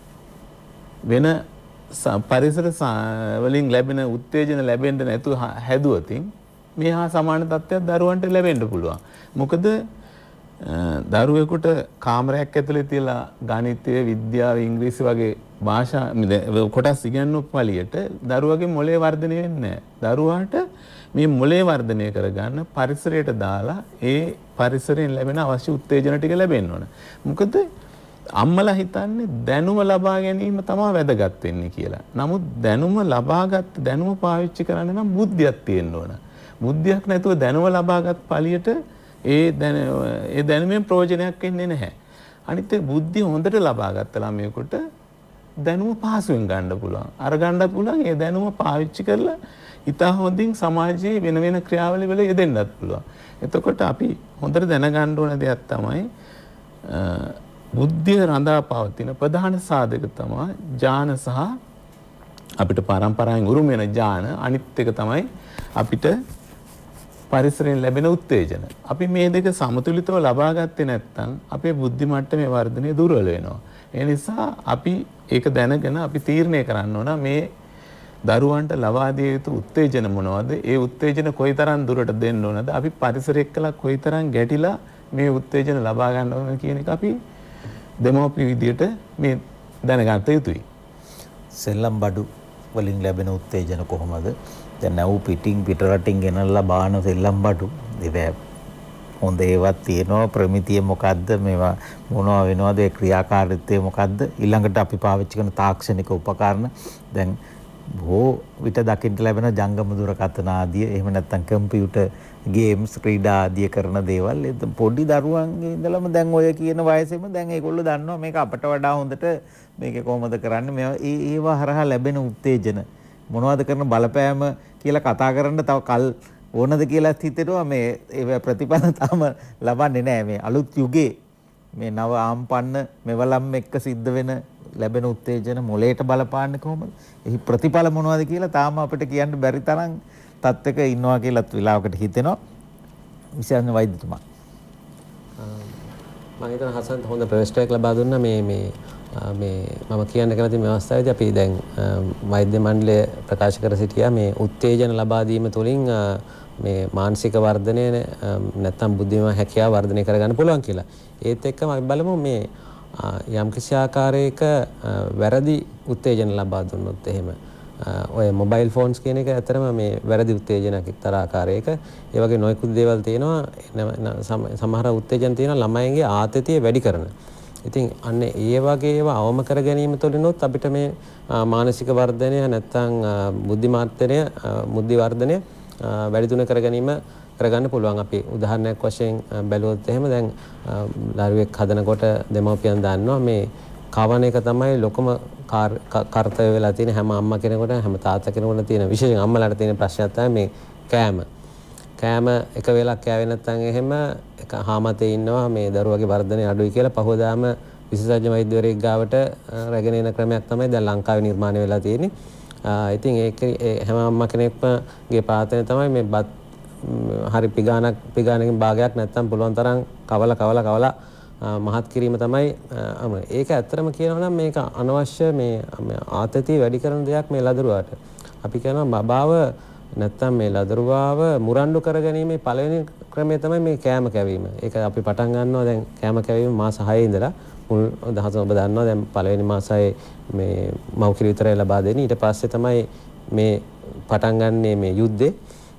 වෙන පරිසර වලින් ලැබෙන උත්තේජන ලැබෙන්න නැතුව හැදුවොතින් මේ හා සමාන තත්ත්වයක් දරුවන්ට ලැබෙන්න පුළුවන්. මොකද දරුවෙකුට කාමරයක් ඇතුලේ තියලා ගණිතය, විද්‍යාව, ඉංග්‍රීසි වගේ භාෂා කොටස් ඉගෙනනු පළියට දරුවගේ මොලේ වර්ධනය වෙන්නේ නැහැ. දරුවාට මේ මොලේ වර්ධනය කරගන්න පරිසරයට දාලා ඒ පරිසරයෙන් ලැබෙන අවශ්‍ය උත්තේජන ටික ලැබෙන්න ඕන. මොකද අම්මලා හිතන්නේ දැනුම ලබා ගැනීම තමයි වැදගත් වෙන්නේ කියලා. නමුත් දැනුම ලබාගත් දැනුම පාවිච්චි කරන්න නම් බුද්ධියක් තියෙන්න ඕන. බුද්ධියක් නැතුව දැනුම ලබාගත් පළියට ඒ දැන ඒ දැනුමෙන් ප්‍රයෝජනයක් වෙන්නේ නැහැ. අනිත් ඒ බුද්ධිය හොඳට ලබාගත්ත ළමයෙකුට දැනුම පහසුවෙන් ගන්න පුළුවන්. අර ගන්න පුළුවන් ඒ දැනුම පාවිච්චි කරලා ඉතා හොඳින් සමාජයේ වෙන වෙන ක්‍රියාවලිය වල යෙදෙන්නත් පුළුවන්. එතකොට අපි හොඳට දැනගන්න ඕන දෙයක් තමයි බුද්ධිය රඳා පවතින ප්‍රධාන සාධක තමයි ඥාන සහ අපිට පරම්පරාවෙන් උරුම වෙන ඥාන. අනිත් එක තමයි අපිට පරිසරයෙන් ලැබෙන උත්තේජන. අපි මේ දෙක සමතුලිතව ලබා ගත්තේ නැත්නම් අපේ බුද්ධි මට්ටමේ වර්ධනය දුර්වල වෙනවා. ඒ නිසා අපි ඒක දැනගෙන අපි තීරණය කරන්න ඕන මේ දරුවන්ට ලබා දිය යුතු උත්තේජන මොනවද? ඒ උත්තේජන කොයිතරම් දුරට දෙන්න ඕනද? අපි පරිසරය එක්කලා කොයිතරම් ගැටිලා මේ උත්තේජන ලබා ගන්න ඕන කියන එක අපි දෙමව්පිය විදියට මේ දැනගත යුතුයි. සෙල්ලම් බඩු වලින් ලැබෙන උත්තේජන කොහොමද? දැන් නැව් පිටින් පිට රටින් ගෙනල්ලා බාන සෙල්ලම් බඩු ඒක හොඳ ඒවත් තියෙනවා. ප්‍රමිතිය මොකද්ද? මේවා මොනවා වෙනවද? ඒ ක්‍රියාකාරීත්වය මොකද්ද? ඊළඟට අපි පාවිච්චි කරන තාක්ෂණික උපකරණ දැන් බොහෝ විට දකින්න ලැබෙන ජංගම දුරකථන ආදිය, එහෙම නැත්නම් කම්පියුටර් ගේම්ස්, ක්‍රීඩා ආදිය කරන දේවල් පොඩි දරුවන්ගේ ඉඳලම දැන් ඔය කියන වයසෙම දැන් ඒගොල්ලෝ දන්නවා මේක අපට වඩා හොඳට මේක කොහොමද කරන්නේ. මේවා ඒ ඒවා හරහා ලැබෙන උත්තේජන මොනවද කරන බලපෑම කියලා කතා කරන්න තව කල් ඕනද කියලා හිතෙනවා. මේ ඒ ප්‍රතිඵල තාම ලබන්නේ නැහැ. මේ අලුත් යුගයේ මේ නව ආම්පන්න මෙවලම් එක්ක සිද්ධ වෙන ලැබෙන උත්තේජන මොලේට බලපාන්නේ කොහොමද? එහි ප්‍රතිඵල මොනවද කියලා තාම අපිට කියන්න බැරි තරම් තත්ත්වයක ඉන්නවා කියලාත් වෙලාවකට හිතෙනවා. විශේෂම වෛද්‍යතුමා. මම හිතන හසන්ත හොඳ ප්‍රශ්නයක් ලබා දුන්නා. මේ මේ මේ මම කියන්න කැමති මේ අවස්ථාවේදී අපි දැන් වෛද්‍ය මණ්ඩලය ප්‍රකාශ කර සිටියා මේ උත්තේජන ලබා දීම තුළින් මේ මානසික වර්ධනය නැත්නම් බුද්ධිමය හැකියාව වර්ධනය කරගන්න පුළුවන් කියලා. ඒත් එක්කම අපි බලමු මේ යම් කිසි ආකාරයක වැරදි උත්තේජන ලබා දුන්නොත් එහෙම ඔය මොබයිල් ෆෝන්ස් කියන එක ඇතරම මේ වැරදි උත්තේජනයක් එක්තරා ආකාරයක ඒ වගේ නොයෙකුත් දේවල් තියෙනවා. සමහර උත්තේජන තියෙනවා ළමයින්ගේ ආතතිය වැඩි කරන. ඉතින් අන්න ඒ වගේ ඒවා අවම කර ගැනීම තුළිනුත් අපිට මේ මානසික වර්ධනය නැත්නම් බුද්ධිමාර්ථනය බුද්ධි වර්ධනය වැඩි දුන කර ගැනීම කරගන්න පුළුවන්. අපි උදාහරණයක් වශයෙන් බැලුවොත් එහෙම දැන් දරුවෙක් හදනකොට දෙමව්පියන් දන්නවා මේ කවණ එක තමයි ලොකම කාර්යය වෙලා තියෙන හැම අම්මා කෙනෙකුට හැම තාත්තා කෙනෙකුට තියෙන විශේෂයෙන් අම්මලාට තියෙන ප්‍රශ්නයක් තමයි මේ කෑම. කෑම එක වෙලක් කෑවේ නැත්නම් එහෙම එක හාමතේ ඉන්නවා මේ දරුවගේ වර්ධනය අඩුයි කියලා පහවදාම විශේෂඥ වෛද්‍යවරයෙක් ගාවට රැගෙන එන ක්‍රමයක් තමයි දැන් ලංකාවේ නිර්මාණය වෙලා තියෙන්නේ. ඉතින් ඒක හැම අම්මා කෙනෙක්ගේ ප්‍රාර්ථනාව තමයි මේ බත් හරි පිගානක් පිගානකින් භාගයක් නැත්තම් පුළුවන් තරම් කවල කවල කවල මහත් කිරීම තමයි. ඒක ඇත්තටම කියනවා නම් මේක අනවශ්‍ය මේ ආතතිය වැඩි කරන දෙයක් මේ ලදරුවාට. අපි කියනවා බබාව නැත්තම් මේ ලදරුවාව මුරණ්ඩු කරගැනීමේ පළවෙනි ක්‍රමය තමයි මේ කෑම කැවීම. ඒක අපි පටන් ගන්නවා දැන් කෑම කැවීම මාස හයේ ඉඳලා මුල් දහස ඔබ දන්නවා දැන් පළවෙනි මාසයේ මේ මව් කිරි විතරයි ලබා දෙන්නේ. ඊට පස්සේ තමයි මේ පටන් ගන්නේ මේ යුද්ධේ.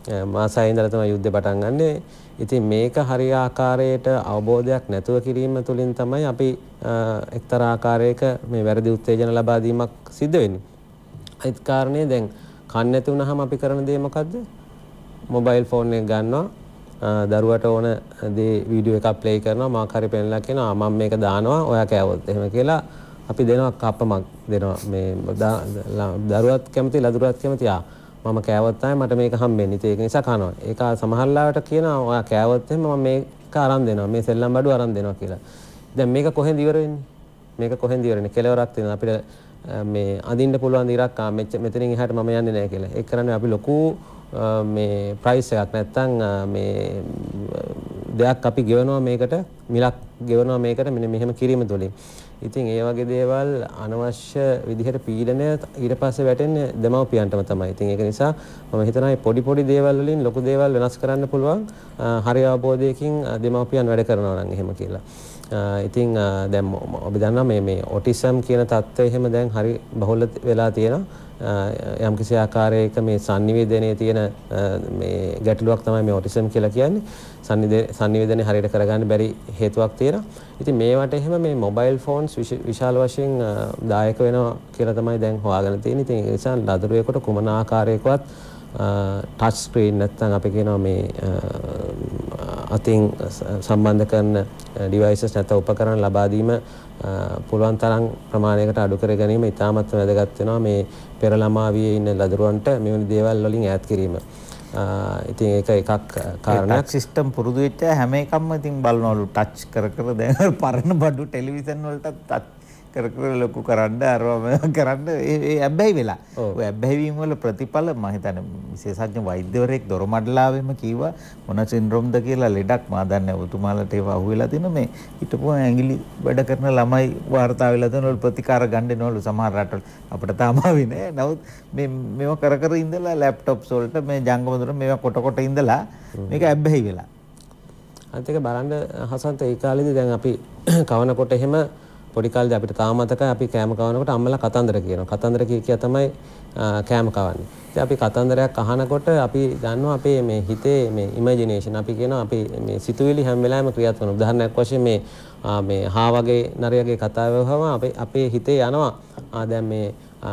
මාසයේ ඉඳලා තමයි යුද්ධය පටන් ගන්නෙ. ඉතින් මේක හරි ආකාරයට අවබෝධයක් නැතුව කිරීම තුළින් තමයි අපි එක්තරා ආකාරයක මේ වැරදි උත්තේජන ලබා දීමක් සිද්ධ වෙන්නේ. අනිත් කාරණේ දැන් කන් නැති වුනහම අපි කරන දේ මොකද්ද? මොබයිල් ෆෝන් එක ගන්නවා, දරුවට ඕන දේ වීඩියෝ එකක් ප්ලේ කරනවා, මාක් හරි පෙන්නලා කියනවා මම මේක දානවා ඔයා කෑවොත් එහෙම කියලා අපි දෙනවා කප්පමක් දෙනවා. මේ දරුවත් කැමති, ලදරුවත් කැමති ආ මම කෑවොත් තමයි මට මේක හම්බෙන්නේ. ඒක නිසා කනවා. ඒක සමහරලාවට කියනවා ඔයා කෑවොත් එහෙම මම මේක අරන් දෙනවා. මේ සෙල්ලම් බඩුව අරන් දෙනවා කියලා. දැන් මේක කොහෙන්ද ඉවර වෙන්නේ? මේක කොහෙන්ද ඉවර වෙන්නේ? කෙලවරක් තියෙනවා. අපිට මේ අඳින්න පුළුවන් දිරක් ආ මෙතනින් එහාට මම යන්නේ නැහැ කියලා. ඒක කරන්නේ අපි ලොකු මේ ප්‍රයිස් එකක් නැත්තම් මේ දෙයක් අපි ගෙවනවා මේකට, මිලක් ගෙවනවා මේකට මෙන්න මෙහෙම කිරීම තුළින්. ඉතින් ඒ වගේ දේවල් අනවශ්‍ය විදිහට පීඩනය ඊට පස්සේ වැටෙන්නේ දෙමව්පියන්ටම තමයි. ඉතින් ඒක නිසා මම හිතනවා මේ පොඩි පොඩි දේවල් වලින් ලොකු දේවල් වෙනස් කරන්න පුළුවන් හරි අවබෝධයකින් දෙමව්පියන් වැඩ කරනවා නම් එහෙම කියලා. ඉතින් දැන් අපි දන්නවා මේ මේ ඔටිසම් කියන තත්ත්වය එහෙම දැන් හරි බහුල වෙලා තියෙනවා. යම් කිසි ආකාරයක මේ sannivedanaye තියෙන මේ ගැටලුවක් තමයි මේ ඔටිසම් කියලා කියන්නේ. sannivedanaye හරියට කරගන්න බැරි හේතුවක් තියෙනවා. ඉතින් මේවට එහෙම මේ මොබයිල් ෆෝන්ස් විශාල වශයෙන් දායක වෙනවා කියලා තමයි දැන් හොයාගෙන තියෙන්නේ. ඉතින් ඒ නිසා ලදරුවෙකුට කුමන ආකාරයකවත් ටච් ස්ක්‍රීන් නැත්නම් අපි කියනවා මේ අතින් සම්බන්ධ කරන ඩිවයිසස් නැත්නම් උපකරණ ලබා දීම පුළුවන් තරම් ප්‍රමාණයකට අඩු කර ගැනීම ඉතාමත් වැදගත් වෙනවා මේ පෙර ළමාවියේ ඉන්න ලදරුවන්ට මෙවැනි දේවල් වලින් ඈත් කිරීම. ඉතින් ඒක එකක් කාරණයක්. සිස්ටම් පුරුදු වෙච්ච හැම එකක්ම ඉතින් බලනවලු ටච් කර කර දැන් පරණ බඩු ටෙලිවිෂන් වලට ටච් කර කර ලොකු කරන්න අරවම කරන්න ඒ ඇබ්බැහි වෙලා. ඔය ඇබ්බැහි වීම වල ප්‍රතිඵල මම හිතන්නේ විශේෂඥ වෛද්‍යවරයෙක් දොරමඩලාවෙම කිව්වා මොන සින්ඩ්‍රෝම්ද කියලා ලෙඩක් මා දන්නේ ඔතුමාලට ඒව අහුවෙලා තිනු මේ හිටපුව ඇඟිලි වැඩ කරන ළමයි වාර්තා වෙලා දෙනවලු ප්‍රතිකාර ගන්නවලු සමහර රටවල අපිට තාම ආවේ නෑ. නමුත් මේ මේව කර කර ඉඳලා ලැප්ටොප්ස් වලට මේ ජංගම දොර මේව කොට කොට ඉඳලා මේක ඇබ්බැහි වෙලා. අනිත් එක බලන්න හසන්ත ඒ කාලේදී දැන් අපි කවනකොට එහෙම පොඩි කාලේදී අපිට තාම මතකයි අපි කෑම කවනකොට අම්මලා කතන්දර කියනවා. කතන්දර කිය කිය තමයි කෑම කවන්නේ. ඉතින් අපි කතන්දරයක් අහනකොට අපි දන්නවා අපේ මේ හිතේ මේ ඉමේජිනේෂන් අපි කියනවා අපි මේ සිතුවිලි හැම වෙලාවෙම ක්‍රියාත්මක වෙනවා. උදාහරණයක් වශයෙන් මේ මේ හා වගේ නරියගේ කතාව වහම අපේ අපේ හිතේ යනවා ආ දැන් මේ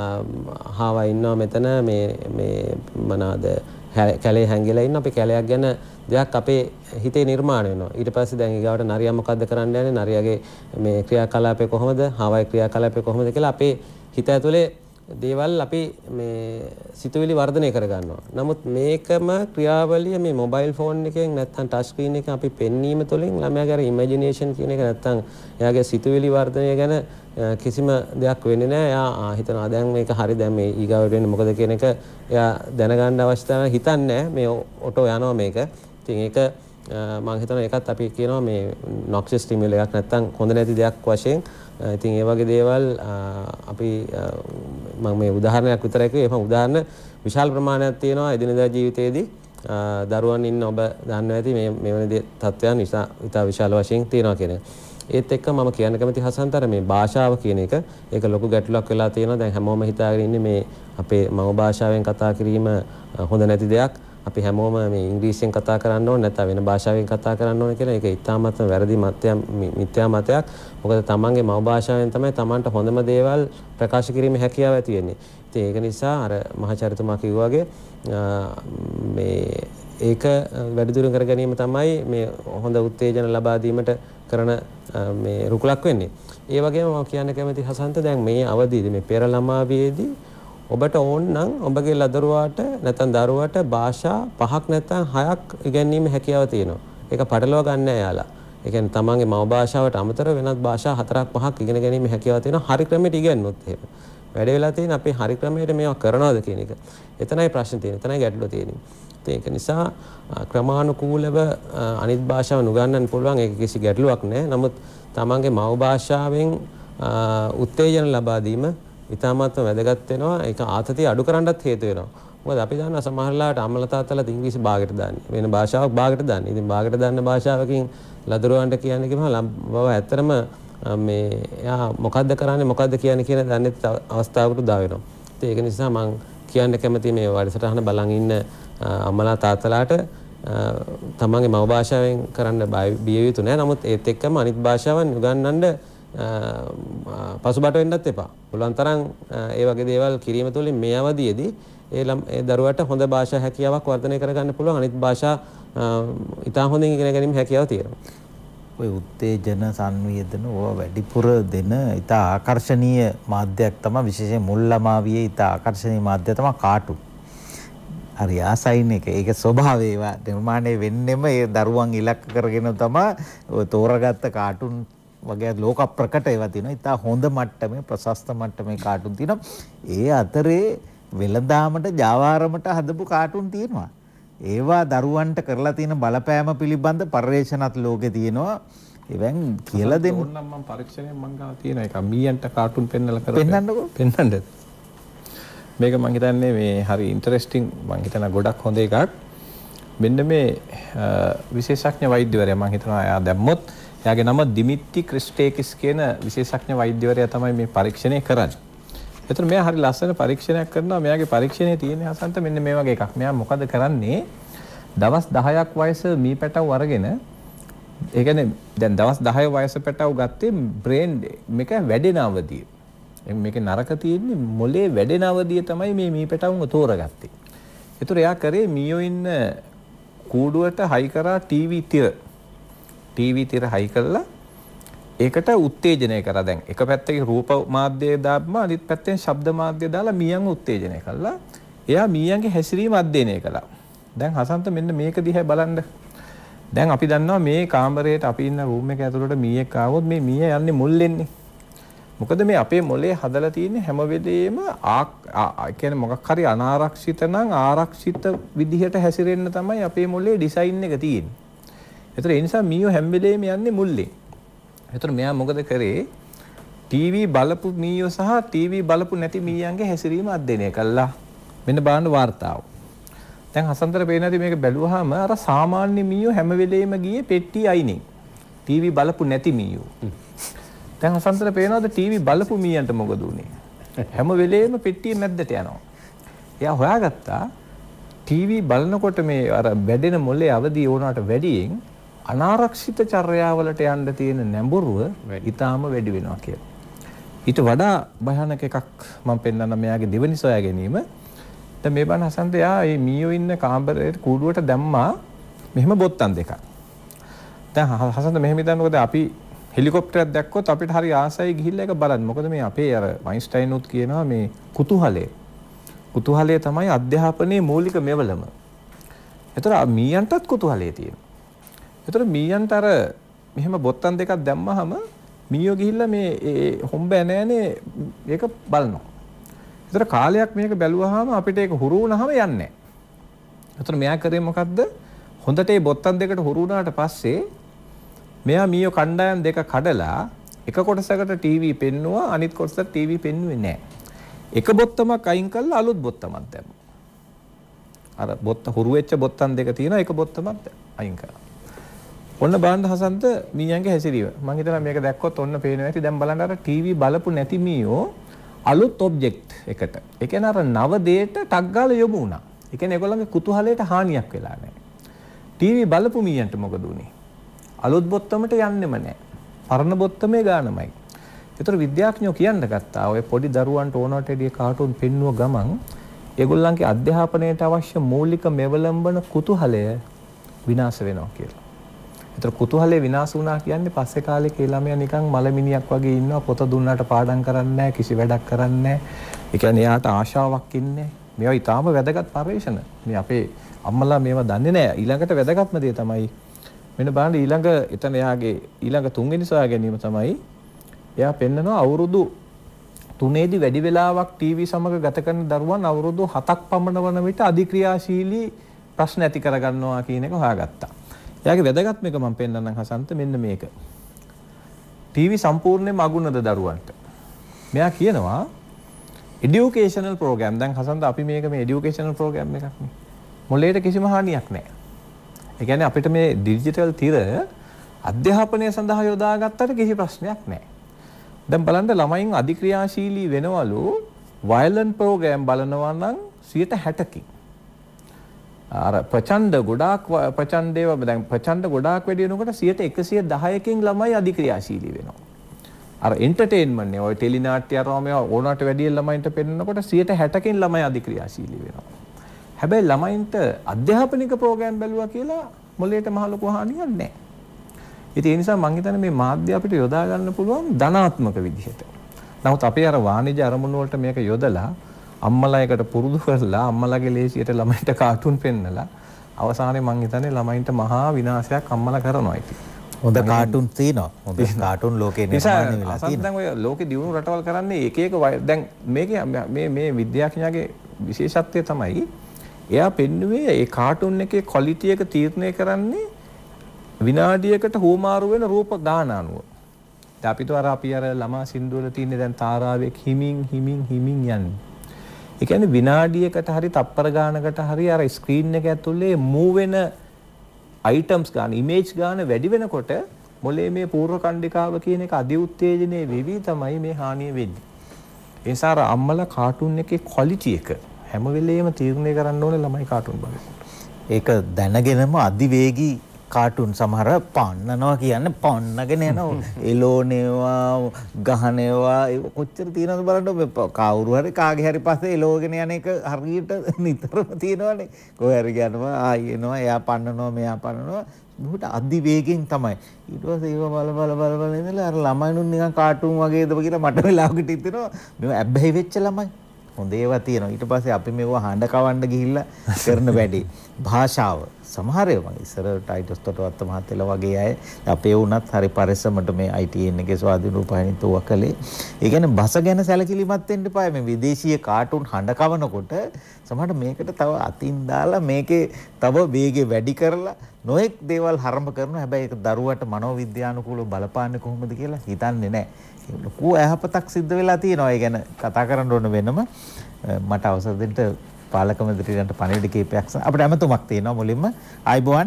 හාවා ඉන්නවා මෙතන මේ මේ මොනවාද කැලේ හැංගිලා ඉන්න අපි කැලයක් ගැන දෙයක් අපේ හිතේ නිර්මාණය වෙනවා. ඊට පස්සේ දැන් ඊගාවට නරියා මොකද්ද කරන්න යන්නේ? නරියාගේ මේ ක්‍රියාකලාපය කොහොමද? හාවයි ක්‍රියාකලාපය කොහොමද කියලා අපේ හිත ඇතුලේ දේවල් අපි මේ සිතුවිලි වර්ධනය කර ගන්නවා. නමුත් මේකම ක්‍රියාවලිය මේ මොබයිල් ෆෝන් එකෙන් නැත්නම් ටච් ස්ක්‍රීන් එකෙන් අපි පෙන්වීම තුළින් ළමයාගේ අර ඉමේජිනේෂන් කියන එක නැත්නම් එයාගේ සිතුවිලි වර්ධනය ගැන කිසිම දෙයක් වෙන්නේ නැහැ. එයා හිතනවා දැන් මේක හරි දැන් මේ ඊගාවට වෙන්නේ මොකද කියන එක එයා දැනගන්න අවශ්‍යතාවය හිතන්නේ මේ ඔටෝ යනවා මේක. ඉතින් ඒක මම හිතනවා ඒකත් අපි කියනවා මේ නොක්සියස් ස්ටිමියුල එකක් නැත්නම් හොඳ නැති දෙයක් වශයෙන්. ඉතින් ඒ වගේ දේවල් අපි මම මේ උදාහරණයක් විතරයි කිව්වේ. එහෙනම් උදාහරණ විශාල ප්‍රමාණයක් තියෙනවා එදිනදා ජීවිතයේදී දරුවන් ඉන්න ඔබ දන්නවා ඇති මේ මෙවැනි තත්ත්වයන් නිසා ඉතා විශාල වශයෙන් තියෙනවා කියන එක. ඒත් එක්ක මම කියන්න කැමති හසන්තර මේ භාෂාව කියන එක ඒක ලොකු ගැටලුවක් වෙලා තියෙනවා. දැන් හැමෝම හිතාගෙන ඉන්නේ මේ අපේ මම භාෂාවෙන් කතා කිරීම හොඳ නැති දෙයක්. අපි හැමෝම මේ ඉංග්‍රීසියෙන් කතා කරන්න ඕනේ නැත්නම් වෙන භාෂාවකින් කතා කරන්න ඕනේ කියලා ඒක ඉතාමත්ම වැරදි මතයක් මිත්‍යා මතයක්. මොකද තමන්ගේ මව භාෂාවෙන් තමයි තමන්ට හොඳම දේවල් ප්‍රකාශ කිරීමේ හැකියාව ඇති වෙන්නේ. ඉතින් ඒක නිසා අර මහාචාර්යතුමා කිව්වා වගේ මේ ඒක වැඩිදුරින් කර ගැනීම තමයි මේ හොඳ උත්තේජන ලබා දීමට කරන මේ රුකුලක් වෙන්නේ. ඒ වගේම මම කියන්න කැමති හසන්ත දැන් මේ අවදීදී මේ පෙර ළමාවියේදී ඔබට ඕන නම් ඔබගේ ලදරුවාට නැත්නම් දරුවාට භාෂා පහක් නැත්නම් හයක් ඉගෙනීමේ හැකියාව තියෙනවා. ඒක පටලවා ගන්න නෑ යාලා. ඒ කියන්නේ තමන්ගේ මව භාෂාවට අමතරව වෙනත් භාෂා හතරක් පහක් ඉගෙන ගැනීමේ හැකියාව තියෙනවා. හරි ක්‍රමයට ඉගෙනුනොත් එහෙම. වැඩ වෙලා තියෙන අපි හරි ක්‍රමයට මේවා කරනවද කියන එක. එතනයි ප්‍රශ්නේ තියෙන්නේ. එතනයි ගැටලුව තියෙන්නේ. ඒක නිසා ක්‍රමානුකූලව අනිත් භාෂාව නුගන්නන්න පුළුවන්. ඒක කිසි ගැටලුවක් නෑ. නමුත් තමන්ගේ මව භාෂාවෙන් උත්තේජන ලබා දීම ඉතාමත්ම වැදගත් වෙනවා. ඒක ආතතිය අඩු කරන්නත් හේතු වෙනවා. මොකද අපි දන්නවා සමහරලාට අම්මලා තාත්තලාත් ඉංග්‍රීසි භාගයට දාන්නේ. වෙන භාෂාවක් භාගයට දාන්නේ. ඉතින් භාගයට දාන්න භාෂාවකින් ලදරුවන්ට කියන්නේ කිව්වම බව ඇත්තටම මේ එයා මොකද්ද කරන්නේ මොකද්ද කියන්නේ කියන දන්නේ අවස්ථාවකට උදා වෙනවා. ඉතින් ඒක නිසා මම කියන්න කැමති මේ වැඩසටහන බලන් ඉන්න අම්මලා තාත්තලාට තමන්ගේ මව භාෂාවෙන් කරන්න බිය යුතු නැහැ. නමුත් ඒත් එක්කම අනිත් භාෂාවන් උගන්වන්න පසුබට වෙන්නත් එපා. පුළුවන් තරම් ඒ වගේ දේවල් කිරීම තුළින් මේ අවධියේදී ඒ ඒ දරුවට හොඳ භාෂා හැකියාවක් වර්ධනය කරගන්න පුළුවන්. අනිත් භාෂා ඉතා හොඳින් ඉගෙන ගැනීම හැකියාව තියෙනවා. ඔය උත්තේජන සංවේදන ඕවා වැඩිපුර දෙන ඉතා ආකර්ශනීය මාධ්‍යයක් තමයි විශේෂයෙන් මුල් ළමාවියේ ඉතා ආකර්ශනීය මාධ්‍ය තමයි කාටුන්. හරි ආසයින් එක. ඒක ස්වභාවය ඒවා නිර්මාණය වෙන්නෙම ඒ දරුවන් ඉලක්ක කරගෙන තමයි ඔය තෝරගත්ත කාටුන් වගේ ලෝක ප්‍රකට ඒවා තියෙනවා. ඉතා හොඳ මට්ටමේ ප්‍රශස්ත මට්ටමේ කාටුන් තියෙනවා. ඒ අතරේ වෙළඳාමට ජාවාරමට හදපු කාටුන් තියෙනවා. ඒවා දරුවන්ට කරලා තියෙන බලපෑම පිළිබඳ පර්යේෂණත් ලෝකේ තියෙනවා. එවෙන් කියලා දෙන්න ඕනනම් මම පරීක්ෂණයෙන් මං ගාව තියෙන එක මීයන්ට කාටුන් පෙන්නලා කරලා පෙන්නන්නකෝ. පෙන්නන්නද? මේක මං හිතන්නේ මේ හරි ඉන්ටරෙස්ටිං මං හිතන ගොඩක් හොඳ එකක්. මෙන්න මේ විශේෂඥ වෛද්‍යවරයා මං හිතනවා එයා දැම්මොත් එයාගේ නම දිමිත්‍රි ක්‍රිස්ටේකිස් කියන විශේෂඥ වෛද්‍යවරයා තමයි මේ පරීක්ෂණය කරන්නේ. එතන මෙයා හරි ලස්සන පරීක්ෂණයක් කරනවා. මෙයාගේ පරීක්ෂණයේ තියෙන හසන්ත මෙන්න මේ වගේ එකක්. මෙයා මොකද කරන්නේ? දවස් දහයක් වයස මී පැටව අරගෙන ඒ කියන්නේ දැන් දවස් දහය වයස පැටව ගත්තේ බ්‍රේන් මේක වැඩෙන අවධිය. මේක නරක තියෙන්නේ මොලේ වැඩෙන අවධිය තමයි මේ මී පැටවුම තෝරගත්තේ. ඒතර එයා කරේ මීයෝ ඉන්න කූඩුවට හයි කරා ටීවී තිර. ටීවී තිර හයි කළා ඒකට උත්තේජනය කරා. දැන් එක පැත්තකින් රූප මාධ්‍යය දාපම අනිත් පැත්තෙන් ශබ්ද මාධ්‍යය දාලා මීයන්ව උත්තේජනය කළා. එයා මීයන්ගේ හැසිරීම අධ්‍යයනය කළා. දැන් හසන්ත මෙන්න මේක දිහා බලන්න. දැන් අපි දන්නවා මේ කාමරේට අපි ඉන්න රූම් එක ඇතුළට මීයක් ආවොත් මේ මීය යන්නේ මුල් වෙන්නේ. මොකද මේ අපේ මොලේ හදලා තියෙන්නේ හැම වෙලේම ආ කියන්නේ මොකක් හරි අනාරක්ෂිත නම් ආරක්ෂිත විදිහට හැසිරෙන්න තමයි අපේ මොලේ ඩිසයින් එක තියෙන්නේ. ඒතර ඒ නිසා මීයෝ හැම වෙලේම යන්නේ මුල්ලේ. ඒතර මෙයා මොකද කරේ? ටීවී බලපු මීයෝ සහ ටීවී බලපු නැති මීයන්ගේ හැසිරීම අධ්‍යයනය කළා. මෙන්න බලන්න වාර්තාව. දැන් හසන්තර පේන ඇති මේක බැලුවාම අර සාමාන්‍ය මීයෝ හැම වෙලේම ගියේ පෙට්ටි අයිනේ. ටීවී බලපු නැති මීයෝ. දැන් හසන්තර පේනවාද ටීවී බලපු මීයන්ට මොකද උනේ? හැම වෙලේම පෙට්ටිය මැද්දට යනවා. එයා හොයාගත්තා ටීවී බලනකොට මේ අර වැඩෙන මොලේ අවදි වුණාට වැඩියෙන් අනාරක්ෂිත චර්යාවලට යන්න තියෙන නැඹුරුව ඊටාම වැඩි වෙනවා කියලා. ඊට වඩා භයානක එකක් මම පෙන්නන්න මෙයාගේ දෙවෙනි සොයා ගැනීම. දැන් මේ බණ හසන්ත යා මේ මීයෝ ඉන්න කාමරේ කූඩුවට දැම්මා මෙහෙම බොත්තම් දෙකක්. දැන් හසන්ත මෙහෙම හිතන්නකොද අපි හෙලිකොප්ටරයක් දැක්කොත් අපිට හරි ආසයි ගිහිල්ලා ඒක බලන්න. මොකද මේ අපේ අර අයින්ස්ටයින් උත් කියනවා මේ කුතුහලය. කුතුහලය තමයි අධ්‍යාපනයේ මූලික මෙවලම. ඒතර මීයන්ටත් කුතුහලය තියෙනවා. ඒතර මීයන්ට අර මෙහෙම බොත්තම් දෙකක් දැම්මහම මීයෝ ගිහිල්ලා මේ ඒ හොම්බ ඇනෑනේ ඒක බලනවා. ඒතර කාලයක් මේක බැලුවාම අපිට ඒක හුරු වුණාම යන්නේ නැහැ. ඒතර මෙයා කරේ මොකද්ද? හොඳට මේ බොත්තම් දෙකට හුරු වුණාට පස්සේ මෙයා මීයෝ කණ්ඩායම් දෙක කඩලා එක කොටසකට ටීවී පෙන්නුවා අනිත් කොටසට ටීවී පෙන්නුවේ නැහැ. එක බොත්තමක් අයින් කරලා අලුත් බොත්තමක් දැම්මා. අර බොත්ත හුරු වෙච්ච බොත්තම් දෙක තියෙනවා එක බොත්තමක් අයින් කරා. ඔන්න බලන්න හසන්ත මීයන්ගේ හැසිරීම. මම හිතනවා මේක දැක්කොත් ඔන්න පේනවා ඇති. දැන් බලන්න අර ටීවී බලපු නැති මීයෝ අලුත් ඔබ්ජෙක්ට් එකට. ඒ කියන්නේ අර නව දෙයට ටක් ගාලා යොමු වුණා. ඒ කියන්නේ ඒගොල්ලන්ගේ කුතුහලයට හානියක් වෙලා නැහැ. ටීවී බලපු මීයන්ට මොකද උනේ? අලුත් බොත්තමට යන්නෙම නැහැ. පරණ බොත්තමේ ගානමයි. ඒතර විද්‍යාඥයෝ කියන්න ගත්තා ඔය පොඩි දරුවන්ට ඕනවට වැඩිය කාටුන් පෙන්නුව ගමන් ඒගොල්ලන්ගේ අධ්‍යාපනයට අවශ්‍ය මූලික මෙවලම් වන කුතුහලය විනාශ වෙනවා කියලා. ඒතර කුතුහලය විනාශ වුණා කියන්නේ පස්සේ කාලේ ඒ ළමයා නිකන් මලමිනියක් වගේ ඉන්නවා. පොත දුන්නාට පාඩම් කරන්නේ නැහැ, කිසි වැඩක් කරන්නේ නැහැ. ඒ කියන්නේ එයාට ආශාවක් ඉන්නේ නැහැ. මේවා ඊටාම වැදගත් පරිශ්‍රණ. මේ අපේ අම්මලා මේවා දන්නේ නැහැ. ඊළඟට වැදගත්ම දේ තමයි මෙන්න බලන්න ඊළඟ එතන එයාගේ ඊළඟ තුන්වෙනි සොයා ගැනීම තමයි එයා පෙන්නනවා අවුරුදු තුනේදී වැඩි වෙලාවක් ටීවී සමග ගත කරන දරුවන් අවුරුදු හතක් පමණ වන විට අධික්‍රියාශීලී ප්‍රශ්න ඇති කරගන්නවා කියන එක හොයාගත්තා. එයාගේ වැදගත්ම එක මම පෙන්නන්නම් හසන්ත මෙන්න මේක. ටීවී සම්පූර්ණයෙන්ම අගුණද දරුවන්ට. මෙයා කියනවා එඩියුකේෂනල් ප්‍රෝග්‍රෑම්. දැන් හසන්ත අපි මේක මේ එඩියුකේෂනල් ප්‍රෝග්‍රෑම් එකක් නේ. මොළයට කිසිම හානියක් නැහැ. ඒ කියන්නේ අපිට මේ ඩිජිටල් තිර අධ්‍යාපනය සඳහා යොදාගත්තට කිසි ප්‍රශ්නයක් නැහැ. දැන් බලන්න ළමයින් අධික්‍රියාශීලී වෙනවලු වයලන්ට් ප්‍රෝග්‍රෑම් බලනවා නම් සියයට හැටකින්. අර ප්‍රචණ්ඩ ගොඩාක් ප්‍රචණ්ඩේව දැන් ප්‍රචණ්ඩ ගොඩාක් වැඩි වෙනකොට සියයට එකසිය දහයකින් ළමයි අධික්‍රියාශීලී වෙනවා. අර එන්ටර්ටේන්මන්ට් නේ ඔය ටෙලි නාට්‍ය අරවම ඕනට වැඩි ළමයින්ට පෙන්නකොට සියයට හැටකින් ළමයි අධික්‍රියාශීලී වෙනවා. හැබැයි ළමයින්ට අධ්‍යාපනික ප්‍රෝග්‍රෑම් බැලුවා කියලා මොළයට මහ ලොකු හානියක් නැහැ. ඉතින් ඒ නිසා මම හිතන්නේ මේ මාධ්‍ය අපිට යොදා ගන්න පුළුවන් ධනාත්මක විදිහට. නමුත් අපේ අර වාණිජ්‍ය අරමුණු වලට මේක යොදලා අම්මලා එකට පුරුදු කරලා අම්මලාගේ ලේසියට ළමයින්ට කාටුන් පෙන්නලා අවසානයේ මම හිතන්නේ ළමයින්ට මහා විනාශයක් අම්මලා කරනවා ඉතින්. හොඳ කාටුන් තියෙනවා. හොඳ කාටුන් ලෝකේ නිර්මාණය වෙලා තියෙනවා. දැන් ඔය ලෝකේ දියුණු රටවල් කරන්නේ එක එක දැන් මේකේ මේ මේ විද්‍යාඥයාගේ විශේෂත්වය තමයි එයා පෙන්නුවේ ඒ කාටුන් එකේ ක්වොලිටි එක තීරණය කරන්නේ විනාඩියකට හුවමාරු වෙන රූප ගාන අනුව. දැන් අපිට අර අපි අර ළමා සින්දු වල තියෙන දැන් තාරාවෙක් හිමින් හිමින් හිමින් යන්නේ. ඒ කියන්නේ විනාඩියකට හරි තප්පර ගානකට හරි අර ස්ක්‍රීන් එක ඇතුලේ මූව් වෙන අයිටම්ස් ගන්න ඉමේජ් ගන්න වැඩි වෙනකොට මොලේ මේ පූර්ව කණ්ඩිකාව කියන එක අධි උත්තේජනයේ වෙවි තමයි මේ හානිය වෙන්නේ. ඒ නිසා අර අම්මලා කාටුන් එකේ ක්වොලිටි එක හැම වෙලේම තීරණය කරන්න ඕනේ ළමයි කාටුන් බලන්න. ඒක දැනගෙනම අධිවේගී කාටුන් සමහර පන්නනවා කියන්නේ පන්නගෙන යනවා. එලෝනේවා ගහනේවා කොච්චර තියෙනවද බලන්න කවුරු හරි කාගේ හරි පස්සේ එලෝගෙන යන එක හරියට නිතරම තියෙනවනේ. කොහේ හරි යනවා ආයි එනවා එයා පන්නනවා මෙයා පන්නනවා බොහොට අධිවේගයෙන් තමයි. ඊට පස්සේ ඒව බල බල බල බල ඉඳලා අර ළමයිනුත් නිකන් කාටුන් වගේද කියලා මට වෙලාවකට හිතෙනවා. මේව ඇබ්බැහි වෙච්ච ළමයි. හොඳ ඒවා තියෙනවා. ඊට පස්සේ අපි මේවා හඬ කවන්න ගිහිල්ලා කරන වැඩේ භාෂාව සමහර ඒවා ඉස්සර ටයිටස් තොටවත්ත මහත්තයලා වගේ අය අපේ වුණත් හරි පරිස්සමට මේ I T N එකේ ස්වාධීන රූපවාහිනියව කළේ. ඒ කියන්නේ භාෂ ගැන සැලකිලිමත් වෙන්න එපා. මේ විදේශීය කාටුන් හඬ කවනකොට සමහරට මේකට තව අතින් දාලා මේකේ තව වේගය වැඩි කරලා නොඑක් දේවල් හරඹ කරනවා. හැබැයි ඒක දරුවට මනෝවිද්‍යානුකූලව බලපාන්නේ කොහොමද කියලා හිතන්නේ නැහැ. ලොකු ඇහපතක් සිද්ධ වෙලා තියෙනවා. ඒ ගැන කතා කරන්න ඕන වෙනම මට අවසර දෙන්න පාලක මන්ත්‍රීවරයන්ට පණිවිඩ කීපයක් අපිට ඇමතුමක් තියෙනවා. මුලින්ම ආයිබෝවන්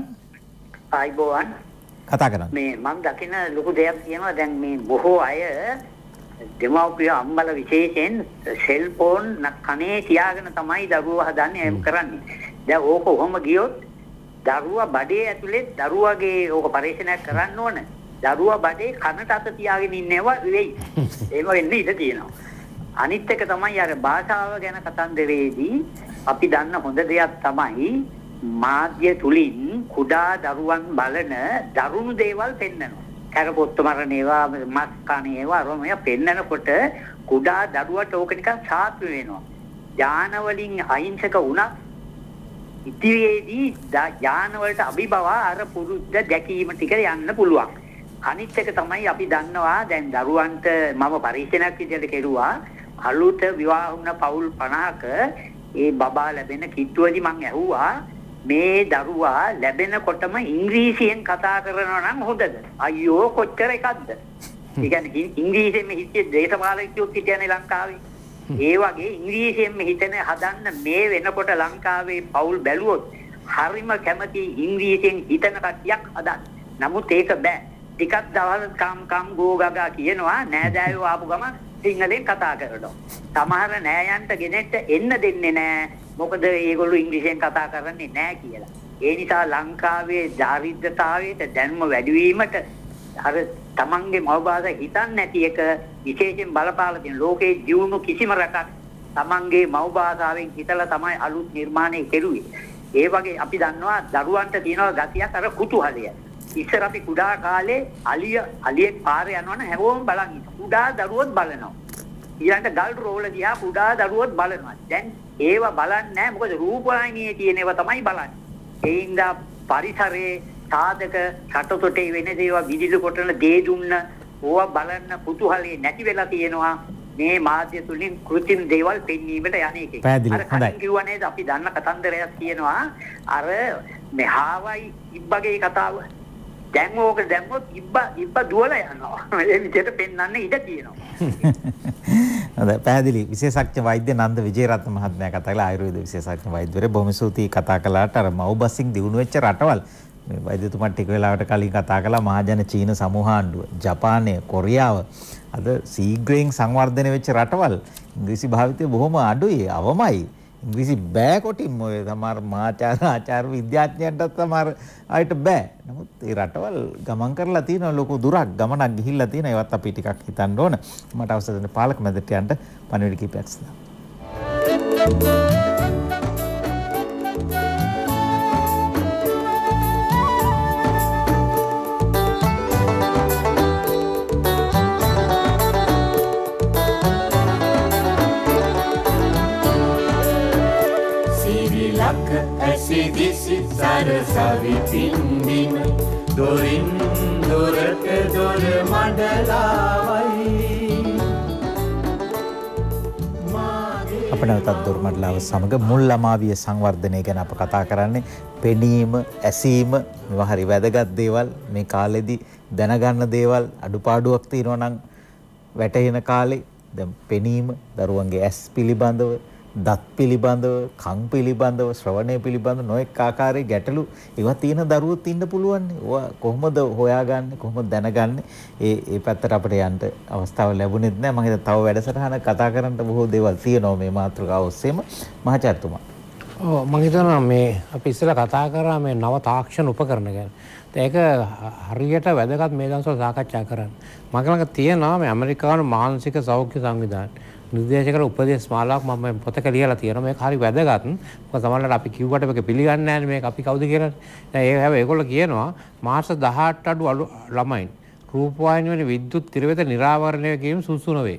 ආයිබෝවන් කතා කරන්න. මේ මම දකින ලොකු දෙයක් තියෙනවා. දැන් මේ බොහෝ අය දෙමව්පිය අම්මලා විශේෂයෙන් සෙල්ෆෝන් කනේ තියාගෙන තමයි දරුවෝ හදන්නේ එම් කරන්නේ. දැන් ඕක කොහොම ගියොත් දරුවා බඩේ ඇතුලේ දරුවාගේ ඕක පරීක්ෂණයක් කරන්න ඕන. දරුවා බඩේ කනට අත තියාගෙන ඉන්නේවා වෙයි. එහෙම වෙන්න ඉඩ තියෙනවා. අනිත් එක තමයි අර භාෂාව ගැන කතන්දරේදී අපි දන්න හොඳ දෙයක් තමයි මාධ්‍ය තුලින් කුඩා දරුවන් බලන දරුණු දේවල් පෙන්වනවා. කරපොත්තු මරණ ඒවා මස් කන ඒවා රොමය පෙන්නනකොට කුඩා දරුවට ඕක නිකන් සාත්‍ය වෙනවා. ඥාන වලින් අහිංසක වුණා ඉතිරියේදී ඥාන වලට අභිබව අර පුරුද්ද දැකීම ටික යන්න පුළුවන්. අනිත් එක තමයි අපි දන්නවා දැන් දරුවන්ට මම පරීක්ෂණයක් විදිහට කෙරුවා අලුත විවාහ වුණ පවුල් පනහක ඒ බබා ලැබෙන කිට්ටුවේදී මම ඇහුවා මේ දරුවා ලැබෙනකොටම ඉංග්‍රීසියෙන් කතා කරනවා නම් හොඳද? අයියෝ කොච්චර එකක්ද? ඒ කියන්නේ ඉංග්‍රීසියෙන් හිතේ දේශපාලකයෝ කියන්නේ ලංකාවේ. ඒ වගේ ඉංග්‍රීසියෙන් හිතන හදන්න මේ වෙනකොට ලංකාවේ පවුල් බැලුවොත් හරිම කැමති ඉංග්‍රීසියෙන් හිතන කට්ටියක් හදන්න. නමුත් ඒක බෑ. ටිකක් දවල් කම් කම් ගෝගගා කියනවා නෑදෑයෝ ආපු ගමන් සිංහලෙන් කතා කරනවා. සමහර නෑයන්ට ගෙනෙට එන්න දෙන්නේ නෑ. මොකද ඒගොල්ලෝ ඉංග්‍රීසියෙන් කතා කරන්නේ නෑ කියලා. ඒ නිසා ලංකාවේ දාරිද්‍රතාවයට දැනුම වැඩි වීමට අර තමන්ගේ මව භාෂාව හිතන්නේ නැති එක විශේෂයෙන් බලපාලා තියෙන ලෝකේ ජීවුණු කිසිම රටක් තමන්ගේ මව භාෂාවෙන් හිතලා තමයි අලුත් නිර්මාණය කෙරුවේ. ඒ වගේ අපි දන්නවා දරුවන්ට තියෙනවා ගතියක් අර කුතුහලය. ඉස්සර අපි කුඩා කාලේ අලිය අලියෙක් පාරේ යනවනම් හැමෝම බලන් ඉන්නවා. කුඩා දරුවොත් බලනවා. ඊළඟට ගල් රෝල දිහා කුඩා දරුවොත් බලනවා. දැන් ඒව බලන්නේ නැහැ. මොකද රූපවාහිනියේ තියෙන ඒවා තමයි බලන්නේ. ඒ හින්දා පරිසරයේ සාධක කටතොටේ වෙන දේවල් විදිලු කොටන දේ දුන්න ඕවා බලන්න කුතුහලයේ නැති වෙලා තියෙනවා. මේ මාධ්‍ය තුලින් කෘත්‍රිම දේවල් පෙන්වීමට යන්නේ එකේ. අර කලින් කිව්වා නේද අපි දන්න කතන්දරයක් තියෙනවා. අර මෙහාවයි ඉබ්බගේ කතාව. දැන් ඕක දැම්මොත් ඉබ්බ ඉබ්බ දුවලා යනවා. ඒ විදිහට පෙන්වන්න ඉඩ තියෙනවා. හොඳයි පැහැදිලි. විශේෂඥ වෛද්‍ය නන්ද විජේරත්න මහත්මයා කතා කළා ආයුර්වේද විශේෂඥ වෛද්‍යවරේ බොහොම ස්තුතියි කතා කළාට. අර මව්බසින් දිනු වෙච්ච රටවල් මේ වෛද්‍යතුමා ටික වෙලාවකට කලින් කතා කළා මහජන චීන සමූහ ආණ්ඩුව, ජපානය, කොරියාව අද සීග්‍රයෙන් සංවර්ධනය වෙච්ච රටවල් ඉංග්‍රීසි භාවිතය බොහොම අඩුයි, අවමයි. ඉංග්‍රීසි බෑ කොටින්ම ඔය සමහර මාචාර ආචාර විද්‍යාඥයන්ටත් සමහර අයට බෑ. නමුත් ඒ රටවල් ගමන් කරලා තියෙන ලොකු දුරක් ගමනක් ගිහිල්ලා තියෙන ඒවත් අපි ටිකක් හිතන්න ඕන. මට අවසර දෙන්න පාලක මැදට යන්න පණිවිඩ කීපයක් සදා. ඇසිදිසි සරසවි පින්දින දොරින් දොරට දොර මඩලාවයි. අප නැවතත් දොරමඩලාව සමග මුල් ළමාවිය සංවර්ධනය ගැන අප කතා කරන්නේ. පෙනීම, ඇසීම මේවා හරි වැදගත් දේවල්. මේ කාලෙදි දැනගන්න දේවල් අඩුපාඩුවක් තියෙනවා නම් වැටහෙන කාලේ දැන් පෙනීම, දරුවන්ගේ ඇස් පිළිබඳව, දත් පිළිබඳව, කන් පිළිබඳව, ශ්‍රවණය පිළිබඳව නොඑක ආකාරයේ ගැටලු ඒවා තියෙන දරුවොත් ඉන්න පුළුවන්. ඒවා කොහොමද හොයාගන්නේ, කොහොමද දැනගන්නේ? ඒ ඒ පැත්තට අපිට යන්න අවස්ථාව ලැබුණෙත් නැහැ. මම හිතා තව වැඩසටහන කතා කරන්න බොහෝ දේවල් තියෙනවා මේ මාතෘකාව ඔස්සේම. මහාචාර්යතුමා. ඔව් මම හිතනවා මේ අපි ඉස්සෙල්ලා කතා කරා මේ නව තාක්ෂණ උපකරණ ගැන. ඒක හරියට වැදගත් මේ දවස්වල සාකච්ඡා කරන්න. මගේ ළඟ තියෙනවා මේ ඇමරිකානු මානසික සෞඛ්‍ය සංවිධානය නිර්දේශකර උපදේශ මාලාවක් මම පොතක ලියලා තියෙනවා. මේක හරි වැදගත්. මොකද සමහරවිට අපි කිව්වට මේක පිළිගන්නේ නැහැ මේක අපි කවුද කියලා. දැන් ඒ හැබැයි ඒගොල්ලෝ කියනවා මාස දහඅට අඩු ළමයින් රූපවාහිනිය වෙන විද්‍යුත් තිරවෙත නිරාවරණය කිරීම සුසු නොවේ.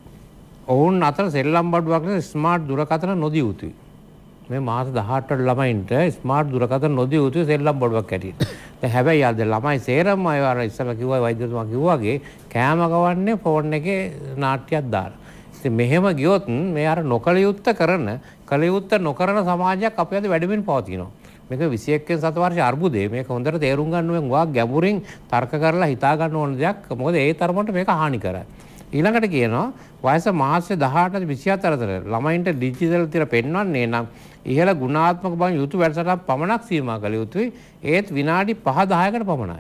ඔවුන් අතර සෙල්ලම් බඩුවක් ලෙස ස්මාර්ට් දුරකථන නොදිය යුතුයි. මේ මාස දහඅට අඩු ළමයින්ට ස්මාර්ට් දුරකථන නොදිය යුතුයි සෙල්ලම් බඩුවක් ඇටියෙ. දැන් හැබැයි අද ළමයි සේරම අය අර ඉස්සලා කිව්වා වෛද්‍යතුමා කිව්වා වගේ කෑම ගවන්නේ ෆෝන් එකේ නාට්‍යයක් දාලා. ඉතින් මෙහෙම ගියොත් මේ අර නොකල යුත්ත කරන කල යුත්ත නොකරන සමාජයක් අපේ අද වැඩිමින් පවතිනවා. මේක විසිඑක වෙනි සතවර්ෂ අර්බුදේ. මේක හොඳට තේරුම් ගන්න ඕන වා ගැඹුරින් තර්ක කරලා හිතා ගන්න ඕන දෙයක්. මොකද ඒ තරමට මේක හානි කරයි. ඊළඟට කියනවා වයස මාස දහඅට විසිහතර අතර ළමයින්ට ඩිජිටල් තිර පෙන්වන්නේ නම් ඉහළ ගුණාත්මක බව යුතු වැඩසටහන් පමණක් සීමා කළ යුතුයි. ඒත් විනාඩි පහ දහයකට පමණයි.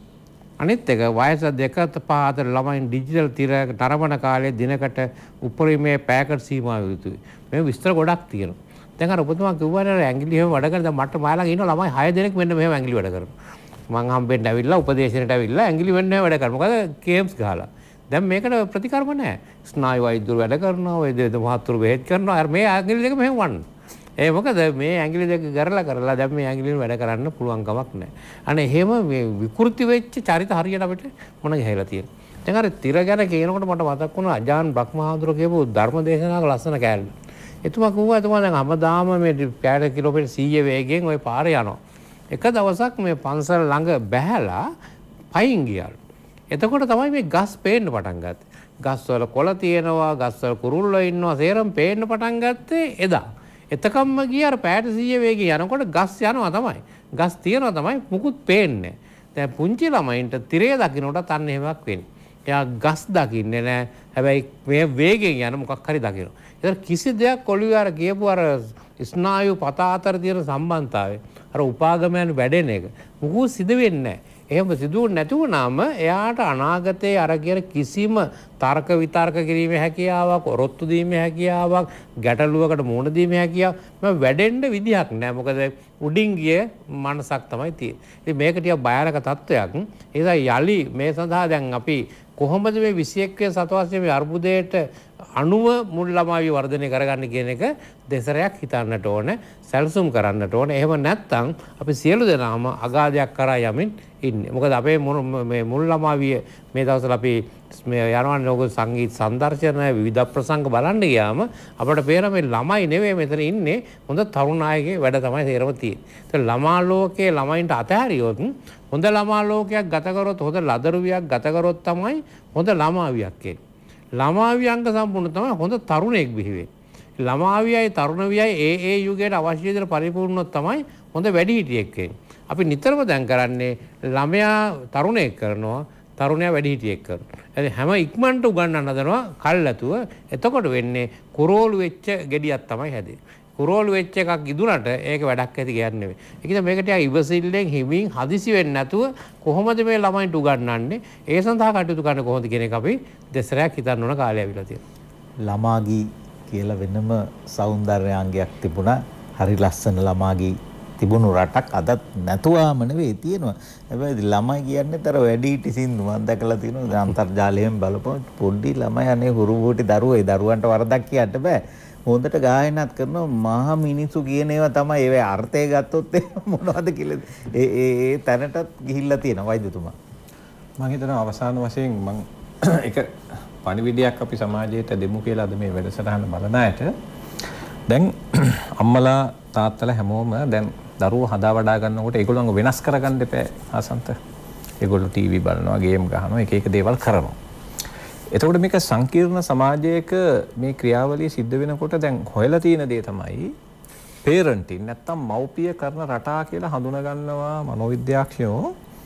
අනිත් එක වයස දෙක පහ අතර ළමයින් ඩිජිටල් තිර නරඹන කාලයේ දිනකට උපරිමයේ පැයකට සීමා විය යුතුයි. මේ විස්තර ගොඩක් තියෙනවා. දැන් අර ඔබතුමා කිව්වනේ ඇඟිලි එහෙම වැඩ කරන දැන් මට මාළඟ ඉන්න ළමයි හය දෙනෙක් මෙන්න මෙහෙම ඇඟිලි වැඩ කරනවා. මං හම්බෙන්න ඇවිල්ලා උපදේශනයට ඇවිල්ලා ඇඟිලි වෙන්න වැඩ කරනවා. මොකද ගේම්ස් ගහලා. දැන් මේකට ප්‍රතිකර්ම නැහැ. ස්නායු වෛද්‍යවරු වැඩ කරනවා, වෛද්‍ය මහත්තුරු බෙහෙත් කරනවා. අර මේ ඇඟිලි දෙක මෙහෙම වන්න. ඒ මොකද මේ ඇඟිලි දෙක කරලා කරලා දැන් මේ ඇඟිලි වැඩ කරන්න පුළුවන් කමක් නැහැ. අනේ එහෙම මේ විකෘති වෙච්ච චරිත හරියට අපිට මොන ගහලා තියෙනවා. දැන් අර තිර ගැන කියනකොට මට මතක් වුණා අජාන් බක්මහාඳුර කියපු ධර්ම දේශනාවක ලස්සන කෑල්ල. එතුමා කිව්වා එතුමා දැන් හැමදාම මේ පැයට කිලෝමීටර් සීය වේගයෙන් ওই පාරේ යනවා. එක දවසක් මේ පන්සල ළඟ බැහැලා පයින් ගියලු. එතකොට තමයි මේ ගස් පේන්න පටන් ගත්තේ. ගස්වල කොළ තියෙනවා, ගස්වල කුරුල්ලෝ ඉන්නවා, සේරම පේන්න පටන් ගත්තේ එදා. එතකම්ම ගිය අර පැයට සීය වේගයෙන් යනකොට ගස් යනවා තමයි. ගස් තියෙනවා තමයි මුකුත් පේන්නේ. දැන් පුංචි ළමයින්ට තිරය දකින්නට අන්න එහෙමක් වෙන්නේ. එයා ගස් දකින්නේ නැහැ. හැබැයි මේ වේගයෙන් යන මොකක් හරි දකිනවා. ඒතර කිසි දෙයක් ඔළුවේ අර කියපු අර ස්නායු පතා අතර තියෙන සම්බන්ධතාවය අර උපාගමයන් වැඩෙන එක මුකුත් සිදු වෙන්නේ නැහැ. එහෙම සිදුවුනේ නැති වුණාම එයාට අනාගතයේ අර කියන කිසිම තර්ක විතර්ක කිරීමේ හැකියාවක්, ඔරොත්තු දීමේ හැකියාවක්, ගැටලුවකට මුහුණ දීමේ හැකියාවක් මම වැඩෙන්න විදියක් නැහැ. මොකද උඩින් ගිය මනසක් තමයි තියෙන්නේ. ඉතින් මේක ටික භයානක තත්වයක්. ඒ නිසා යලි මේ සඳහා දැන් අපි කොහොමද මේ විසිඑක වෙනි සතවර්ෂයේ මේ අර්බුදයට අණුව මුල් ළමාවිය වර්ධනය කරගන්න කියන එක දෙසරයක් හිතන්නට ඕන, සැලසුම් කරන්නට ඕන. එහෙම නැත්නම් අපි සියලු දෙනාම අගාධයක් කරා යමින් ඉන්නේ. මොකද අපේ මේ මුල් ළමාවිය මේ දවස්වල අපි මේ යනවන්නේ ඕක සංගීත සංදර්ශන විවිධ ප්‍රසංග බලන්න ගියාම අපිට පේන මේ ළමයි නෙවෙයි මෙතන ඉන්නේ හොඳ තරුණ අයගේ වැඩ තමයි තේරම තියෙන්නේ. ඒත් ළමා ලෝකයේ ළමයින්ට අතහැරියොත් හොඳ ළමා ලෝකයක් ගත කරොත් හොඳ ලදරුවියක් ගත කරොත් තමයි හොඳ ළමාවියක් එන්නේ. ළමාවියංග සම්පූර්ණ තමයි හොඳ තරුණයෙක් බිහි වෙන්නේ. ළමාවියයි තරුණ වියයි ඒ ඒ යුගයට අවශ්‍ය විදිහට පරිපූර්ණව තමයි හොඳ වැඩිහිටියෙක් වෙන්නේ. අපි නිතරම දැන් කරන්නේ ළමයා තරුණයෙක් කරනවා, තරුණයා වැඩිහිටියෙක් කරනවා. ඒ හැම ඉක්මනට උගන්වන්න හදනවා කල්ැතුව. එතකොට වෙන්නේ කුරෝලු වෙච්ච ගෙඩියක් තමයි හැදෙන්නේ. කුරෝලු වෙච්ච එකක් ඉදුණට ඒක වැඩක් ඇති කියන්නේ නෙවෙයි. ඒක නිසා මේක ටික ඉවසිල්ලෙන් හිමින් හදිසි වෙන්නේ නැතුව කොහොමද මේ ළමයින්ට උගන්වන්නේ? ඒ සඳහා කටයුතු කරන්න කොහොමද කියන එක අපි දෙසරයක් හිතන්න ඕන කාලය ඇවිල්ලා තියෙනවා. ළමාගී කියලා වෙනම సౌందర్యාංගයක් තිබුණා. හරි ලස්සන ළමාගේ තිබුණු රටක් අදත් නැතුවාම නෙවෙයි තියෙනවා. හැබැයි ළමයි කියන්නේ තර වැඩි හිටි සින්දු මම දැකලා තියෙනවා. අන්තර්ජාලයෙන් බලපුවම පොඩි ළමයි අනේ හුරු බූටි දරුවෝ ඒ දරුවන්ට වරදක් කියන්න බෑ. හොඳට ගායනාත් කරනවා. මහා මිනිසු කියන ඒවා තමයි ඒවේ අර්ථය ගත්තොත් මොනවද කියලා ඒ ඒ ඒ තැනටත් ගිහිල්ලා තියෙනවා වෛද්‍යතුමා. මම හිතනවා අවසාන වශයෙන් මම එක පණිවිඩයක් අපි සමාජයට දෙමු කියලා අද මේ වැඩසටහන බලන අයට දැන් අම්මලා තාත්තලා හැමෝම දැන් දරුවෝ හදා වඩා ගන්නකොට ඒගොල්ලන්ව වෙනස් කරගන්න එපා ආසන්ත. ඒගොල්ලෝ ටීවී බලනවා, ගේම් ගහනවා, එක එක දේවල් කරනවා. එතකොට මේක සංකීර්ණ සමාජයක මේ ක්‍රියාවලිය සිද්ධ වෙනකොට දැන් හොයලා තියෙන දේ තමයි පේරන්ටින් නැත්තම් මව්පිය කරන රටා කියලා හඳුනා ගන්නවා මනෝවිද්‍යාඥයෝ.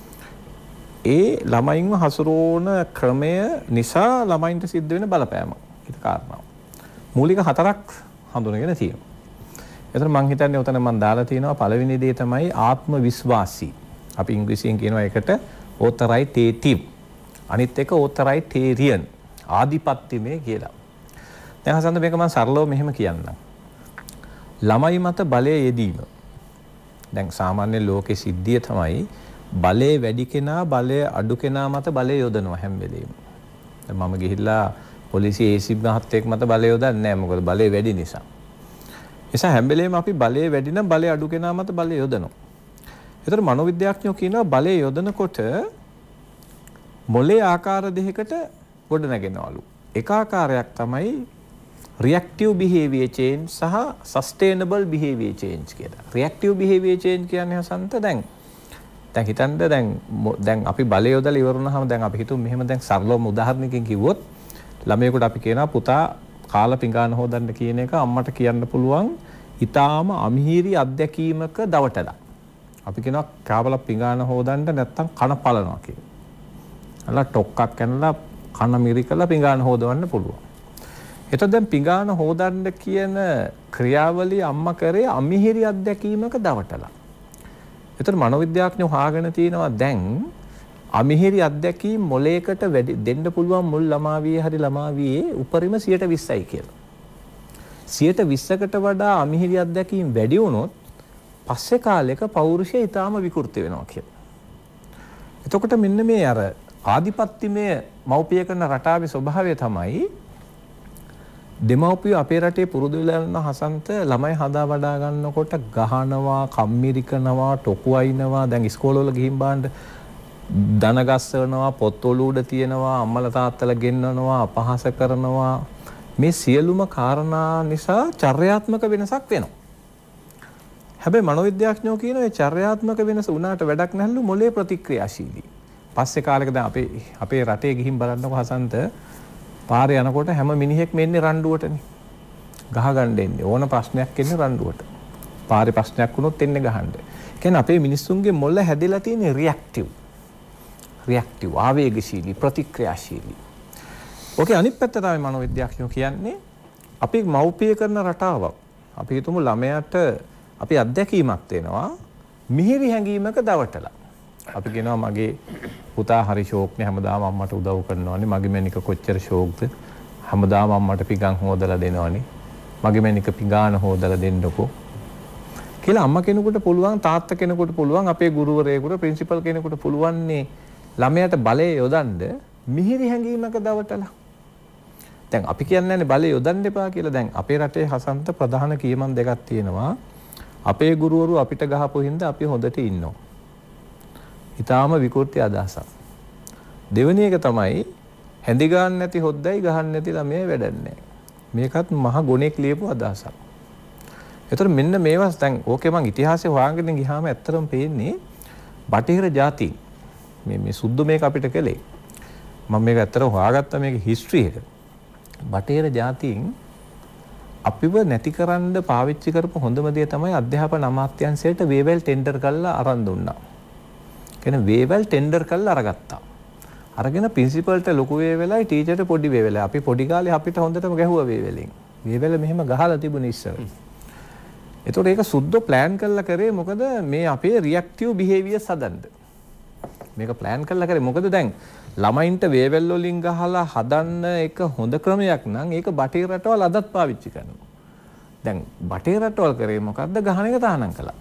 ඒ ළමයින්ව හසුරුවන ක්‍රමය නිසා ළමයින්ට සිද්ධ වෙන බලපෑම. ඒක කාරණාව. මූලික හතරක් හඳුනගෙන තියෙනවා. එතන මම හිතන්නේ උතන මම දාලා තියෙනවා පළවෙනි දේ තමයි ආත්ම විශ්වාසී. අපි ඉංග්‍රීසියෙන් කියනවා ඒකට authoritative. අනිත් එක authoritarian. ආධිපත්‍යමය කියලා. දැන් හසන්ත මේක මම සරලව මෙහෙම කියන්නම්. ළමයි මත බලය යෙදීම. දැන් සාමාන්‍ය ලෝකේ සිද්ධිය තමයි බලය වැඩි කෙනා බලය අඩු කෙනා මත බලය යොදනවා හැම වෙලෙම. දැන් මම ගිහිල්ලා පොලිසිය ඒ සි පි මහත්තයෙක් මත බලය යොදන්නේ නැහැ. මොකද බලය වැඩි නිසා. නිසා හැම වෙලේම අපි බලය වැඩි නම් බලය අඩු කෙනා මත බලය යොදනවා. ඒතර මනෝවිද්‍යාඥයෝ කියනවා බලය යොදනකොට මොලේ ආකාර දෙකකට ගොඩ නැගෙනවලු. එක ආකාරයක් තමයි reactive behavior change සහ sustainable behavior change කියලා. reactive behavior change කියන්නේ හසන්ත දැන් දැන් හිතන්න දැන් දැන් අපි බලය යොදලා ඉවරුනහම දැන් අපි හිතුව මෙහෙම දැන් සරලවම උදාහරණයකින් කිව්වොත් ළමයෙකුට අපි කියනවා පුතා කාලා පිඟාන හොදන්න කියන එක අම්මට කියන්න පුළුවන් ඊටාම අමිහිරි අත්දැකීමක දවටලා. අපි කියනවා කාබල පිඟාන හොදන්න නැත්තම් කන පලනවා කියලා. අලා ටොක්ක්ක් කනලා කන මිරිකලා පිඟාන හොදවන්න පුළුවන්. එතකොට දැන් පිඟාන හොදන්න කියන ක්‍රියාවලිය අම්මා කරේ අමිහිරි අත්දැකීමක දවටලා. එතකොට මනෝවිද්‍යාඥයෝ හොයාගෙන තිනවා දැන් අමිහිරි අත්දැකීම් මොලේකට දෙන්න පුළුවන් මුල් ළමාවියේ හරි ළමාවියේ උපරිම සියයට විස්සයි කියලා. සියයට විස්සකට වඩා අමිහිරි අත්දැකීම් වැඩි වුණොත් පස්සේ කාලෙක පෞරුෂය ඊටාම විකෘති වෙනවා කියලා. එතකොට මෙන්න මේ අර ආධිපත්‍යමය මව්පිය කරන රටාවේ ස්වභාවය තමයි දෙමව්පියෝ අපේ රටේ පුරුදු වෙලා යන හසන්ත ළමයි හදා වඩා ගන්නකොට ගහනවා, කම්මිරිකනවා, ටොකු අයින්නවා. දැන් ඉස්කෝලවල ගිහින් බලන්න දන ගස්සනවා, පොත්වල උඩ තියනවා, අම්මලා තාත්තලා ගෙන්නනවා, අපහාස කරනවා. මේ සියලුම කාරණා නිසා චර්යාත්මක වෙනසක් වෙනවා. හැබැයි මනෝවිද්‍යාඥයෝ කියන ඒ චර්යාත්මක වෙනස උනාට වැඩක් නැහැලු මොලේ ප්‍රතික්‍රියාශීලී. පස්සේ කාලෙක දැන් අපේ අපේ රටේ ගිහින් බලන්නකො හසන්ත පාරේ යනකොට හැම මිනිහෙක් මෙන්නේ රණ්ඩුවටනේ. ගහ ගන්න එන්නේ. ඕන ප්‍රශ්නයක් එන්නේ රණ්ඩුවට. පාරේ ප්‍රශ්නයක් වුණොත් එන්නේ ගහන්න. කියන්නේ අපේ මිනිස්සුන්ගේ මොළ හැදෙලා තියෙන රියැක්ටිව්. රියැක්ටිව් ආවේගශීලී ප්‍රතික්‍රියාශීලී. ඕකේ අනිත් පැත්ත තමයි මනෝවිද්‍යාඥයෝ කියන්නේ අපි මව්පිය කරන රටාවක්. අපි හිතමු ළමයාට අපි අත්දැකීමක් දෙනවා මිහිරි හැඟීමක දවටලා. අපි කියනවා මගේ පුතා හරි ෂෝක්නේ හැමදාම අම්මට උදව් කරනවානේ. මගේ මැනික කොච්චර ෂෝක්ද. හැමදාම අම්මට පිඟන් හොදලා දෙනවානේ. මගේ මැනික පිඟාන හොදලා දෙන්නකෝ. කියලා අම්මා කෙනෙකුට පුළුවන්, තාත්තා කෙනෙකුට පුළුවන්, අපේ ගුරුවරයෙකුට, ප්‍රින්සිපල් කෙනෙකුට පුළුවන්නේ ළමයාට බලය යොදන්න මිහිරි හැඟීමක දවටලා. දැන් අපි කියන්නේ නැහැ බලය යොදන්න එපා කියලා. දැන් අපේ රටේ හසන්ත ප්‍රධාන කියමන් දෙකක් තියෙනවා. අපේ ගුරුවරු අපිට ගහපු හින්දා අපි හොඳට ඉන්නවා. ඊටාම විකෘති අදහසක්. දෙවෙනි එක තමයි හැඳි ගන්න නැති හොද්දයි ගහන්න නැති ළමයි වැඩන්නේ. මේකත් මහ ගුණෙක් ලියපු අදහසක්. ඒතර මෙන්න මේවා දැන් ඕකේ මං ඉතිහාසය හොයාගෙන ගියාම ඇත්තටම පේන්නේ බටහිර ජාති මේ මේ සුද්ධ මේක අපිට කළේ. මම මේක ඇත්තටම හොයාගත්තා මේක හිස්ටරි එක. බටහිර ජාතීන් අපිව නැතිකරන්න පාවිච්චි කරපු හොඳම දේ තමයි අධ්‍යාපන අමාත්‍යාංශයට වේවැල් ටෙන්ඩර් කරලා අරන් දුන්නා. කියන්නේ වේවැල් ටෙන්ඩර් කරලා අරගත්තා. අරගෙන ප්‍රින්සිපල්ට ලොකු වේවැලයි ටීචර්ට පොඩි වේවැලයි. අපි පොඩි කාලේ අපිට හොඳටම ගැහුවා වේවැලෙන්. වේවැල මෙහෙම ගහලා තිබුණේ ඉස්සර. ඒතකොට ඒක සුද්ධ ප්ලෑන් කරලා කරේ මොකද මේ අපේ රියැක්ටිව් බිහේවියර්ස් හදන්න. මේක ප්ලෑන් කරලා කරේ මොකද දැන් ළමයින්ට වේවැල් වලින් ගහලා හදන්න එක හොඳ ක්‍රමයක් නම් ඒක බටහිර රටවල් අදත් පාවිච්චි කරනවා. දැන් බටහිර රටවල් කරේ මොකද්ද? ගහන එක තහනම් කළා.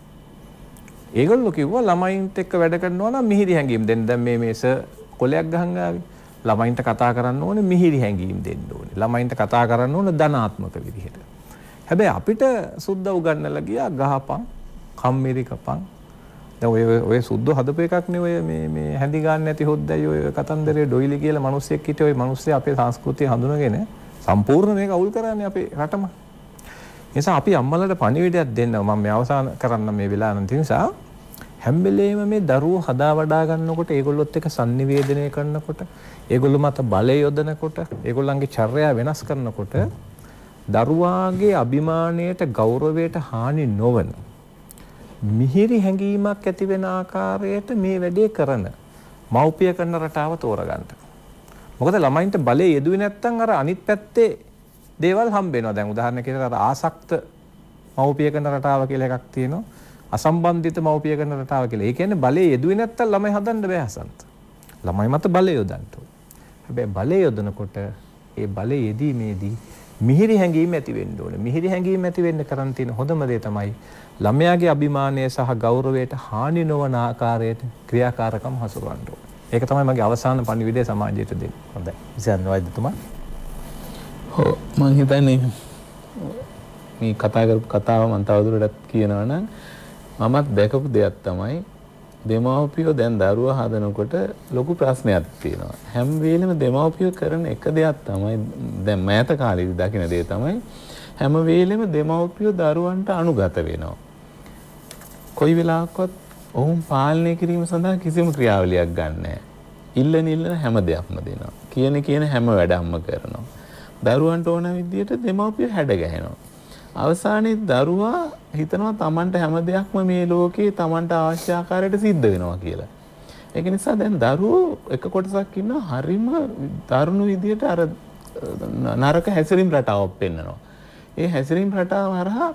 ඒගොල්ලෝ කිව්වා ළමයින්ට එක්ක වැඩ කරනවා නම් මිහිරි හැංගීම් දෙන්න. දැන් මේ මේස කොලයක් ගහන් ආවේ. ළමයින්ට කතා කරන්න ඕනේ මිහිරි හැංගීම් දෙන්න ඕනේ. ළමයින්ට කතා කරන්න ඕනේ ධනාත්මක විදිහට. හැබැයි අපිට සුද්ධ උගන්නලා ගියා ගහපන්, කම්මිරි කපන්. දැන් ඔය ඔය සුද්ධ හදපු එකක් නේ ඔය මේ මේ හැඳි ගන්න නැති හොද්දයි ඔය කතන්දරේ ඩොයිලි කියලා මිනිස්සෙක් හිටියේ ඔය මිනිස්සේ අපේ සංස්කෘතිය හඳුනගෙන සම්පූර්ණ මේක අවුල් කරන්නේ අපේ රටම. ඒ නිසා අපි අම්මලට පණිවිඩයක් දෙන්න මම මේ අවසන් කරන්න මේ වෙලාව නැති නිසා හැම වෙලේම මේ දරුවෝ හදා වඩා ගන්නකොට ඒගොල්ලොත් එක්ක sannivedanaya කරනකොට ඒගොල්ලෝ මත බලය යොදනකොට ඒගොල්ලන්ගේ චර්යා වෙනස් කරනකොට දරුවාගේ අභිමානයට ගෞරවයට හානි නොවන මිහිරි හැඟීමක් ඇති වෙන ආකාරයට මේ වැඩේ කරන මව්පිය කරන රටාව තෝරගන්න. මොකද ළමයින්ට බලය යෙදුවේ නැත්නම් අර අනිත් පැත්තේ දේවල් හම්බ වෙනවා. දැන් උදාහරණයක් අර ආසක්ත මව්පිය කරන රටාව කියලා එකක් තියෙනවා. අසම්බන්ධිත මව්පිය කරන රටාව කියලා. ඒ කියන්නේ බලය යෙදුවේ නැත්නම් ළමයි හදන්න බෑ හසන්ත. ළමයි මත බලය යොදන්න ඕන. හැබැයි බලය යොදනකොට ඒ බලය යෙදීමේදී මිහිරි හැඟීම් ඇති වෙන්න ඕනේ. මිහිරි හැඟීම් ඇති වෙන්න කරන් තියෙන හොඳම දේ තමයි ළමයාගේ අභිමානය සහ ගෞරවයට හානි නොවන ආකාරයට ක්‍රියාකාරකම් හසුරවන්න ඕනේ. ඒක තමයි මගේ අවසාන පණිවිඩය සමාජයට දෙන්නේ. හොඳයි. ඉතින් වෛද්‍යතුමා. ඔව් මම හිතන්නේ මේ කතා කරපු කතාව මම තවදුරටත් කියනවා නම් මමත් දැකපු දෙයක් තමයි දෙමව්පියෝ දැන් දරුවා හදනකොට ලොකු ප්‍රශ්නයක් තියෙනවා. හැම වෙලෙම දෙමව්පියෝ කරන එක දෙයක් තමයි දැන් මෑත කාලේදී දකින දේ තමයි හැම වෙලෙම දෙමව්පියෝ දරුවන්ට අනුගත වෙනවා. කොයි වෙලාවකවත් ඔවුන් පාලනය කිරීම සඳහා කිසිම ක්‍රියාවලියක් ගන්න නැහැ. ඉල්ලන ඉල්ලන හැම දෙයක්ම දෙනවා. කියන කියන හැම වැඩක්ම කරනවා. දරුවන්ට ඕන විදියට දෙමව්පියෝ හැඩ ගැහෙනවා. අවසානයේ දරුවා හිතනවා Tamanට හැම දෙයක්ම මේ ලෝකේ Tamanට අවශ්‍ය ආකාරයට සිද්ධ වෙනවා කියලා. ඒක නිසා දැන් දරුවෝ එක කොටසක් ඉන්නවා හරිම දරුණු විදියට අර නරක හැසිරීම් රටාවක් පෙන්නනවා. ඒ හැසිරීම් රටාව හරහා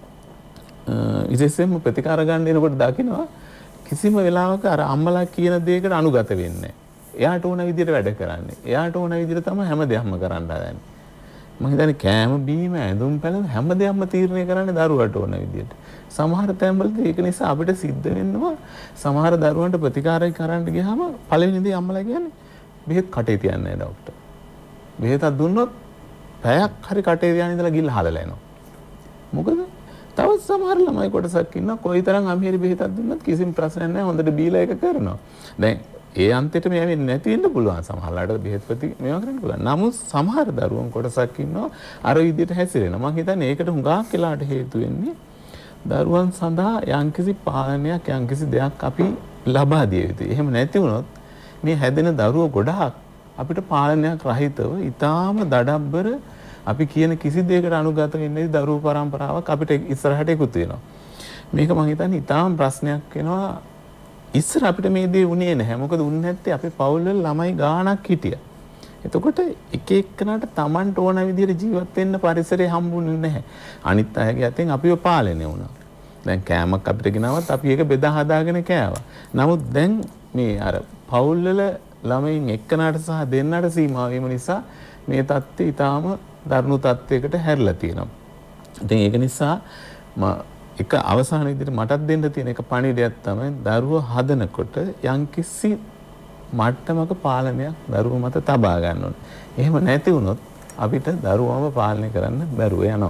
විශේෂයෙන්ම ප්‍රතිකාර ගන්න එනකොට දකිනවා කිසිම වෙලාවක අර අම්මලා කියන දේකට අනුගත වෙන්නේ නැහැ. එයාට ඕන විදියට වැඩ කරන්නේ. එයාට ඕන විදියට තමයි හැම දෙයක්ම කරන්න හදන්නේ. මම හිතන්නේ කෑම බීම ඇඳුම් පැළඳුම් හැම දෙයක්ම තීරණය කරන්නේ දරුවට ඕන විදියට. සමහර තැන්වලදී ඒක නිසා අපිට සිද්ධ වෙනවා සමහර දරුවන්ට ප්‍රතිකාර කරන්න ගියාම පළවෙනි දේ අම්මලා කියන්නේ බෙහෙත් කටේ තියන්නේ නැහැ ડોක්ටර්. බෙහෙතක් දුන්නොත් පැයක් හරි කටේ තියාගෙන ඉඳලා ගිල්ල හලලා එනවා. මොකද තවත් සමහර ළමයි කොටසක් ඉන්නවා කොයිතරම් අමිහිරි බෙහෙතක් දුන්නත් කිසිම ප්‍රශ්නයක් නැහැ හොඳට බීලා ඒක කරනවා. දැන් ඒ අන්තිමට මේ වෙන්නේ නැති වෙන්න පුළුවන් සමහරලාට බෙහෙත් ප්‍රති මේවා කරන්න පුළුවන්. නමුත් සමහර දරුවෝ කොටසක් ඉන්නවා අර විදිහට හැසිරෙනවා. මම හිතන්නේ ඒකට හුඟක් වෙලාට හේතු වෙන්නේ දරුවන් සඳහා යම්කිසි පාලනයක් යම්කිසි දෙයක් අපි ලබා දිය යුතුයි. එහෙම නැති වුණොත් මේ හැදෙන දරුවෝ ගොඩාක් අපිට පාලනයක් රහිතව ඊටාම දඩබ්බර අපි කියන කිසි දෙයකට අනුගත වෙන්නේ දරුවෝ පරම්පරාවක් අපිට ඉස්සරහට එකතු වෙනවා. මේක මම හිතන්නේ ඊටාම ප්‍රශ්නයක් වෙනවා. ඉස්සර අපිට මේ දේ උනේ නැහැ. මොකද උන්නේ නැත්තේ අපේ පවුල්වල ළමයි ගාණක් හිටියා. එතකොට එක එක්කනට Tamanට ඕන විදිහට ජීවත් වෙන්න පරිසරය හම්බුනේ නැහැ. අනිත් අයගේ අතෙන් අපිව පාලනය වුණා. දැන් කෑමක් අපිට ගෙනවත් අපි ඒක බෙදා හදාගෙන කෑවා. නමුත් දැන් මේ අර පවුල්වල ළමයින් එක්කනට සහ දෙන්නට සීමා වීම නිසා මේ தත්ත්වය ඊටාම දරුණු තත්ත්වයකට හැරිලා තියෙනවා. ඉතින් ඒක නිසා එක අවසාන විදිහට මටත් දෙන්න තියෙන එක පණිවිඩයක් තමයි දරුවෝ හදනකොට යම්කිසි මට්ටමක පාලනයක් දරුවෝ මත තබා ගන්න ඕනේ. එහෙම නැති වුණොත් අපිට දරුවවම පාලනය කරන්න බැරුව යනවා.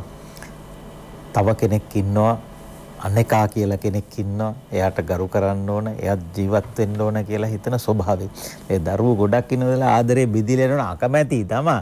තව කෙනෙක් ඉන්නවා අනේකා කියලා කෙනෙක් ඉන්නවා. එයාට ගරු කරන්න ඕන, එයාත් ජීවත් වෙන්න ඕන කියලා හිතන ස්වභාවය. ඒ දරුවෝ ගොඩක් ඉන්න වෙලාව ආදරේ බිදිලා යනවා අකමැති තමයි.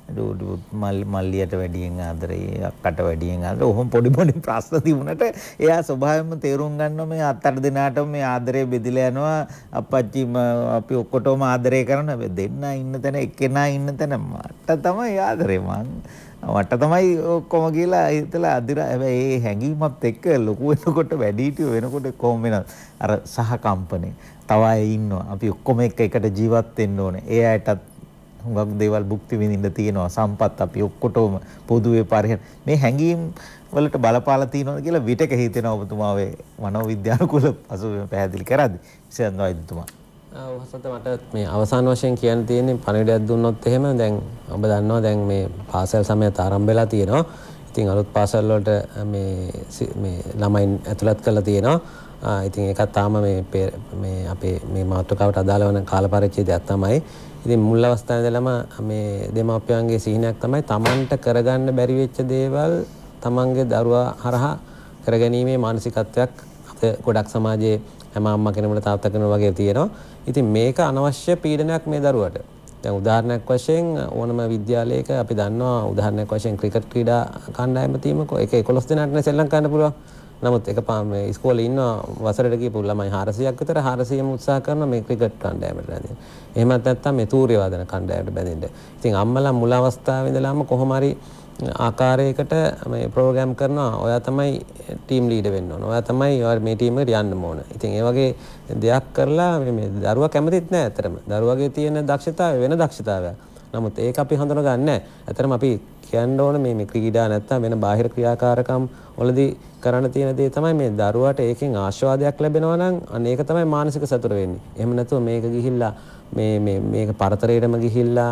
මල්ලියට වැඩියෙන් ආදරේ අක්කට වැඩියෙන් ආදරේ ඔහොම පොඩි පොඩි ප්‍රශ්න තිබුණට එයා ස්වභාවයෙන්ම තේරුම් ගන්නවා මේ අත් අට දිනාටම මේ ආදරේ බෙදිලා යනවා අප්පච්චි අපි ඔක්කොටම ආදරේ කරනවා දෙන්න ඉන්න තැන එක්කෙනා ඉන්න තැන මට තමයි ආදරේ මං මට තමයි ඔක්කොම කියලා හිතලා අදිරා හැබැයි ඒ හැඟීමත් එක්ක ලොකු වෙනකොට වැඩි හිටියෝ වෙනකොට කොහොම වෙනවද අර සහකම්පනේ තව අය ඉන්නවා අපි ඔක්කොම එක්ක එකට ජීවත් වෙන්න ඕනේ ඒ අයටත් හුඟක් දේවල් භුක්ති විඳින්න තියෙනවා සම්පත් අපි ඔක්කොටම පොදුවේ පරිහරණය මේ හැඟීම් වලට බලපාලා තියෙනවා කියලා විතක හිතෙනවා ඔබතුමා ඔය මනෝවිද්‍යානුකූල පසුබිම පැහැදිලි කරද්දී ඉතින් වෛද්‍යතුමා ඔහසත මට මේ අවසාන වශයෙන් කියන්න තියෙන්නේ පණිවිඩයක් දුන්නොත් එහෙම දැන් ඔබ දන්නවා දැන් මේ පාසල් සමයත් ආරම්භ වෙලා තියෙනවා. ඉතින් අලුත් පාසල් වලට මේ මේ ළමයින් ඇතුළත් කරලා තියෙනවා. ඉතින් ඒකත් තාම මේ මේ අපේ මේ මාතෘකාවට අදාළ වෙන කාල පරිච්ඡේදයක් තමයි. ඉතින් මුල් අවස්ථාවේ ඉඳලම මේ දෙමාපියන්ගේ සිහිනයක් තමයි Tamanට කරගන්න බැරි වෙච්ච දේවල් Tamanගේ දරුවා හරහා කරගැනීමේ මානසිකත්වයක් අපේ ගොඩක් සමාජයේ හැම අම්මා කෙනෙකුට තාත්තා කෙනෙකුට වගේ තියෙනවා. ඉතින් මේක අනවශ්‍ය පීඩනයක් මේ දරුවට. දැන් උදාහරණයක් වශයෙන් ඕනම විද්‍යාලයක අපි දන්නවා උදාහරණයක් වශයෙන් ක්‍රිකට් ක්‍රීඩා කණ්ඩායම තීමක ඒක එකොළොස් දෙනාටනේ සෙල්ලම් කරන්න පුළුවන්. නමුත් එක මේ ඉස්කෝලේ ඉන්න වසරට ගිහපු ළමයි හාරසියක් විතර හාරසියම උත්සාහ කරනවා මේ ක්‍රිකට් කණ්ඩායමට බැඳෙන්න. එහෙමත් නැත්නම් මේ තූර්ය වාදන කණ්ඩායමට බැඳෙන්න. ඉතින් අම්මලා මුල අවස්ථාවේ ඉඳලාම කොහොම හරි ආකාරයකට මේ ප්‍රෝග්‍රෑම් කරනවා ඔයා තමයි ටීම් ලීඩර් වෙන්න ඕන. ඔයා තමයි මේ ටීම් එකට යන්න ඕන. ඉතින් ඒ වගේ දෙයක් කරලා මේ දරුවා කැමතිත් නෑ ඇත්තටම. දරුවාගේ තියෙන දක්ෂතාවය වෙන දක්ෂතාවයක්. නමුත් ඒක අපි හඳුනගන්නේ නෑ. ඇත්තටම අපි කියන්න ඕන මේ මේ ක්‍රීඩා නැත්තම් වෙන බාහිර ක්‍රියාකාරකම් වලදී කරන්න තියෙන දේ තමයි මේ දරුවාට ඒකෙන් ආශාවාදයක් ලැබෙනවා නම් අන්න ඒක තමයි මානසික සතුට වෙන්නේ. එහෙම නැතුව මේක ගිහිල්ලා මේ මේ මේක පරතරයටම ගිහිල්ලා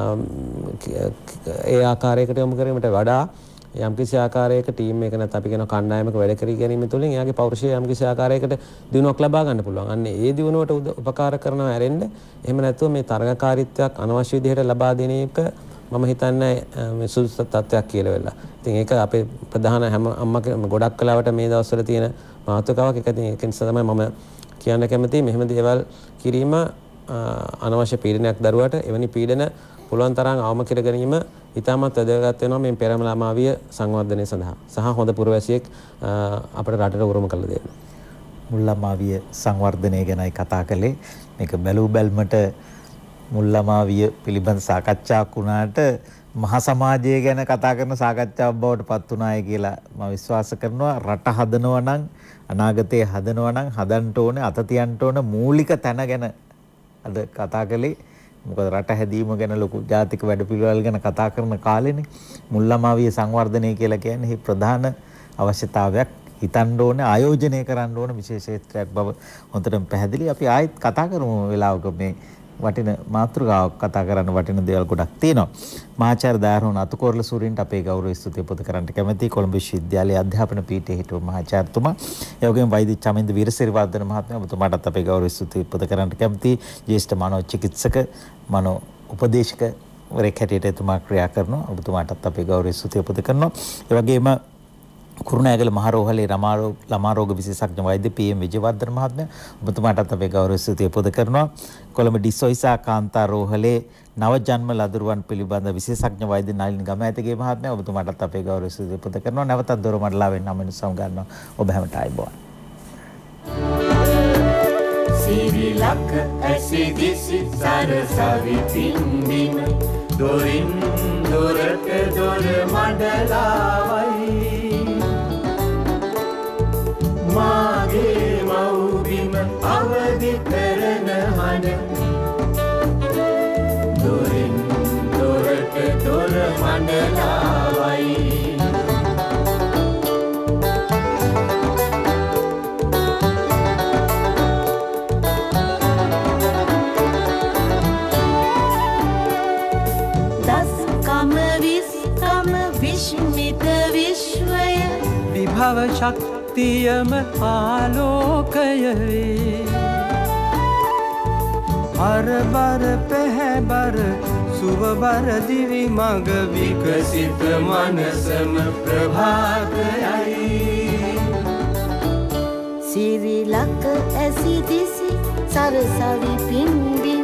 ඒ ආකාරයකට යොමු කිරීමට වඩා යම්කිසි ආකාරයක ටීම් එක නැත්නම් අපි කියන කණ්ඩායමක වැඩ කර ගැනීම තුළින් එයාගේ පෞරුෂය යම්කිසි ආකාරයකට දිනුවක් ලබා ගන්න පුළුවන්. අන්න ඒ දිනුවට උපකාර කරනවා ඇරෙන්න. එහෙම නැතුව මේ තරගකාරීත්වයක් අනවශ්‍ය විදිහට ලබා දෙන එක මම හිතන්නේ මේ සුදුසු තත්ත්වයක් කියලා වෙලා. ඉතින් ඒක අපේ ප්‍රධාන හැම අම්මා ගොඩක් කලාවට මේ දවස්වල තියෙන මාතෘකාවක්. ඒක ඉතින් ඒක නිසා තමයි මම කියන්න කැමතියි මෙහෙම දේවල් කිරීම අනවශ්‍ය පීඩනයක් දරුවට. එවැනි පීඩන පුළුවන් තරම් අවම කර ගැනීම ඉතාමත් වැදගත් වෙනවා මේ පෙරම ළමාවිය සංවර්ධනය සඳහා. සහ හොඳ පුරවැසියෙක් අපේ රටට උරුම කළ දෙන්න. මුල් ළමාවිය සංවර්ධනය ගැනයි කතා කළේ. මේක බැලූ බැල්මට මුල් ළමාවිය පිළිබඳ සාකච්ඡාවක් වුණාට මහා සමාජය ගැන කතා කරන සාකච්ඡාවක් බවට පත් වුණායි කියලා මම විශ්වාස කරනවා. රට හදනවා නම් අනාගතය හදනවා නම් හදන්න ඕනේ අත තියන්න ඕන මූලික තැන ගැන අද කතා කළේ. මොකද රට හැදීම ගැන ලොකු ජාතික වැඩපිළිවෙළ ගැන කතා කරන කාලෙනේ මුල් ළමාවිය සංවර්ධනය කියලා කියන්නේ ප්‍රධාන අවශ්‍යතාවයක්. හිතන්න ඕනේ ආයෝජනය කරන්න ඕන විශේෂ ක්ෂේත්‍රයක් බව හොඳටම පැහැදිලි. අපි ආයෙත් කතා කරමු වෙලාවක මේ වටින මාතෘකාවක් කතා කරන්න වටින දේවල් ගොඩක් තියෙනවා. මහාචාර්ය දයාරෝහණ අතුකෝරළ සූරීන්ට අපේ ගෞරව ස්තුතිය පුද කරන්නට කැමැතියි. කොළඹ විශ්වවිද්‍යාලයේ අධ්‍යාපන පීඨයේ හිටපු මහාචාර්යතුමා. ඒ වගේම වෛද්‍ය චමින්ද වීරසිරිවර්ධන මහත්මයා ඔබතුමාටත් අපේ ගෞරව ස්තුතිය පුද කරන්නට කැමැතියි. ජ්‍යෙෂ්ඨ මනෝ චිකිත්සක මනෝ උපදේශක වරෙක් හැටියට එතුමා ක්‍රියා කරනවා. ඔබතුමාටත් අපේ ගෞරව ස්තුතිය පුද කරනවා. ඒ වගේම කුරුණෑගල මහරෝහලේ ළමා රෝග විශේෂඥ වෛද්‍ය පී එම් විජේවර්ධන මහත්මයා ඔබතුමාටත් අපේ ගෞරව ස්තුතිය පුද කරනවා. කොළඹ ඩිසොයිසා කාන්තා රෝහලේ නව ජන්ම ලදරුවන් පිළිබඳ විශේෂඥ වෛද්‍ය නලින් ගමඇතගේ මහත්මයා ඔබතුමාටත් අපේ ගෞරව ස්තුතිය පුද කරනවා. නැවතත් දොරමඩලාවෙන් නම් වෙනසම් ගන්නවා. ඔබ හැමට ආයුබෝවන්. සිරිලක ඇසිදිසි සරසවි පින්දින දොරින් දොරට දොර මඩලාවයි මාගේ මව්බිම අවදි කරන හඬ දොරින් දොරට දොර මඩලාවයි දස්කම විස්කම විශ්මිත විශ්වය විභව ශක්තියම ආලෝකය වේ හරබර පැහැබර සුවබර දිවි මඟ විකසිත මනසම ප්‍රභාතයයි සිරිලක ඇසිදිසි සරසවි පින්බි